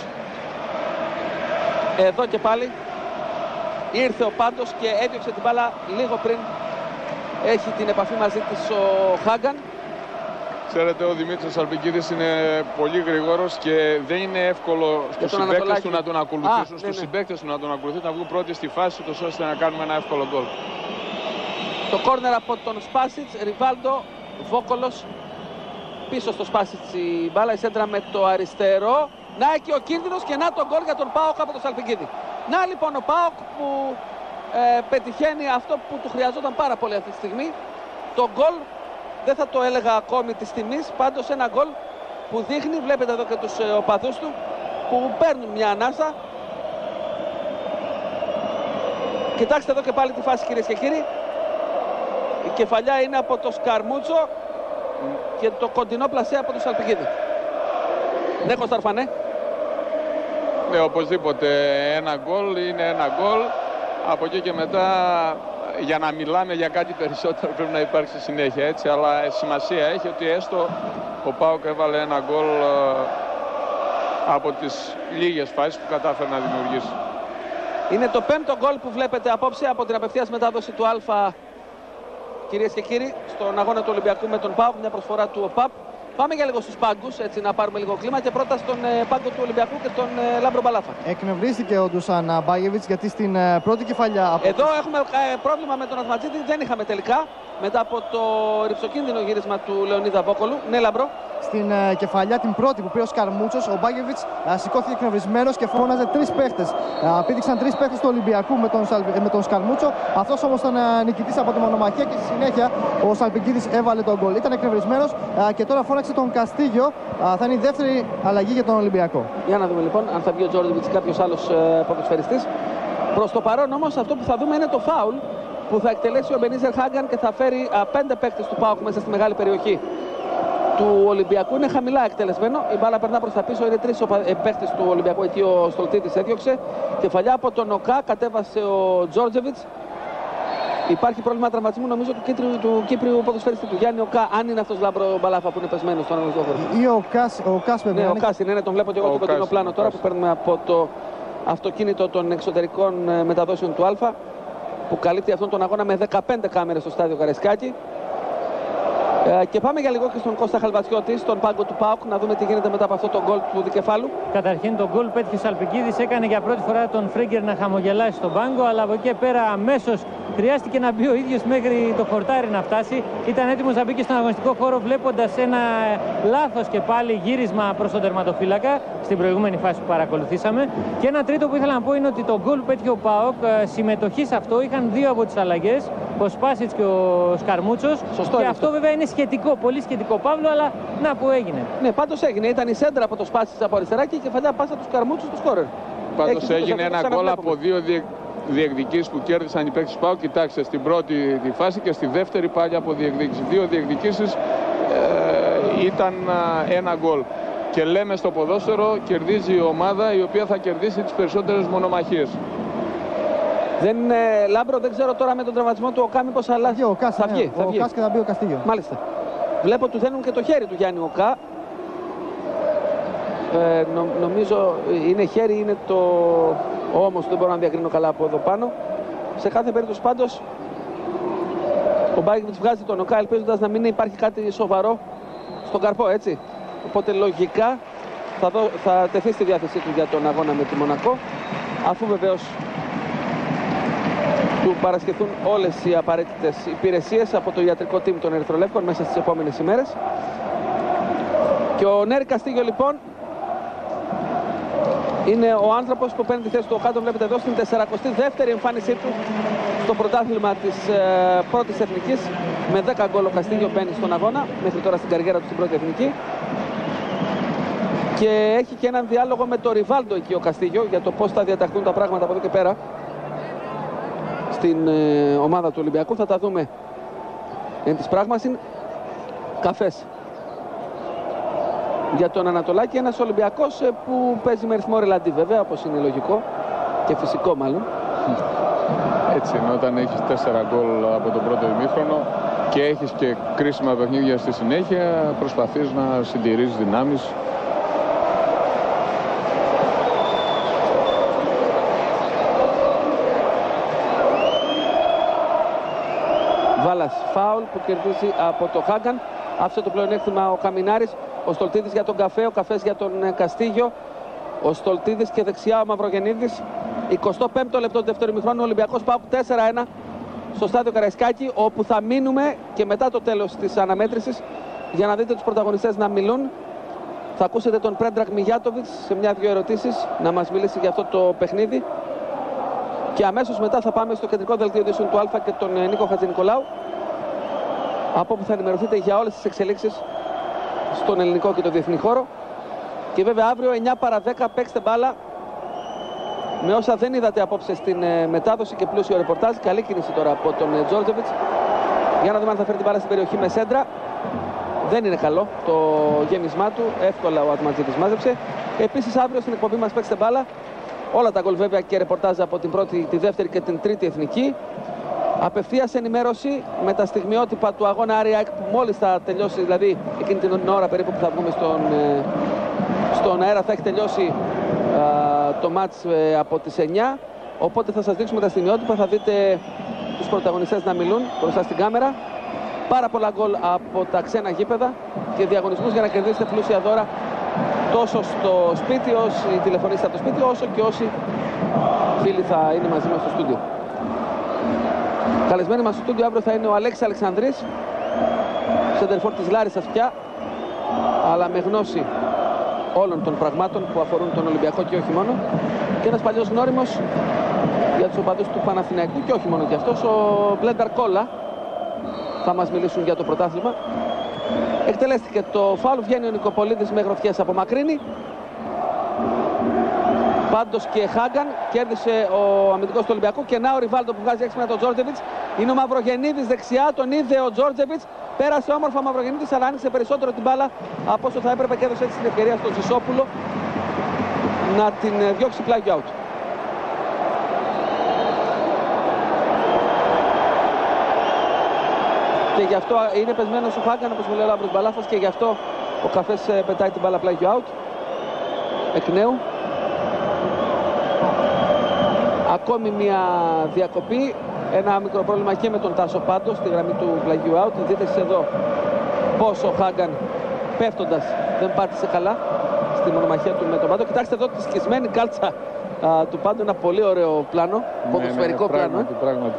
Εδώ και πάλι ήρθε ο Πάντος και έδιωξε την μπάλα λίγο πριν έχει την επαφή μαζί της ο Χάγκαν. Ξέρετε, ο Δημήτρης Σαλπικίδης είναι πολύ γρήγορος και δεν είναι εύκολο στους συμπαίκτες του να τον ακολουθήσουν. Στους συμπαίκτες του να τον ακολουθήσουν, να βγουν πρώτοι στη φάση τους ώστε να κάνουμε ένα εύκολο γκολ. Το κόρνερ από τον Σπάσιτς, Ριβάλντο, Βόκολος. Πίσω στο Σπάσιτς η μπάλα, η σέντρα με το αριστερό. Να εκεί ο κίνδυνος και να το γκολ για τον ΠΑΟΚ από τον Σαλπικίδη. Να λοιπόν ο ΠΑΟΚ που πετυχαίνει αυτό που του χρειαζόταν πάρα πολύ αυτή τη στιγμή. Το γκολ. Δεν θα το έλεγα ακόμη της τιμής, πάντως ένα γκολ που δείχνει, βλέπετε εδώ και τους οπαδούς του, που παίρνουν μια ανάσα. Κοιτάξτε εδώ και πάλι τη φάση κυρίες και κύριοι. Η κεφαλιά είναι από το Σκαρμούτσο και το κοντινό πλασέ από το Σαλπικίδη. Ναι, Κωνσταρφανέ. Ναι, οπωσδήποτε ένα γκολ είναι ένα γκολ. Από εκεί και μετά... για να μιλάμε για κάτι περισσότερο πρέπει να υπάρξει συνέχεια, έτσι, αλλά σημασία έχει ότι έστω ο ΠΑΟΚ έβαλε ένα γκολ από τις λίγες φάσεις που κατάφερε να δημιουργήσει. Είναι το πέμπτο γκολ που βλέπετε απόψε από την απευθείας μετάδοση του Α, κυρίες και κύριοι, στον αγώνα του Ολυμπιακού με τον ΠΑΟΚ, μια προσφορά του ΟΠΑΠ. Πάμε για λίγο στους πάγκους, έτσι να πάρουμε λίγο κλίμα και πρώτα στον πάγκο του Ολυμπιακού και τον Λάμπρο Μπαλάφα. Εκνευρίστηκε ο Ντουσάν Μπάγεβιτς γιατί στην πρώτη κεφαλιά... Εδώ έχουμε πρόβλημα με τον Ατματζίδη, δεν είχαμε τελικά μετά από το ρυψοκίνδυνο γύρισμα του Λεωνίδα Βόκολου. Ναι, Λάμπρο. Στην κεφαλιά την πρώτη που πήρε ο Σκαρμούτσος, ο Μπάγεβιτς σηκώθηκε εκνευρισμένος και φώναζε τρεις παίχτες. Πήδηξαν τρεις παίχτες του Ολυμπιακού με τον Σκαρμούτσο. Αυτός όμως ήταν νικητής από τη μονομαχία και στη συνέχεια ο Σαλπικίδης έβαλε τον γκολ. Ήταν εκνευρισμένος και τώρα φώναξε τον Καστίγιο. Θα είναι η δεύτερη αλλαγή για τον Ολυμπιακό. Για να δούμε λοιπόν αν θα βγει ο Τζόρντοβιτς ή κάποιος άλλος ποδοσφαιριστής. Προς το παρόν όμως αυτό που θα δούμε είναι το φάουλ που θα εκτελέσει ο Μπενίζερ Χάγκαν και θα φέρει 5 παίκτες του ΠΑΟΚ μέσα στη μεγάλη περιοχή του Ολυμπιακού. Είναι χαμηλά εκτελεσμένο. Η μπάλα περνά προς τα πίσω. Είναι 3 παίκτες του Ολυμπιακού. Εκεί ο Στολτίτης έδιωξε. Κεφαλιά από τον Οκά. Κατέβασε ο Τζόρτζεβιτς. Υπάρχει πρόβλημα τραυματισμού νομίζω του Κύπριου ποδοσφαιριστή του Γιάννη Οκά. Αν είναι αυτός Λάμπρο Μπαλάφα που είναι πεσμένος στον αναλυτικό χώρο. Ή ο Κάς Ναι, ο Κάς είναι. Τον βλέπω και εγώ στο κοντινό πλάνο τώρα που παίρνουμε από το αυτοκίνητο των εξωτερικών μεταδόσεων του Α, που καλύπτει αυτόν τον αγώνα με 15 κάμερες στο στάδιο Καραϊσκάκη. Και πάμε για λίγο και στον Κώστα Χαλβατσιώτη, στον πάγκο του ΠΑΟΚ, να δούμε τι γίνεται μετά από αυτό το γκολ του δικεφάλου. Καταρχήν τον γκολ πέτυχε ο Σαλπικίδης, έκανε για πρώτη φορά τον Φρέγκερ να χαμογελάσει στον πάγκο, αλλά από εκεί πέρα αμέσως χρειάστηκε να μπει ο ίδιος μέχρι το χορτάρι να φτάσει. Ήταν έτοιμος να μπει και στον αγωνιστικό χώρο, βλέποντας ένα λάθος και πάλι γύρισμα προς τον τερματοφύλακα στην προηγούμενη φάση που παρακολουθήσαμε. Και ένα τρίτο που ήθελα να πω είναι ότι το γκολ που πέτυχε ο ΠΑΟΚ, συμμετοχή σε αυτό είχαν 2 από τις αλλαγές, ο Σπάσιτς και ο Σκαρμούτσος. Σωστό, και αυτό βέβαια είναι σχετικό, πολύ σχετικό, Παύλο, αλλά να που έγινε. Ναι, πάντως έγινε. Ήταν η σέντρα από το Σπάσιτς από αριστερά και η κεφαλιά πάσα του Σκαρμούτσου στο σκόρερ. Πάντως έγινε ένα γκολ από 2 διεκδικήσεις που κέρδισαν οι παίκτες του ΠΑΟΚ. Κοιτάξτε, στην πρώτη τη φάση και στη δεύτερη πάλι από διεκδίκηση. 2 διεκδικήσεις ήταν ένα γκολ. Και λέμε στο ποδόσφαιρο κερδίζει η ομάδα η οποία θα κερδίσει τις περισσότερες μονομαχίες. Λάμπρο, δεν ξέρω τώρα με τον τραυματισμό του Οκά μήπως αλλάζει. Ο Κάς, θα βγει. Ο Κάς και θα μπει ο Καστίγιο. Μάλιστα. Βλέπω του δένουν και το χέρι του Γιάννη Οκά. νομίζω είναι χέρι, είναι το όμως δεν μπορώ να διακρίνω καλά από εδώ πάνω. Σε κάθε περίπτωση πάντως ο Μπάγεβιτς βγάζει τον ΟΚΑ ελπίζοντας να μην υπάρχει κάτι σοβαρό στον καρπό, έτσι. Οπότε λογικά θα τεθεί στη διάθεσή του για τον αγώνα με τη Μονακό, αφού βεβαίως του παρασχεθούν όλες οι απαραίτητες υπηρεσίες από το ιατρικό team των Ερυθρολεύκων μέσα στις επόμενες ημέρες. Και ο Νέρη Καστίγιο λοιπόν είναι ο άνθρωπος που παίρνει τη θέση του ΟΚΑ, τον βλέπετε εδώ στην 42η εμφάνισή του στο πρωτάθλημα της πρώτης εθνικής. Με 10 γκολ ο Καστίγιο μπαίνει στον αγώνα μέχρι τώρα στην καριέρα του στην πρώτη εθνική. Και έχει και έναν διάλογο με το Ριβάλντο εκεί ο Καστίγιο για το πώς θα διαταχθούν τα πράγματα από εδώ και πέρα στην ομάδα του Ολυμπιακού. Θα τα δούμε εν της πράγμασιν. Καφές για τον Ανατολάκη, ένας Ολυμπιακός που παίζει με ρυθμό ρελαντί βέβαια, όπως είναι λογικό και φυσικό μάλλον. Έτσι είναι, όταν έχεις 4 γκολ από τον πρώτο ημίχρονο και έχεις και κρίσιμα παιχνίδια στη συνέχεια, προσπαθείς να συντηρήσεις δυνάμεις. Βάλας φάουλ που κερδίζει από το Χάγκαν. Άφησε το πλεονέκτημα ο Καμινάρης. Ο Στολτίδης για τον Καφέ, ο Καφές για τον Καστίγιο. Ο Στολτίδης και δεξιά ο Μαυρογεννίδης. 25ο λεπτό του δεύτερου ημιχρόνου, Ολυμπιακός ΠΑΟΚ 4-1 στο στάδιο Καραϊσκάκη, όπου θα μείνουμε και μετά το τέλος της αναμέτρησης για να δείτε τους πρωταγωνιστές να μιλούν. Θα ακούσετε τον Πρέντρακ Μιγιάτοβιτς σε μια-δυο ερωτήσεις να μας μιλήσει για αυτό το παιχνίδι. Και αμέσως μετά θα πάμε στο κεντρικό δελτίο ειδήσεων του Α και τον Νίκο Χατζηνικολάου, από όπου θα ενημερωθείτε για όλες τις εξελίξεις στον ελληνικό και το διεθνή χώρο. Και βέβαια αύριο 9 παρα 10 παίξτε μπάλα με όσα δεν είδατε απόψε στην μετάδοση και πλούσιο ρεπορτάζ. Καλή κίνηση τώρα από τον Τζόρτζεβιτς για να δούμε αν θα φέρει την μπάλα στην περιοχή με σέντρα. Δεν είναι καλό το γέμισμά του, εύκολα ο Ατματζίδης μάζεψε. Επίσης αύριο στην εκπομπή μας παίξτε μπάλα όλα τα γκολ βέβαια και ρεπορτάζ από την πρώτη, τη δεύτερη και την τρίτη εθνική. Απευθείας ενημέρωση με τα στιγμιότυπα του αγώνα Άρη ΑΕΚ που μόλις θα τελειώσει, δηλαδή εκείνη την ώρα περίπου που θα βγούμε στον αέρα θα έχει τελειώσει το μάτς από τις 9. Οπότε θα σας δείξουμε τα στιγμιότυπα, θα δείτε τους πρωταγωνιστές να μιλούν μπροστά στην κάμερα. Πάρα πολλά γκολ από τα ξένα γήπεδα και διαγωνισμούς για να κερδίσετε πλούσια δώρα τόσο στο σπίτι, όσοι τηλεφωνήσετε από το σπίτι, όσο και όσοι φίλοι θα είναι μαζί μας στο στούντιο. Καλεσμένοι μας στο στούντιο αύριο θα είναι ο Αλέξης Αλεξανδρής, σεντερφόρ της Λάρισσας πια, αλλά με γνώση όλων των πραγμάτων που αφορούν τον Ολυμπιακό και όχι μόνο, και ένας παλιός γνώριμος για τους οπαδούς του Παναθηναϊκού και όχι μόνο και αυτός, ο Μπλένταρ Κόλλα, θα μας μιλήσουν για το πρωτάθλημα. Εκτελέστηκε το φάουλ, βγαίνει ο Νικοπολίδης με γροθιές από μακρύνη. Πάντως και Χάγκαν κέρδισε ο αμυντικός του Ολυμπιακού και να ο Ριβάλντο που βγάζει έξυπνα τον Τζόρτζεβιτς. Είναι ο Μαυρογεννίδης δεξιά, τον είδε ο Τζόρτζεβιτς. Πέρασε όμορφα ο Μαυρογεννίδης, αλλά άνοιξε περισσότερο την μπάλα από όσο θα έπρεπε και έδωσε έτσι την ευκαιρία στον Ζησόπουλο να την διώξει πλάγιο out. Και γι' αυτό είναι πεσμένος ο Χάγκαν, όπως μου λέει ο Λάμπρος Μπαλάφας, και γι' αυτό ο Καφές πετάει την μπάλα πλάγιο out. Εκ νέου. Ακόμη μια διακοπή, ένα μικρό πρόβλημα και με τον Τάσο Πάντο στη γραμμή του πλαγιού out. Δείτε εσείς εδώ πως ο Χάγκαν πέφτοντας δεν πάτησε καλά στη μονομαχία του με τον Πάντο. Κοιτάξτε εδώ τη σκισμένη κάλτσα του Πάντο, ένα πολύ ωραίο πλάνο, ποδοσφαιρικό πλάνο. Πράγματι.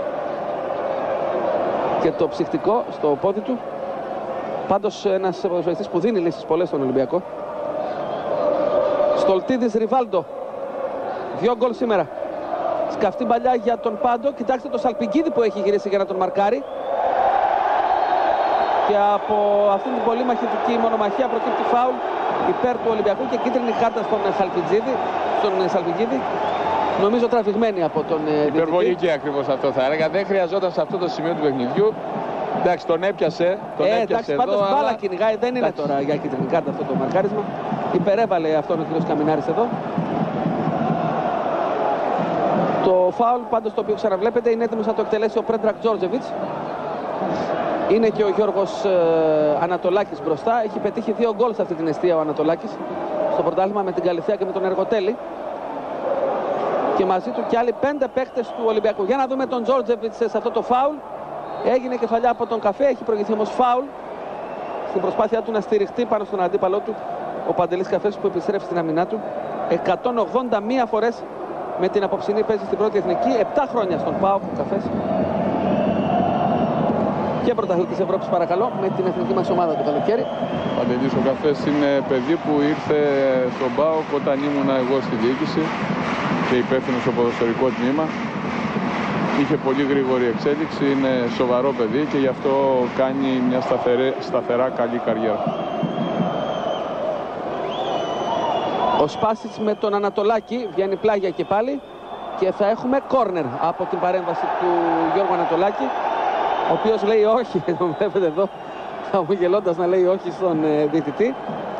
Και το ψυχτικό στο πόδι του. Πάντως ένας ποδοσφαιριστής που δίνει λύσεις πολλές στον Ολυμπιακό. Στολτίδης Ριβάλντο. 2 γκολ σήμερα. Σκαφτή παλιά για τον Πάντο. Κοιτάξτε το Σαλπικίδη που έχει γυρίσει για να τον μαρκάρει. Και από αυτήν την πολύ μαχητική μονομαχία προκύπτει φάουλ υπέρ του Ολυμπιακού και κίτρινη κάρτα στον Σαλπικίδη. Νομίζω τραβηγμένη από τον διαιτητή. Υπερβολική ακριβώς αυτό θα έλεγα. Δεν χρειαζόταν σε αυτό το σημείο του παιχνιδιού. Εντάξει, τον έπιασε. Εντάξει, πάντως εδώ, μπάλα κυνηγάει. Δεν είναι τώρα για κίτρινη κάρτα αυτό το μαρκάρισμα. Υπερέβαλε αυτόν ο κ. Καμινάρης εδώ. Το φάουλ πάντως το οποίο ξαναβλέπετε είναι έτοιμος να το εκτελέσει ο Πρέντρακ Τζόρτζεβιτς. Είναι και ο Γιώργος Ανατολάκης μπροστά. Έχει πετύχει 2 γκολ σε αυτή την εστία ο Ανατολάκης στο πρωτάθλημα με την Καλυθέα και με τον Εργοτέλη. Και μαζί του και άλλοι 5 παίκτες του Ολυμπιακού. Για να δούμε τον Τζόρτζεβιτς σε αυτό το φάουλ. Έγινε κεφαλιά από τον Καφέ, έχει προηγηθεί όμως φάουλ στην προσπάθειά του να στηριχτεί πάνω στον αντίπαλό του ο Παντελής Καφές, που επιστρέφει στην αμυνά του. 181 φορές με την απόψινή παίζει στην πρώτη εθνική, 7 χρόνια στον ΠΑΟΚ ο Καφές. Και πρωταθλητής Ευρώπης, παρακαλώ, με την εθνική μας ομάδα το καλοκαίρι. Παντελής ο Καφές είναι παιδί που ήρθε στον ΠΑΟΚ όταν ήμουνα εγώ στη διοίκηση και υπεύθυνος στο ποδοσφαιρικό τμήμα. Είχε πολύ γρήγορη εξέλιξη, είναι σοβαρό παιδί και γι' αυτό κάνει μια σταθερά καλή καριέρα. Ο Σπάσιτς με τον Ανατολάκη βγαίνει πλάγια και πάλι και θα έχουμε κόρνερ από την παρέμβαση του Γιώργου Ανατολάκη, ο οποίος λέει όχι, το βλέπετε εδώ, χαμογελώντας να λέει όχι στον διαιτητή.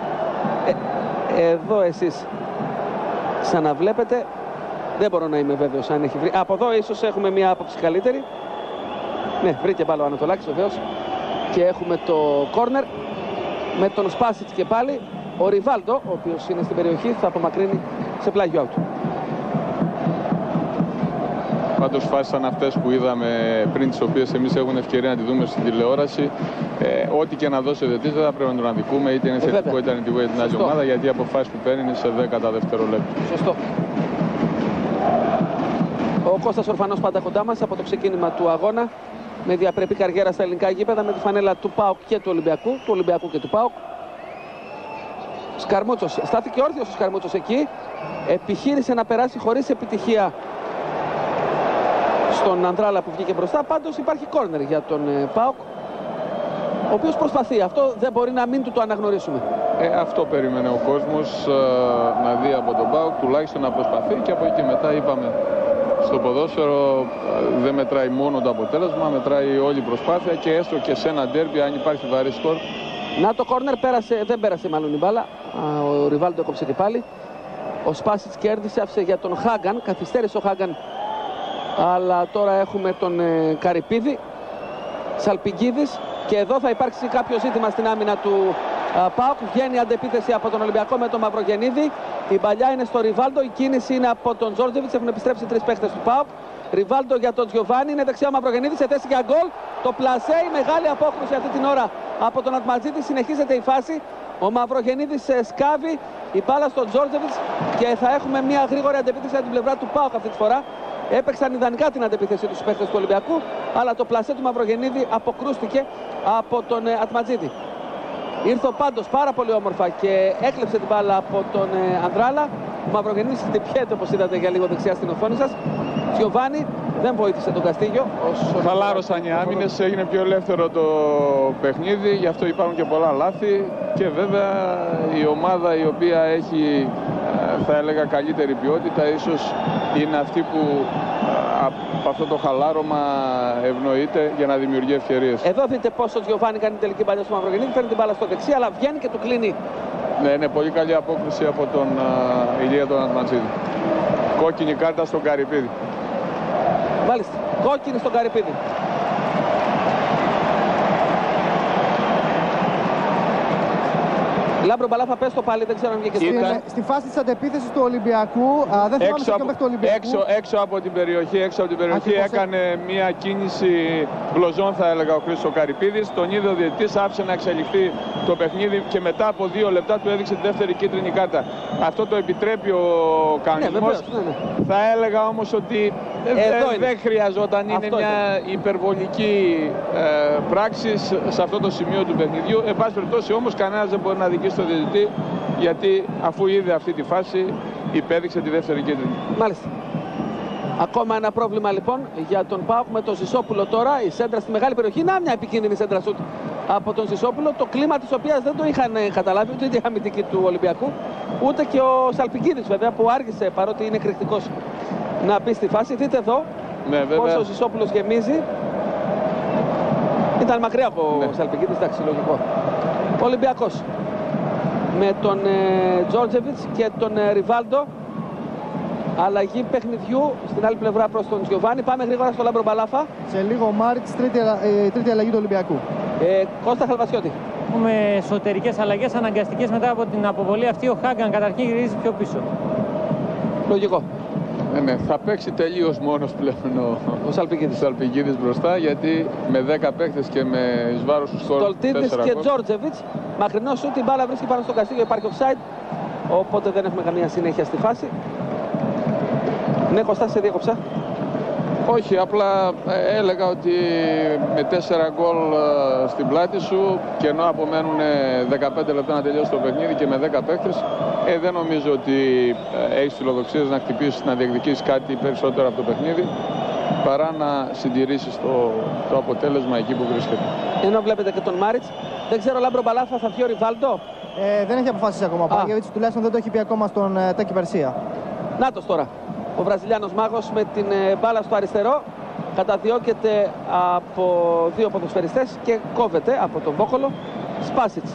Εδώ εσείς ξαναβλέπετε, δεν μπορώ να είμαι βέβαιος αν έχει βρει. Από εδώ ίσως έχουμε μια άποψη καλύτερη. Ναι, βρήκε μπάλα ο Ανατολάκης βεβαίως. Και έχουμε το κόρνερ με τον Σπάσιτς και πάλι. Ο Ριβάλντο, ο οποίος είναι στην περιοχή, θα απομακρύνει σε πλάγιο out. Πάντως φάσεις σαν αυτές που είδαμε πριν, τις οποίες εμείς έχουμε ευκαιρία να τη δούμε στην τηλεόραση, ό,τι και να δώσει ο διαιτητής δεν θα πρέπει να τον αδικούμε, είτε είναι θετικό είτε αρνητικό για την άλλη ομάδα, γιατί οι αποφάσεις που παίρνει είναι σε 10 δευτερόλεπτα. Σωστό. Ο Κώστας Ορφανός πάντα κοντά μας από το ξεκίνημα του αγώνα, με διαπρεπή καριέρα στα ελληνικά γήπεδα, με τη φανέλα του ΠΑΟΚ και του Ολυμπιακού και του ΠΑΟΚ. Σκαρμούτσος, στάθηκε όρθιος ο Σκαρμούτσος εκεί, επιχείρησε να περάσει χωρίς επιτυχία στον Ανδράλα που βγήκε μπροστά. Πάντως υπάρχει κόρνερ για τον ΠΑΟΚ, ο οποίος προσπαθεί. Αυτό δεν μπορεί να μην του το αναγνωρίσουμε. Αυτό περίμενε ο κόσμος να δει από τον ΠΑΟΚ, τουλάχιστον να προσπαθεί, και από εκεί μετά είπαμε στο ποδόσφαιρο δεν μετράει μόνο το αποτέλεσμα, μετράει όλη η προσπάθεια, και έστω και σε ένα ντέρμπι αν υπάρχει βαρύ σκορ. Να το κόρνερ δεν πέρασε μάλλον η μπάλα. Ο Ριβάλντο έκοψε και πάλι. Ο Σπάσιτς κέρδισε, άφησε για τον Χάγκαν. Καθυστέρησε ο Χάγκαν. Αλλά τώρα έχουμε τον Καρυπίδη. Σαλπιγκίδης. Και εδώ θα υπάρξει κάποιο ζήτημα στην άμυνα του ΠΑΟΚ. Βγαίνει αντεπίθεση από τον Ολυμπιακό με τον Μαυρογεννίδη. Η παλιά είναι στο Ριβάλντο. Η κίνηση είναι από τον Τζόρτζεβιτς. Έχουν επιστρέψει 3 παίχτες του ΠΑΟΚ. Ριβάλντο για τον Τζιοβάνι. Είναι δεξιά ο Μαυρογεννίδης σε θέση για γκολ. Το πλασέ, η μεγάλη απόκρουση αυτή την ώρα από τον Ατματζίδη. Συνεχίζεται η φάση. Ο Μαυρογεννίδης σκάβει. Η μπάλα στον Τζόρτζεβιτς και θα έχουμε μια γρήγορη αντεπίθεση από την πλευρά του ΠΑΟΚ αυτή τη φορά. Έπαιξαν ιδανικά την αντεπίθεση τους παίχτες του Ολυμπιακού, αλλά το πλασέ του Μαυρογεννίδη αποκρούστηκε από τον Ατματζίδη. Ήρθε πάντως πάρα πολύ όμορφα και έκλεψε την μπάλα από τον Ανδράλα. Ο Μαυρογεννίδης χτυπιέται, όπως είδατε για λίγο δεξιά στην οθόνη σας. Τζιοβάνι δεν βοήθησε τον Καστίγιο. Χαλάρωσαν οι άμυνες, έγινε πιο ελεύθερο το παιχνίδι, γι' αυτό υπάρχουν και πολλά λάθη. Και βέβαια η ομάδα η οποία έχει, θα έλεγα, καλύτερη ποιότητα ίσως είναι αυτή που από αυτό το χαλάρωμα ευνοείται για να δημιουργεί ευκαιρίες. Εδώ δείτε πόσο ο Τζιοβάνι κάνει την τελική παλιά στο Μαυρογεννίδη, φέρνει την μπάλα στο δεξί, αλλά βγαίνει και του κλείνει. Ναι, είναι πολύ καλή απόκριση από τον Ηλία τον Ατματζίδη. Κόκκινη κάρτα στον Καρυπίδη. Μάλιστα, κόκκινη στον Καρυπίδη. Λάμπρο Μπαλάφα, πες το πάλι, δεν ξέρω αν βγήκε στη φάση της αντεπίθεσης του Ολυμπιακού, δεν θυμάμαι στο μέχρι του Ολυμπιακού. Έξω από την περιοχή, έκανε μια κίνηση γλωζών, θα έλεγα, ο Χρήστος Καρυπίδης. Τον είδε ο διαιτητής, άφησε να εξελιχθεί το παιχνίδι και μετά από 2 λεπτά του έδειξε τη δεύτερη κίτρινη κάρτα. Αυτό το επιτρέπει ο κανονισμός. Θα έλεγα όμως ότι δεν χρειαζόταν, είναι μια υπερβολική πράξη σε αυτό το σημείο του παιχνιδιού. Εν πάση περιπτώσει όμως κανένας δεν μπορεί να δικήσει το διαιτητή, γιατί αφού είδε αυτή τη φάση υπέδειξε τη δεύτερη κίτρινη. Μάλιστα. Ακόμα ένα πρόβλημα λοιπόν για τον ΠΑΟΚ με τον Ζησόπουλο τώρα. Η σέντρα στη μεγάλη περιοχή. Να μια επικίνδυνη σέντρα σουτ από τον Ζησόπουλο. Το κλίμα της οποίας δεν το είχαν καταλάβει ούτε οι αμυντικοί του Ολυμπιακού, ούτε και ο Σαλπιγκίδης βέβαια, που άργησε, παρότι είναι εκρηκτικός, να μπει στη φάση. Δείτε εδώ πόσο ο Ζησόπουλος γεμίζει. Ήταν μακριά από ο Σαλπιγκίδης, εντάξει, λογικό. Ολυμπιακός με τον Τζόρτζεβιτς και τον Ριβάλντο. Αλλαγή παιχνιδιού στην άλλη πλευρά προς τον Τζιοβάνι. Πάμε γρήγορα στο Λάμπρο Μπαλάφα. Σε λίγο ο Μάριτς, τρίτη αλλαγή του Ολυμπιακού. Κώστα Χαλβασιώτη. Βλέπουμε εσωτερικές αλλαγές αναγκαστικές μετά από την αποβολή αυτή. Ο Χάγκαν καταρχήν γυρίζει πιο πίσω. Λογικό. Ναι, θα παίξει τελείως μόνος πλέον ο Σαλπικίδης μπροστά, γιατί με 10 παίκτες και με εις βάρος του σκορ 4 Στολτίδης και Τζόρτζεβιτς. Μακρινό σου, την μπάλα βρίσκει πάνω στο Καστίγιο, υπάρχει offside. Οπότε δεν έχουμε καμία συνέχεια στη φάση. Ναι, Κωστά, σε διέκοψα. Όχι, απλά έλεγα ότι με 4 γκολ στην πλάτη σου και ενώ απομένουν 15 λεπτά να τελειώσει το παιχνίδι και με 10 παίκτες, δεν νομίζω ότι έχεις φιλοδοξίες να χτυπήσεις, να διεκδικήσεις κάτι περισσότερο από το παιχνίδι, παρά να συντηρήσεις το αποτέλεσμα εκεί που βρίσκεται. Ενώ βλέπετε και τον Μάριτς, δεν ξέρω, Λάμπρο Μπαλάφα, θα βγει ο Ριβάλντο. Δεν έχει αποφασίσει ακόμα ο Μπάγεβιτς, τουλάχιστον δεν το έχει πει ακόμα στον Τάκη Περσία. Νάτος τώρα. Ο Βραζιλιάνος μάγος με την μπάλα στο αριστερό καταδιώκεται από 2 ποδοσφαιριστές και κόβεται από τον Βόκολο. Σπάσιτς.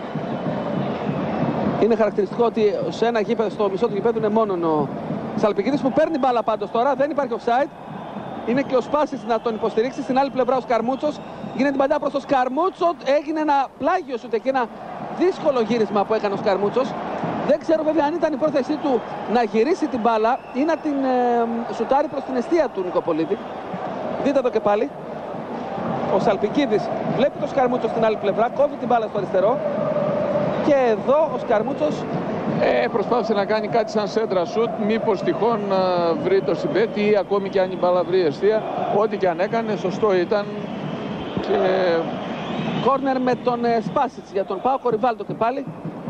Είναι χαρακτηριστικό ότι σε ένα γήπεδο, στο μισό του γηπέδου είναι μόνο ο Σαλπικίδης που παίρνει μπάλα πάντως τώρα, δεν υπάρχει offside. Είναι και ο Σπάσιτς να τον υποστηρίξει. Στην άλλη πλευρά ο Σκαρμούτσος γίνεται την παλιά προς τον Σκαρμούτσο. Έγινε ένα πλάγιο σουτ και ένα δύσκολο γύρισμα που έκανε ο Σκαρμούτσος. Δεν ξέρω βέβαια αν ήταν η πρόθεσή του να γυρίσει την μπάλα ή να την σουτάρει προς την εστία του Νικοπολίτη. Δείτε εδώ και πάλι. Ο Σαλπικίδης βλέπει τον Σκαρμούτσο στην άλλη πλευρά, κόβει την μπάλα στο αριστερό. Και εδώ ο Σκαρμούτσος προσπάθησε να κάνει κάτι σαν σέντρα σουτ, μήπως τυχόν βρει το συμπέτη ή ακόμη και αν η μπάλα βρει εστία. Ό,τι και αν έκανε, σωστό ήταν. Και κόρνερ με τον Σπάσιτς για τον ΠΑΟΚ, ο Ριβάλντο και πάλι.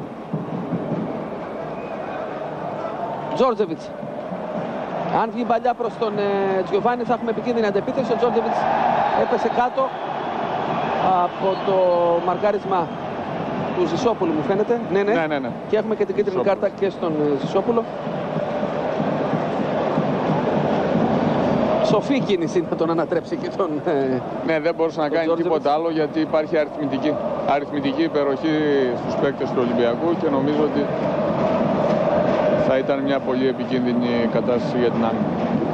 Τζόρτζεβιτς. Αν βγει παλιά προς τον Τζιοβάνι θα έχουμε επικίνδυνη αντεπίθεση. Ο Τζόρτζεβιτς έπεσε κάτω από το μαρκάρισμα του Ζησόπουλου, μου φαίνεται. Ναι. Και έχουμε και την κίτρινη κάρτα και στον Ζησόπουλο. Σοφή κίνηση να τον ανατρέψει και τον... Ναι, δεν μπορούσε να κάνει τίποτα άλλο γιατί υπάρχει αριθμητική υπεροχή στους παίκτες του Ολυμπιακού και νομίζω ότι θα ήταν μια πολύ επικίνδυνη κατάσταση για την άμυνα του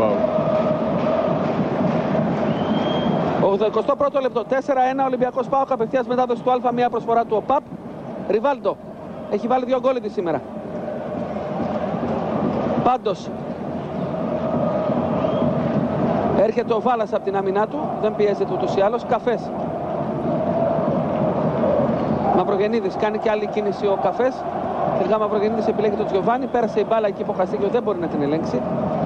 ΠΑΟΚ. 81ο λεπτό, 4-1 Ολυμπιακός ΠΑΟΚ, απευθείας μετάδοση του Α, μια προσφορά του ΟΠΑΠ. Ριβάλντο, έχει βάλει 2 γκόλ ήδη σήμερα. Πάντως, έρχεται ο Βάλας από την άμυνά του, δεν πιέζεται ούτως ή άλλως. Καφές. Μαυρογεννίδης, κάνει και άλλη κίνηση ο Καφές. Τελικά Μαυρογεννίδης επιλέγει τον Τζιοβάνι, πέρασε η μπάλα εκεί που ο Χαστίγιο δεν μπορεί να την ελέγξει.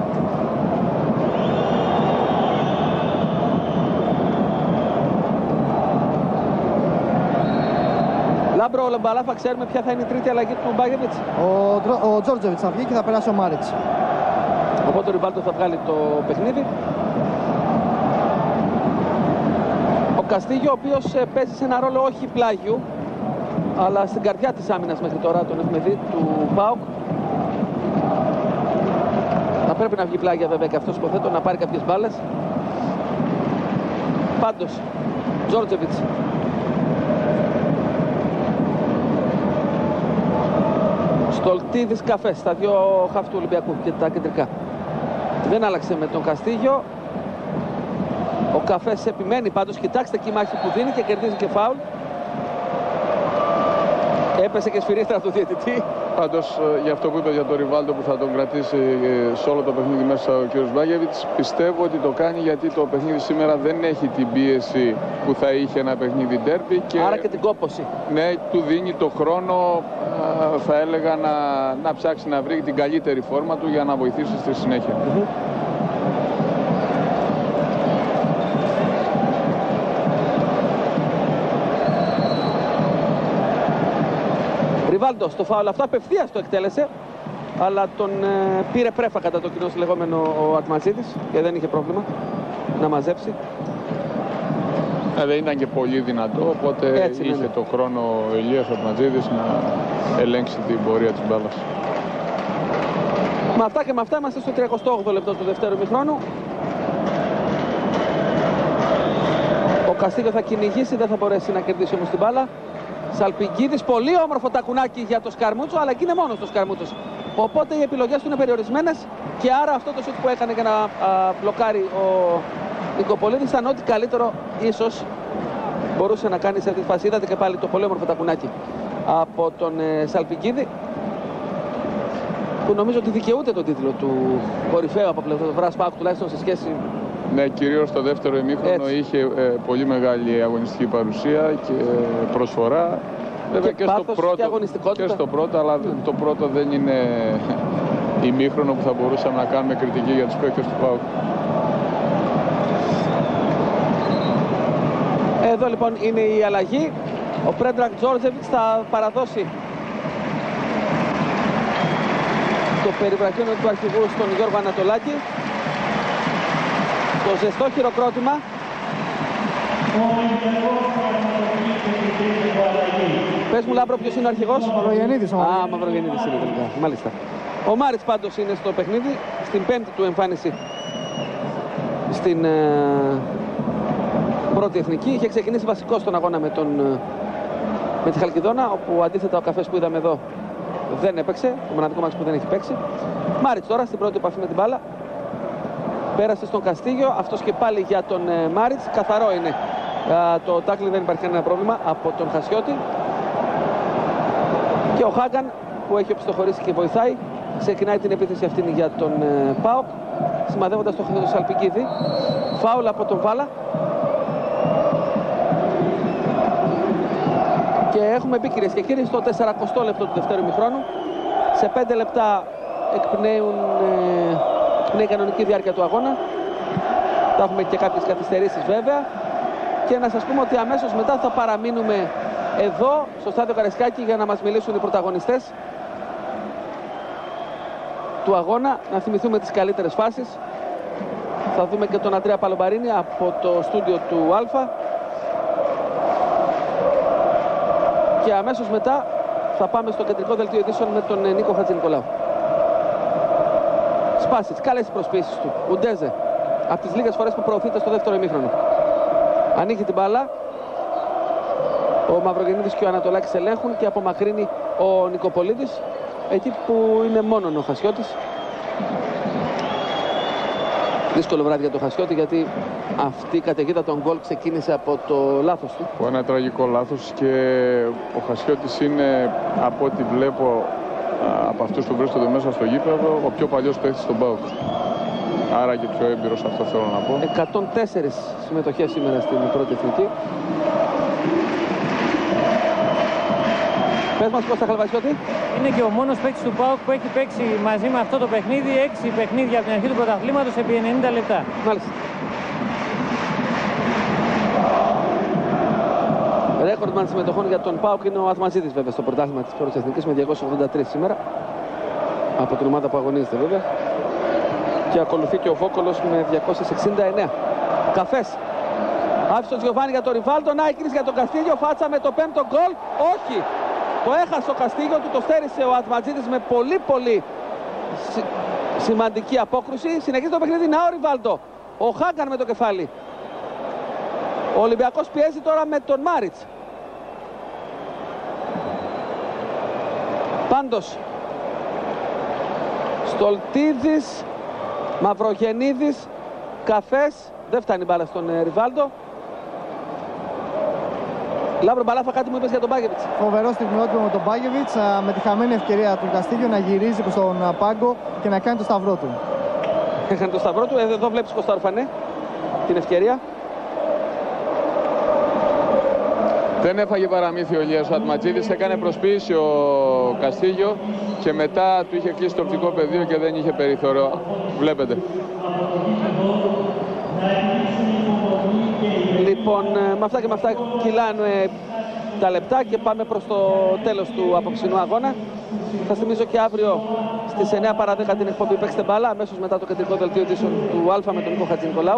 Λάμπρο Μπαλάφα, ξέρουμε ποια θα είναι η τρίτη αλλαγή του Μπάγεβιτς. Ο Τζόρτζεβιτς θα βγει και θα περάσει ο Μάριτς. Οπότε ο Ριβάλντο θα βγάλει το παιχνίδι. Ο Καστίγιο, ο οποίος παίζει σε ένα ρόλο όχι πλάγιου, αλλά στην καρδιά της άμυνας μέχρι τώρα τον έχουμε δει, του ΠΑΟΚ. Θα πρέπει να βγει πλάγια βέβαια και αυτός, υποθέτω, να πάρει κάποιες μπάλες. Πάντως, Τζόρτζεβιτς. Στολτίδης, Καφές, τα 2 χαφ του Ολυμπιακού και τα κεντρικά. Δεν άλλαξε με τον Καστίγιο. Ο Καφές επιμένει πάντως, κοιτάξτε εκεί η μάχη που δίνει και κερδίζει και φάουλ. Έπεσε και σφυρίχτρα του διαιτητή. Πάντως για αυτό που είπε για τον Ριβάλντο που θα τον κρατήσει σε όλο το παιχνίδι μέσα ο κ. Μπάγεβιτς, πιστεύω ότι το κάνει γιατί το παιχνίδι σήμερα δεν έχει την πίεση που θα είχε ένα παιχνίδι ντέρμπι. Άρα και την κόπωση. Ναι, του δίνει το χρόνο, θα έλεγα, να ψάξει να βρει την καλύτερη φόρμα του για να βοηθήσει στη συνέχεια. Ριβάλντο στο φάουλ αυτό απευθείας το εκτέλεσε, αλλά τον πήρε πρέφα κατά το κοινό λεγόμενο ο Ατματζίδης και δεν είχε πρόβλημα να μαζέψει. Δεν ήταν και πολύ δυνατό, οπότε έτσι, είχε το χρόνο ο Ηλίας Ατματζίδης να ελέγξει την πορεία της μπάλας. Με αυτά και με αυτά είμαστε στο 38ο λεπτό του δεύτερου ημιχρόνου. Ο Καστίγιο θα κυνηγήσει, δεν θα μπορέσει να κερδίσει όμως την μπάλα. Σαλπικίδης, πολύ όμορφο τακουνάκι για το Σκαρμούτσο, αλλά εκεί είναι μόνος το Σκαρμούτσος. Οπότε οι επιλογές του είναι περιορισμένες και άρα αυτό το σουτ που έκανε για να μπλοκάρει ο Νικοπολίδης ήταν ό,τι καλύτερο ίσως μπορούσε να κάνει σε αυτή τη φάση. Είδατε και πάλι το πολύ όμορφο τακουνάκι από τον Σαλπικίδη, που νομίζω ότι δικαιούται τον τίτλο του κορυφαίου από πλευρά ΠΑΟΚ, τουλάχιστον σε σχέση. Ναι, κυρίως στο δεύτερο ημίχρονο είχε πολύ μεγάλη αγωνιστική παρουσία και προσφορά. Βέβαια και στο πρώτο, αλλά το πρώτο δεν είναι ημίχρονο που θα μπορούσαμε να κάνουμε κριτική για τους παίκτες του ΠΑΟΚ. Εδώ λοιπόν είναι η αλλαγή. Ο Πρέντρακ Τζόρτζεβιτς θα παραδώσει το περιβραχιόνιο του αρχηγού στον Γιώργο Ανατολάκη. Το ζεστό χειροκρότημα. Πες μου, Λάμπρο, ποιος είναι ο αρχηγός? Μαυρογεννίδης. Μαυρογεννίδης είναι τελικά. Μάλιστα. Ο Μάριτς πάντως είναι στο παιχνίδι, στην πέμπτη του εμφάνιση στην πρώτη εθνική. Είχε ξεκινήσει βασικό στον αγώνα με τη Χαλκιδόνα, όπου αντίθετα ο Καφές που είδαμε εδώ δεν έπαιξε, το μοναδικό μάτς που δεν έχει παίξει. Μάριτς τώρα στην πρώτη επαφή με την μπάλα. Πέρασε στον Καστίγιο, αυτός και πάλι για τον Μάριτς. Καθαρό είναι το τάκλι, δεν υπάρχει κανένα πρόβλημα από τον Χασιώτη. Και ο Χάγκαν που έχει οπισθοχωρήσει και βοηθάει, ξεκινάει την επίθεση αυτήν για τον ΠΑΟΚ, σημαδεύοντας τον Σαλπικίδη. Φάουλ από τον Βάλα. Και έχουμε μπει, κυρίες και κύριοι, στο 40ο λεπτό του δευτέρου ημιχρόνου. Σε 5 λεπτά εκπνέει η κανονική διάρκεια του αγώνα. Θα έχουμε και κάποιες καθυστερήσεις βέβαια. Και να σας πούμε ότι αμέσως μετά θα παραμείνουμε εδώ στο στάδιο Καραϊσκάκη για να μας μιλήσουν οι πρωταγωνιστές του αγώνα. Να θυμηθούμε τις καλύτερες φάσεις. Θα δούμε και τον Αντρέα Παλομπαρίνη από το στούντιο του Α. Και αμέσως μετά θα πάμε στο κεντρικό δελτίο ειδήσεων με τον Νίκο Χατζηνικολάου. Σπάσιτς, καλές προσπίσεις του. Ουντέζε, από τις λίγες φορές που προωθείται στο δεύτερο ημίχρονο. Ανοίγει την μπάλα. Ο Μαυρογεννίδης και ο Ανατολάκης ελέγχουν και απομακρύνει ο Νικοπολίδης, εκεί που είναι μόνον ο Χασιώτης. Δύσκολο βράδυ για τον Χασιώτη, γιατί αυτή η καταιγίδα των γκολ ξεκίνησε από το λάθος του. Ένα τραγικό λάθος, και ο Χασιώτης είναι, από ό,τι βλέπω από αυτούς που βρίσκονται μέσα στο γήπεδο, ο πιο παλιός παίκτης στον ΠΑΟΚ. Άρα και πιο έμπειρος, αυτό θέλω να πω. 104 συμμετοχές σήμερα στην πρώτη εθνική. Πες μας, Κώστα Χαλβασιώτη. Είναι και ο μόνος παίκτης του ΠΑΟΚ που έχει παίξει μαζί με αυτό το παιχνίδι 6 παιχνίδια από την αρχή του πρωταθλήματος επί 90 λεπτά. Μάλιστα. Ρέκορντμαν συμμετοχών για τον ΠΑΟΚ είναι ο Αθμαζίδης, βέβαια, στο πρωτάθλημα της πρώτης εθνικής με 283 σήμερα. Από την ομάδα που αγωνίζεται, βέβαια. Και ακολουθεί και ο Βόκολος με 269. Καφές. Άφησε τον Τζιοβάνι για τον Ριβάλντο. Να η κρίση για τον Καστίγιο. Φάτσα με το 5ο γκολ. Όχι. Το έχασε ο Καστίγιο, του το στέρισε ο Ατματζίδης με πολύ σημαντική απόκρουση. Συνεχίζει το παιχνίδι. Να ο Ριβάλντο. Ο Χάγκαν με το κεφάλι. Ο Ολυμπιακός πιέζει τώρα με τον Μάριτς. Πάντως Στολτίδης, Μαυρογεννίδης, Καφές. Δεν φτάνει μπάλα στον Ριβάλντο. Λάμπρο Μπαλάφα, κάτι μου είπες για τον Μπάγεβιτς. Φοβερό στιγμιότυπο με τον Μπάγεβιτς, με τη χαμένη ευκαιρία του Καστίγιο να γυρίζει προς τον πάγκο και να κάνει το σταυρό του. Έκανε το σταυρό του. Εδώ βλέπεις Κωνσταντοφανέ την ευκαιρία. Δεν έφαγε παραμύθι ο Ηλίας ο Ατματζίδης, έκανε προσποίηση ο Καστίγιο και μετά του είχε κλείσει το οπτικό πεδίο και δεν είχε περιθώριο. Βλέπετε. Λοιπόν, με αυτά και με αυτά κυλάνε τα λεπτά και πάμε προς το τέλος του απόψινού αγώνα. Θα θυμίζω και αύριο στις 9 παρά 10 την εκπομπή Παίξτε Μπάλα, αμέσως μετά το κεντρικό δελτίο ειδήσεων του Α με τον Νίκο Χατζηνικολάου.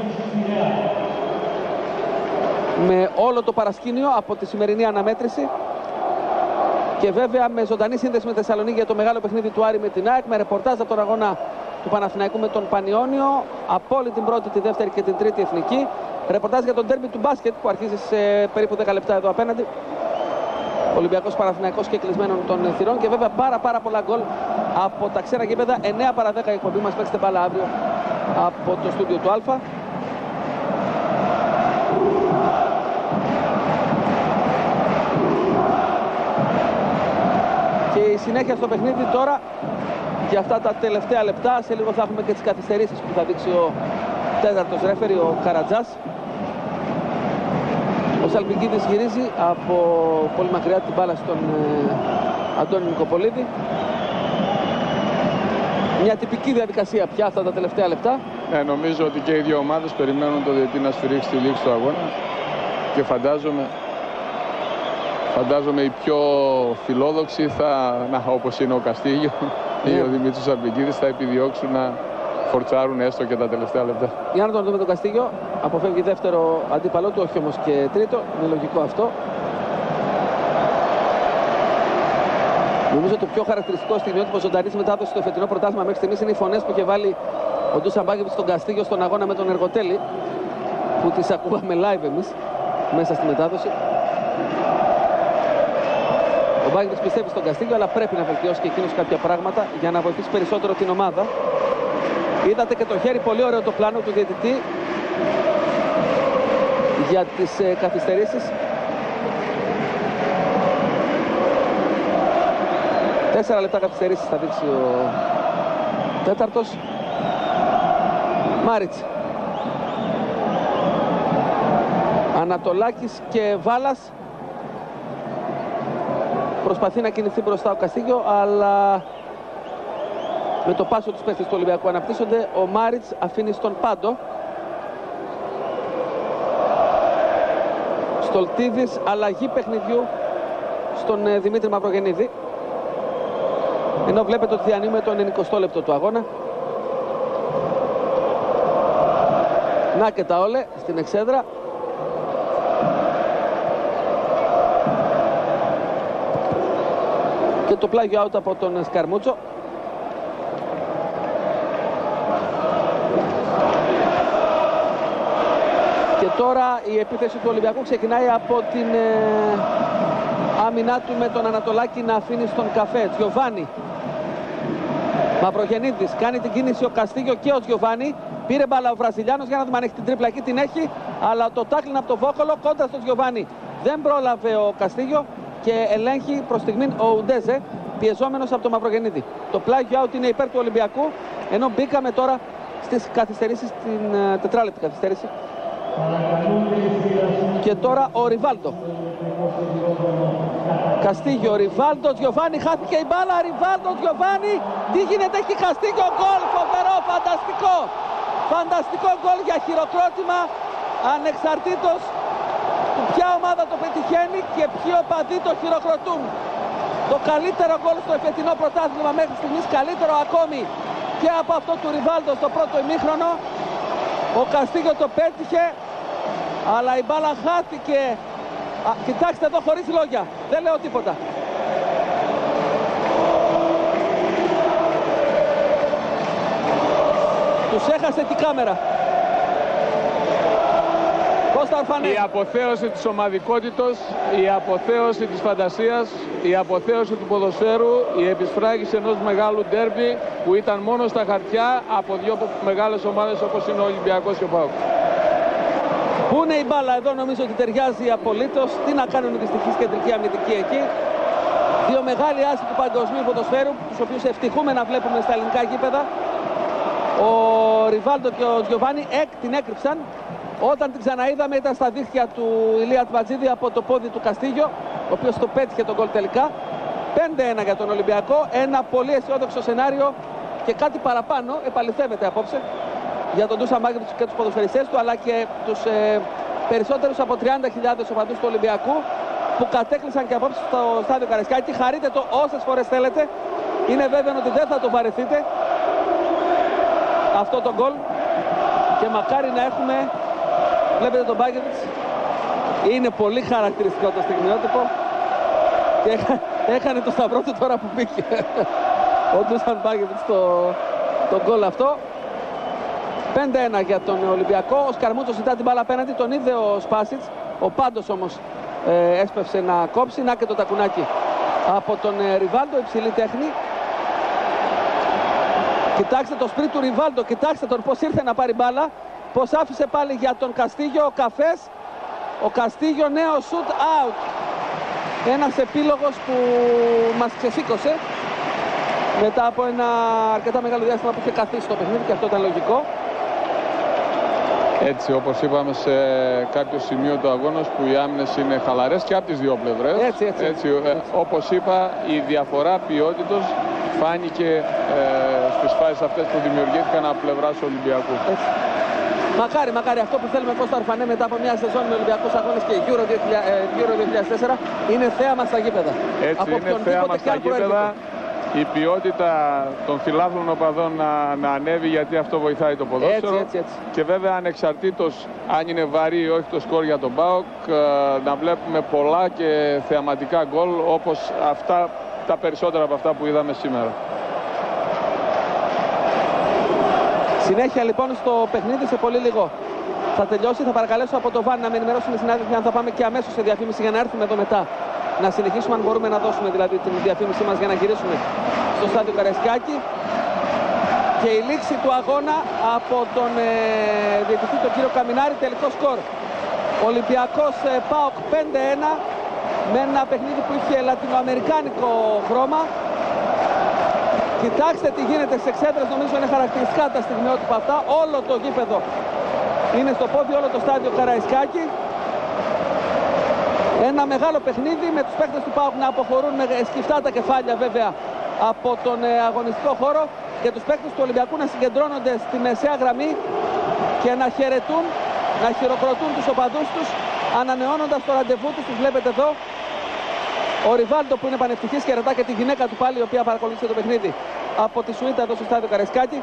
Με όλο το παρασκήνιο από τη σημερινή αναμέτρηση και βέβαια με ζωντανή σύνδεση με Θεσσαλονίκη για το μεγάλο παιχνίδι του Άρη με την ΑΕΚ, με ρεπορτάζ από τον αγώνα του Παναθηναϊκού με τον Πανιόνιο, από όλη την πρώτη, τη δεύτερη και την τρίτη εθνική. Ρεπορτάζ για τον ντέρμπι του μπάσκετ που αρχίζει σε περίπου 10 λεπτά εδώ απέναντι. Ολυμπιακός Παναθηναϊκός και κλεισμένων των θυρών και βέβαια πάρα πολλά γκολ από τα ξένα γήπεδα. 9 παρά 10 η εκπομπή μας. Παίξτε μπάλα αύριο από το στούντιο του Α. συνέχεια στο παιχνίδι τώρα για αυτά τα τελευταία λεπτά. Σε λίγο θα έχουμε και τις καθυστερήσεις που θα δείξει ο τέταρτος ρέφερι, ο Καρατζάς. Ο Σαλπικίδης γυρίζει από πολύ μακριά την μπάλα στον Αντώνη Νικοπολίδη. Μια τυπική διαδικασία πια αυτά τα τελευταία λεπτά. Νομίζω ότι και οι δύο ομάδες περιμένουν το διαιτητή να σφυρίξει τη λήξη του αγώνα και φαντάζομαι οι πιο φιλόδοξοι όπως είναι ο Καστίγιο ή ο Δημήτρης Σαλπικίδης, θα επιδιώξουν να φορτσάρουν έστω και τα τελευταία λεπτά. Για να τον δούμε τον Καστίγιο. Αποφεύγει δεύτερο αντίπαλό του, όχι όμως και τρίτο. Είναι λογικό αυτό. Νομίζω το πιο χαρακτηριστικό στιγμιότυπο ζωντανής μετάδοση στο φετινό πρωτάθλημα μέχρι στιγμής είναι οι φωνές που είχε βάλει ο Ντούσαν Μπάγεβιτς στον Καστίγιο στον αγώνα με τον Εργοτέλη, που τις ακούγαμε live εμείς μέσα στη μετάδοση. Ο Μπάγεβιτς πιστεύει στον Καστίγιο, αλλά πρέπει να βελτιώσει και εκείνος κάποια πράγματα για να βοηθήσει περισσότερο την ομάδα. Είδατε και το χέρι, πολύ ωραίο το πλάνο του διαιτητή για τις καθυστερήσεις. 4 λεπτά καθυστερήσεις θα δείξει ο τέταρτος. Μάριτς, Ανατολάκης και Βάλας. Προσπαθεί να κινηθεί μπροστά ο Καστίγιο, αλλά με το πάσο τους παίχτες του Ολυμπιακού αναπτύσσονται. Ο Μάριτς αφήνει στον Πάντο. Στολτίδης, αλλαγή παιχνιδιού στον Δημήτρη Μαυρογεννίδη. Ενώ βλέπετε ότι διανύουμε το 90 λεπτό του αγώνα. Να και τα όλε στην εξέδρα. Και το πλάγιο out από τον Σκαρμούτσο. Και τώρα η επίθεση του Ολυμπιακού ξεκινάει από την άμυνά του με τον Ανατολάκη να αφήνει στον Καφέ. Τζιοβάνι. Μαυρογεννίδης, κάνει την κίνηση ο Καστίγιο και ο Τζιοβάνι. Πήρε μπάλα ο Βραζιλιάνος για να δούμε αν έχει την τρίπλα, εκεί την έχει. Αλλά το τάκλιν από το Βόκολο κόντρα στο Τζιοβάνι. Δεν πρόλαβε ο Καστίγιο και ελέγχει προς στιγμήν ο Ουντέζε, πιεζόμενος από το Μαυρογεννίδη. Το πλάγιο out είναι υπέρ του Ολυμπιακού, ενώ μπήκαμε τώρα στις καθυστερήσεις, την τετράλεπτη καθυστέρηση. Και τώρα ο Ριβάλντο. Καστίγιο, Ριβάλντο, Τζιοβάνι, χάθηκε η μπάλα, Ριβάλντο, Τζιοβάνι. Τι γίνεται, έχει Καστίγιο, γκολ, φοβερό, φανταστικό. Φανταστικό γκολ για χειροκρότημα, ανεξαρτήτως του ποια ομάδα το πετυχαίνει και ποιοι οπαδοί το χειροκροτούν. Το καλύτερο γκολ στο εφετινό πρωτάθλημα μέχρι στιγμής, καλύτερο ακόμη και από αυτό του Ριβάλντο στο πρώτο ημίχρονο. Ο Καστίγιο το πέτυχε, αλλά η μπάλα χάθηκε. Κοιτάξτε εδώ, χωρίς λόγια, δεν λέω τίποτα. Τους έχασε την κάμερα. Κώστα Ορφανέ. Η αποθέωση της ομαδικότητος, η αποθέωση της φαντασίας, η αποθέωση του ποδοσφαίρου, η επισφράγηση ενός μεγάλου ντέρμπι που ήταν μόνο στα χαρτιά από δύο μεγάλες ομάδες όπως είναι ο Ολυμπιακός και ο ΠΑΟΚ. Πού είναι η μπάλα εδώ, νομίζω ότι ταιριάζει απολύτως. Τι να κάνουν οι δυστυχείς κεντρικοί αμυντικοί εκεί. Δύο μεγάλοι άσοι του παγκοσμίου ποδοσφαίρου, τους οποίους ευτυχούμε να βλέπουμε στα ελληνικά γήπεδα. Ο Ριβάλντο και ο Τζιοβάνι την έκρυψαν. Όταν την ξαναείδαμε ήταν στα δίχτυα του Ηλία Τβατζίδη από το πόδι του Καστίγιο, ο οποίος το πέτυχε τον γκολ τελικά. 5-1 για τον Ολυμπιακό. Ένα πολύ αισιόδοξο σενάριο και κάτι παραπάνω επαληθεύεται απόψε για τον Ντούσαν Μπάγεβιτς και τους ποδοσφαιριστές του, αλλά και τους περισσότερους από 30.000 οπαδούς του Ολυμπιακού που κατέκλυσαν και απόψε στο στάδιο Καραϊσκάκη. Χαρείτε το όσες φορές θέλετε. Είναι βέβαιο ότι δεν θα το βαρεθείτε αυτό το γκολ και μακάρι να έχουμε. Βλέπετε τον Μπάγεβιτς, είναι πολύ χαρακτηριστικό το στιγμιότυπο και έκανε το σταυρό του τώρα που μπήκε ο Ντούσαν Μπάγεβιτς το γκολ αυτό. 5-1 για τον Ολυμπιακό. Ο Σκαρμούτσος ζητά την μπάλα απέναντι, τον είδε ο Σπάσιτς, ο Πάντος όμως έσπευσε να κόψει. Να και το τακουνάκι από τον Ριβάλντο, υψηλή τέχνη. Κοιτάξτε το σπριτ του Ριβάλντο, κοιτάξτε τον πως ήρθε να πάρει μπάλα, πως άφησε πάλι για τον Καστίγιο. Ο Καφές, ο Καστίγιο, νέο shoot out. Ένας επίλογος που μας ξεσήκωσε μετά από ένα αρκετά μεγάλο διάστημα που είχε καθίσει το παιχνίδι, και αυτό ήταν λογικό. Έτσι, όπως είπαμε, σε κάποιο σημείο του αγώνα που οι άμυνες είναι χαλαρές και από τις δύο πλευρές. Έτσι. Όπως είπα, η διαφορά ποιότητος φάνηκε στις φάσεις αυτές που δημιουργήθηκαν από πλευράς Ολυμπιακού. Έτσι. Μακάρι αυτό που θέλουμε, Κώστα Ορφανέ, μετά από μια σεζόν με Ολυμπιακούς αγώνες και Euro 2004, είναι θέαμα στα γήπεδα. Έτσι, είναι θέαμα στα γήπεδα. Η ποιότητα των φιλάθλων οπαδών να ανέβει, γιατί αυτό βοηθάει το ποδόσφαιρο. Έτσι. Και βέβαια, ανεξαρτήτως αν είναι βαρύ ή όχι το σκορ για τον ΠΑΟΚ, να βλέπουμε πολλά και θεαματικά γκολ, όπως τα περισσότερα από αυτά που είδαμε σήμερα. Συνέχεια λοιπόν στο παιχνίδι, σε πολύ λίγο θα τελειώσει. Θα παρακαλέσω από το Βαν να με ενημερώσουν οι συνάδελφοι αν θα πάμε και αμέσως σε διαφήμιση για να έρθουμε εδώ μετά. Να συνεχίσουμε, αν μπορούμε να δώσουμε δηλαδή την διαφήμιση μας για να γυρίσουμε στο στάδιο Καραϊσκάκη. Και η λήξη του αγώνα από τον διαιτητή, τον κύριο Καμινάρη. Τελικό σκορ: Ολυμπιακός ΠΑΟΚ 5-1, με ένα παιχνίδι που είχε λατινοαμερικάνικο χρώμα. Κοιτάξτε τι γίνεται στις εξέδρες, νομίζω είναι χαρακτηριστικά τα στιγμιότυπα αυτά. Όλο το γήπεδο είναι στο πόδι, όλο το στάδιο Καραϊσκάκη. Ένα μεγάλο παιχνίδι με τους παίκτες του ΠΑΟΚ να αποχωρούν με σκυφτά τα κεφάλια βέβαια από τον αγωνιστικό χώρο, και τους παίκτες του Ολυμπιακού να συγκεντρώνονται στη μεσαία γραμμή και να χαιρετούν, να χειροκροτούν τους οπαδούς τους, ανανεώνοντας το ραντεβού τους. Τους βλέπετε εδώ. Ο Ριβάλντο που είναι πανευτυχής χαιρετά και τη γυναίκα του πάλι, η οποία παρακολούθησε το παιχνίδι από τη σουίτα εδώ στο στάδιο Καραϊσκάκη.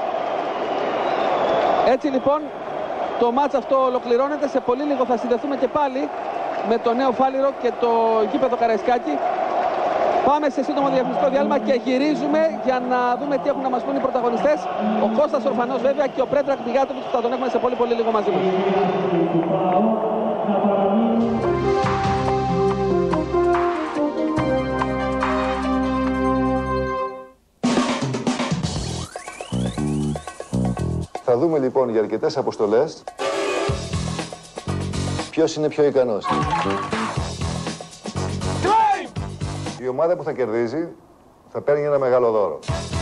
Έτσι λοιπόν το μάτς αυτό ολοκληρώνεται. Σε πολύ λίγο θα συνδεθούμε και πάλι με το Νέο Φάληρο και το γήπεδο Καραϊσκάκη. Πάμε σε σύντομο διαφημιστικό διάλειμμα και γυρίζουμε για να δούμε τι έχουν να μας πούν οι πρωταγωνιστές. Ο Κώστας Ορφανός βέβαια και ο Πρέτρακ Πηγάτοβιτς, που θα τον έχουμε σε πολύ λίγο μαζί μας. Θα δούμε λοιπόν για αρκετές αποστολές ποιος είναι πιο ικανός. Η ομάδα που θα κερδίζει θα παίρνει ένα μεγάλο δώρο.